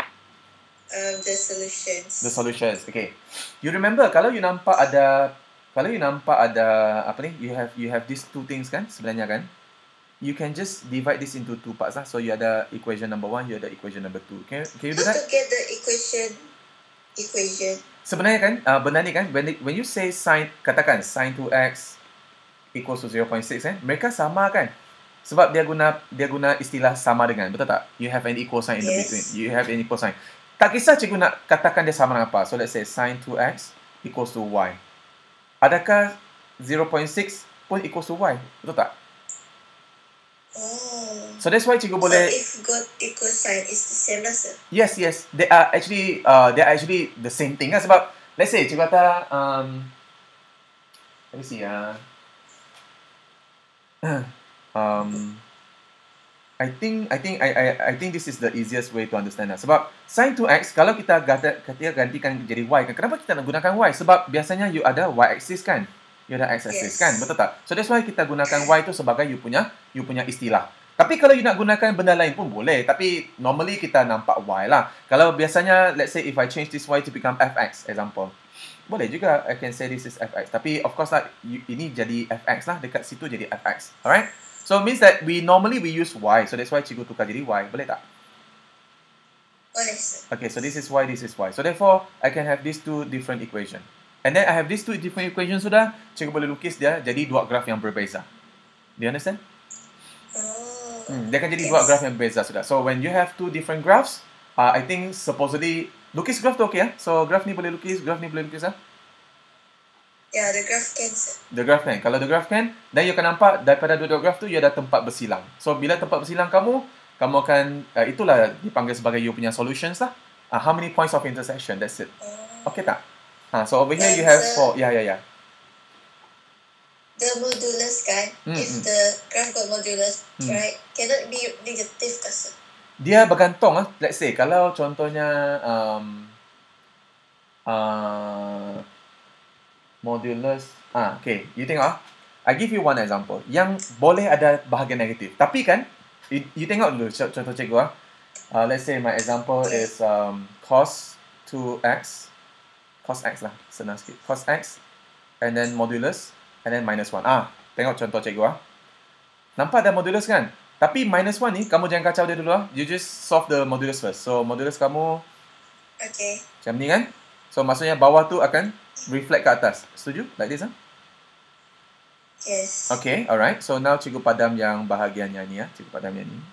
The solutions. The solutions. Okay. You remember kalau you nampak ada kalau you nampak ada apa ni, you have these two things kan sebenarnya kan, you can just divide this into two parts lah. So you ada equation number 1, you ada equation number 2. Can you do How that? to get the equation? Sebenarnya kan, benda ni kan, when you say sin, katakan sin 2x equals to 0.6 kan, mereka sama kan? Sebab dia guna istilah sama dengan, betul tak? You have an equal sign in the Yes. between. You have an equal sign. Tak kisah cikgu nak katakan dia sama dengan apa. So let's say sin 2x equals to y. Adakah 0.6 pun equals to y? Betul tak? Oh. So that's why cikgu So boleh... if got equal sign, it's the same lah, sir. Yes. They are actually the same thing kan. Sebab let's say cikgu kata let me see I think this is the easiest way to understand lah. Sebab sin 2x kalau kita gantikan jadi y kan. Kenapa kita nak gunakan y? Sebab biasanya you ada y axis kan. You ada x axis Yes. kan. Betul tak? So that's why kita gunakan y tu sebagai you punya istilah. Tapi kalau you nak gunakan benda lain pun boleh. Tapi normally kita nampak y lah. Kalau biasanya let's say if I change this y to become fx example. Boleh juga I can say this is fx. Tapi of course lah ini jadi fx lah. Dekat situ jadi fx. Alright? So means that we use y. So that's why cikgu tukar jadi y. Boleh tak? Boleh, sir. Okay, so this is y, this is y. So therefore, I can have these two different equation. And then I have these two different equations sudah. Cikgu boleh lukis dia jadi dua graf yang berbeza. Do you understand? Oh. Dia akan jadi dua graf yang berbeza sudah. So when you have two different graphs, I think supposedly lukis graf tu okay ya. So graf ni boleh lukis, graf ni boleh lukis ah. Yeah, the graph can, sir. The graph kan. Kalau the graph kan, then you akan nampak daripada dua-dua graf tu you ada tempat bersilang. So bila tempat bersilang kamu akan itulah dipanggil sebagai you punya solutions lah. How many points of intersection? That's it. Oh. Okay tak? So over here you Then, have sir, 4. Yeah. The modulus kan, if the graph got modulus, right, cannot be negative kan, sir? Dia bergantung ah. Let's say kalau contohnya modulus okay, you tengok I give you one example yang boleh ada bahagian negatif. Tapi kan you tengok dulu contoh cikgu let's say my example is cos 2x cos x lah, senang sikit. Cos x and then modulus and then minus 1. Tengok contoh cikgu nampak ada modulus kan? Tapi minus 1 ni kamu jangan kacau dia dulu You just solve the modulus first. So modulus kamu Okay. macam ni kan? So maksudnya bawah tu akan reflect ke atas. Setuju? Like this Yes. Okay, alright. So now cikgu padam yang bahagiannya ni Cikgu padam yang ni.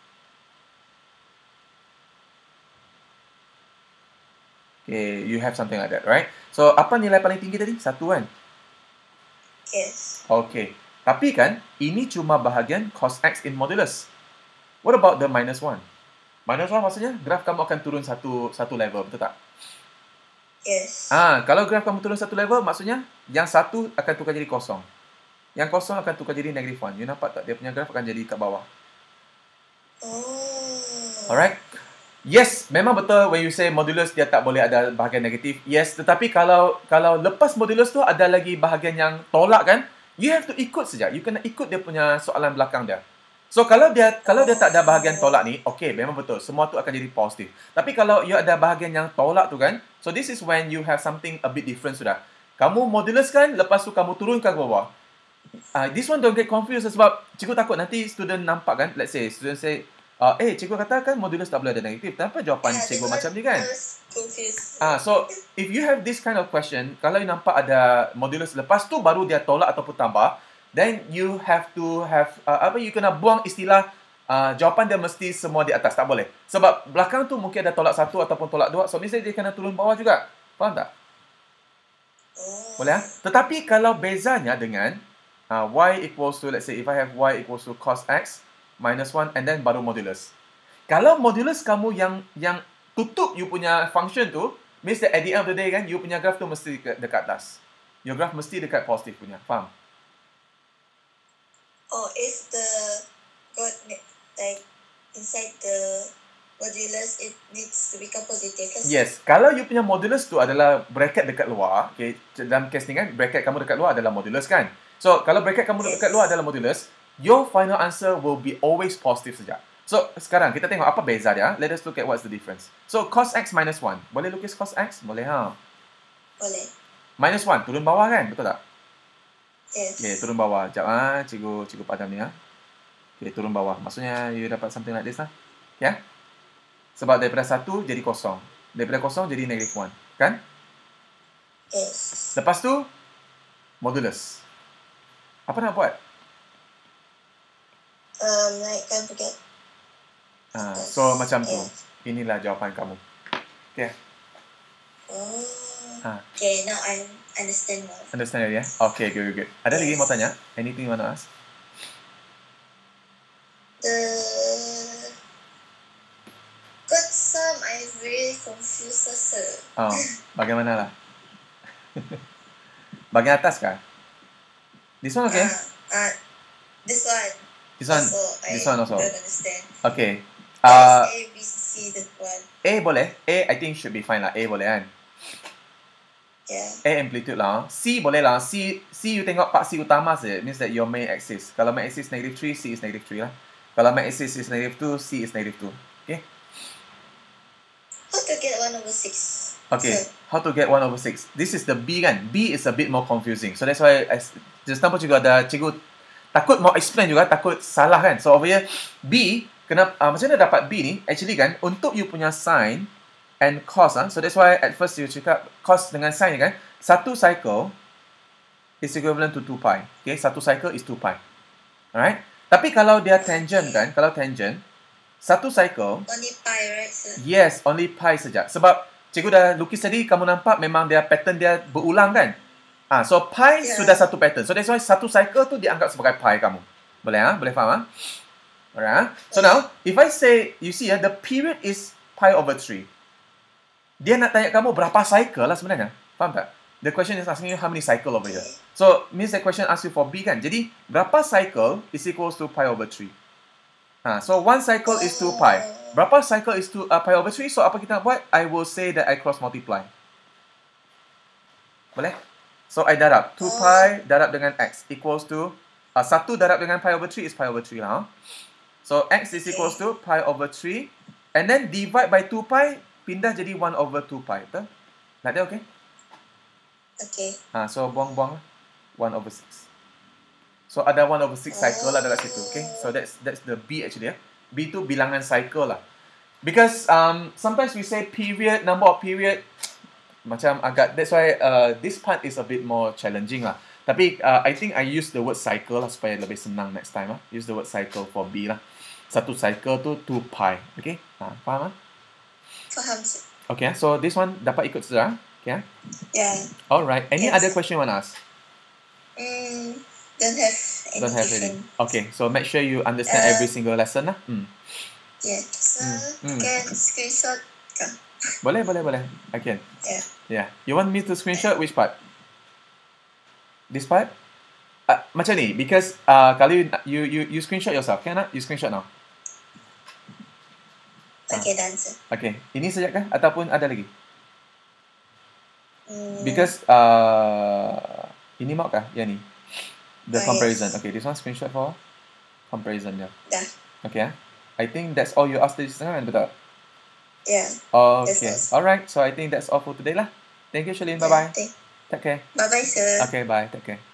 Okay, you have something like that, right? So apa nilai paling tinggi tadi? 1 kan? Yes. Okay. Tapi kan, ini cuma bahagian cos x in modulus. What about the minus 1? Minus 1 maksudnya graf kamu akan turun satu level, betul tak? Yes. Kalau graf kamu turun satu level, maksudnya yang satu akan tukar jadi kosong. Yang kosong akan tukar jadi negative 1. You nampak tak? Dia punya graf akan jadi kat bawah. Oh. Alright? Yes, memang betul when you say modulus dia tak boleh ada bahagian negatif. Yes, tetapi kalau lepas modulus tu ada lagi bahagian yang tolak kan? You have to ikut saja. You kena ikut dia punya soalan belakang dia. So kalau dia tak ada bahagian tolak ni, okay, memang betul. Semua tu akan jadi positif. Tapi kalau you ada bahagian yang tolak tu kan, so this is when you have something a bit different sudah. Kamu modulus kan, lepas tu kamu turunkan ke bawah. This one don't get confused sebab cikgu takut nanti student nampak kan, let's say student say, cikgu katakan modulus tak boleh ada negatif. Kenapa jawapan cikgu macam ni kan? Confused. So if you have this kind of question, kalau you nampak ada modulus lepas tu baru dia tolak ataupun tambah, then you have to have you kena buang istilah jawapan dia mesti semua di atas, tak boleh. Sebab belakang tu mungkin ada tolak 1 ataupun tolak 2, so mesti dia kena turun bawah juga. Faham tak? Boleh Tetapi kalau bezanya dengan y equals to, let's say if I have y equals to cos x minus 1 and then baru modulus. Kalau modulus kamu yang tutup you punya function tu, means that at the end of the day kan, you punya graph tu mesti dekat atas. Your graph mesti dekat positif punya. Faham? Oh, if the got like inside the modulus, it needs to become positive. Yes. Kalau you punya modulus tu adalah bracket dekat luar, okay, dalam case ni kan, bracket kamu dekat luar adalah modulus kan. So, kalau bracket kamu dekat luar adalah modulus, your final answer will be always positive saja. So, sekarang kita tengok apa beza dia. Let us look at what's the difference. So, cos x minus 1. Boleh lukis cos x? Boleh Boleh. Minus 1, turun bawah kan? Betul tak? Yes. Okay, turun bawah. Sekejap cikgu padam ni Okay, turun bawah. Maksudnya you dapat something like this lah. Okay. Sebab daripada 1 jadi kosong. Daripada kosong jadi -1. Kan? Yes. Lepas tu, modulus. Apa nak buat? Naikkan bracket. So, macam tu. Yes. Inilah jawapan kamu. Okay. Oh. Ah. Okay, now I understand more. Understand already, ya? Okay, good. Ada lagi mau tanya? Anything you want to ask? Got some I very confused also. Oh, bagaimana lah? Bagian atas kah? This one okay? This one. This one also. Don't understand. Okay. A, B, C, that one. A boleh. A I think should be fine lah. A boleh kan? Yeah. A amplitude lah. C boleh lah. C you tengok paksi utama saja. Means that your main axis. Kalau main axis -3, C is -3 lah. Kalau main axis is -2, C is -2. Okay? How to get 1/6? Okay. So, How to get 1/6? This is the B kan? B is a bit more confusing. So that's why just nampak juga ada cikgu takut mau explain juga, takut salah kan? So over here, B, macam mana dapat B ni? Actually kan, untuk you punya sin and cos so that's why at first you cakap cos dengan sin kan, satu cycle is equivalent to 2 pi. Okay, satu cycle is 2 pi. Alright? Tapi kalau dia tangent kan, kalau tangent, satu cycle, only pi, right, sir? yes, only pi saja. Sebab cikgu dah lukis tadi, kamu nampak memang dia pattern dia berulang kan? So pi sudah satu pattern. So that's why satu cycle tu dianggap sebagai pi kamu. Boleh Boleh faham Alright. So now, if I say, you see the period is pi over 3. Dia nak tanya kamu berapa cycle lah sebenarnya. Faham tak? The question is asking you how many cycle over here. So, means the question asks you for B kan. Jadi, berapa cycle is equals to pi over 3. So, one cycle is 2 pi. Berapa cycle is pi over 3? So, apa kita nak buat? I will say that I cross multiply. Boleh? So, I darab. 2 pi darab dengan X equals to 1 darab dengan pi over 3 is pi over 3 lah. So, X is equals to pi over 3. And then, divide by 2 pi, pindah jadi 1 over 2 pi. Betul? Nak dia okay? Okay. So, buang-buang 1 over 6. So, ada 1 over 6 cycle lah dekat situ. Okay? So, that's the B actually. B tu bilangan cycle lah. Because sometimes we say period, number of period, macam agak, that's why this part is a bit more challenging lah. Tapi I think I use the word cycle lah supaya lebih senang next time lah. Use the word cycle for B lah. Satu cycle tu 2 pi. Okay? Faham Faham, sir. Okay, so this one dapat ikut saja. Okay? Yeah. Alright. Any other question you want to ask? Don't have any. Don't have any. Okay, so make sure you understand every single lesson lah. Yeah. So, can screenshot kan? Boleh. I can. Yeah. You want me to screenshot which part? This part? Macam ni, because kalau you screenshot yourself, can you screenshot now? Okay, done, sir. Okay, ini saja kah? Ataupun ada lagi? Because ini mau kah? Yang ni? The comparison. Yes. Okay, this one screenshot for comparison dia. Dah. Okay, I think that's all you asked this time, betul? Yeah. Okay. Alright, so I think that's all for today lah. Thank you, Shalene. Bye-bye. Take care. Bye-bye, sir. Okay, bye. Take care.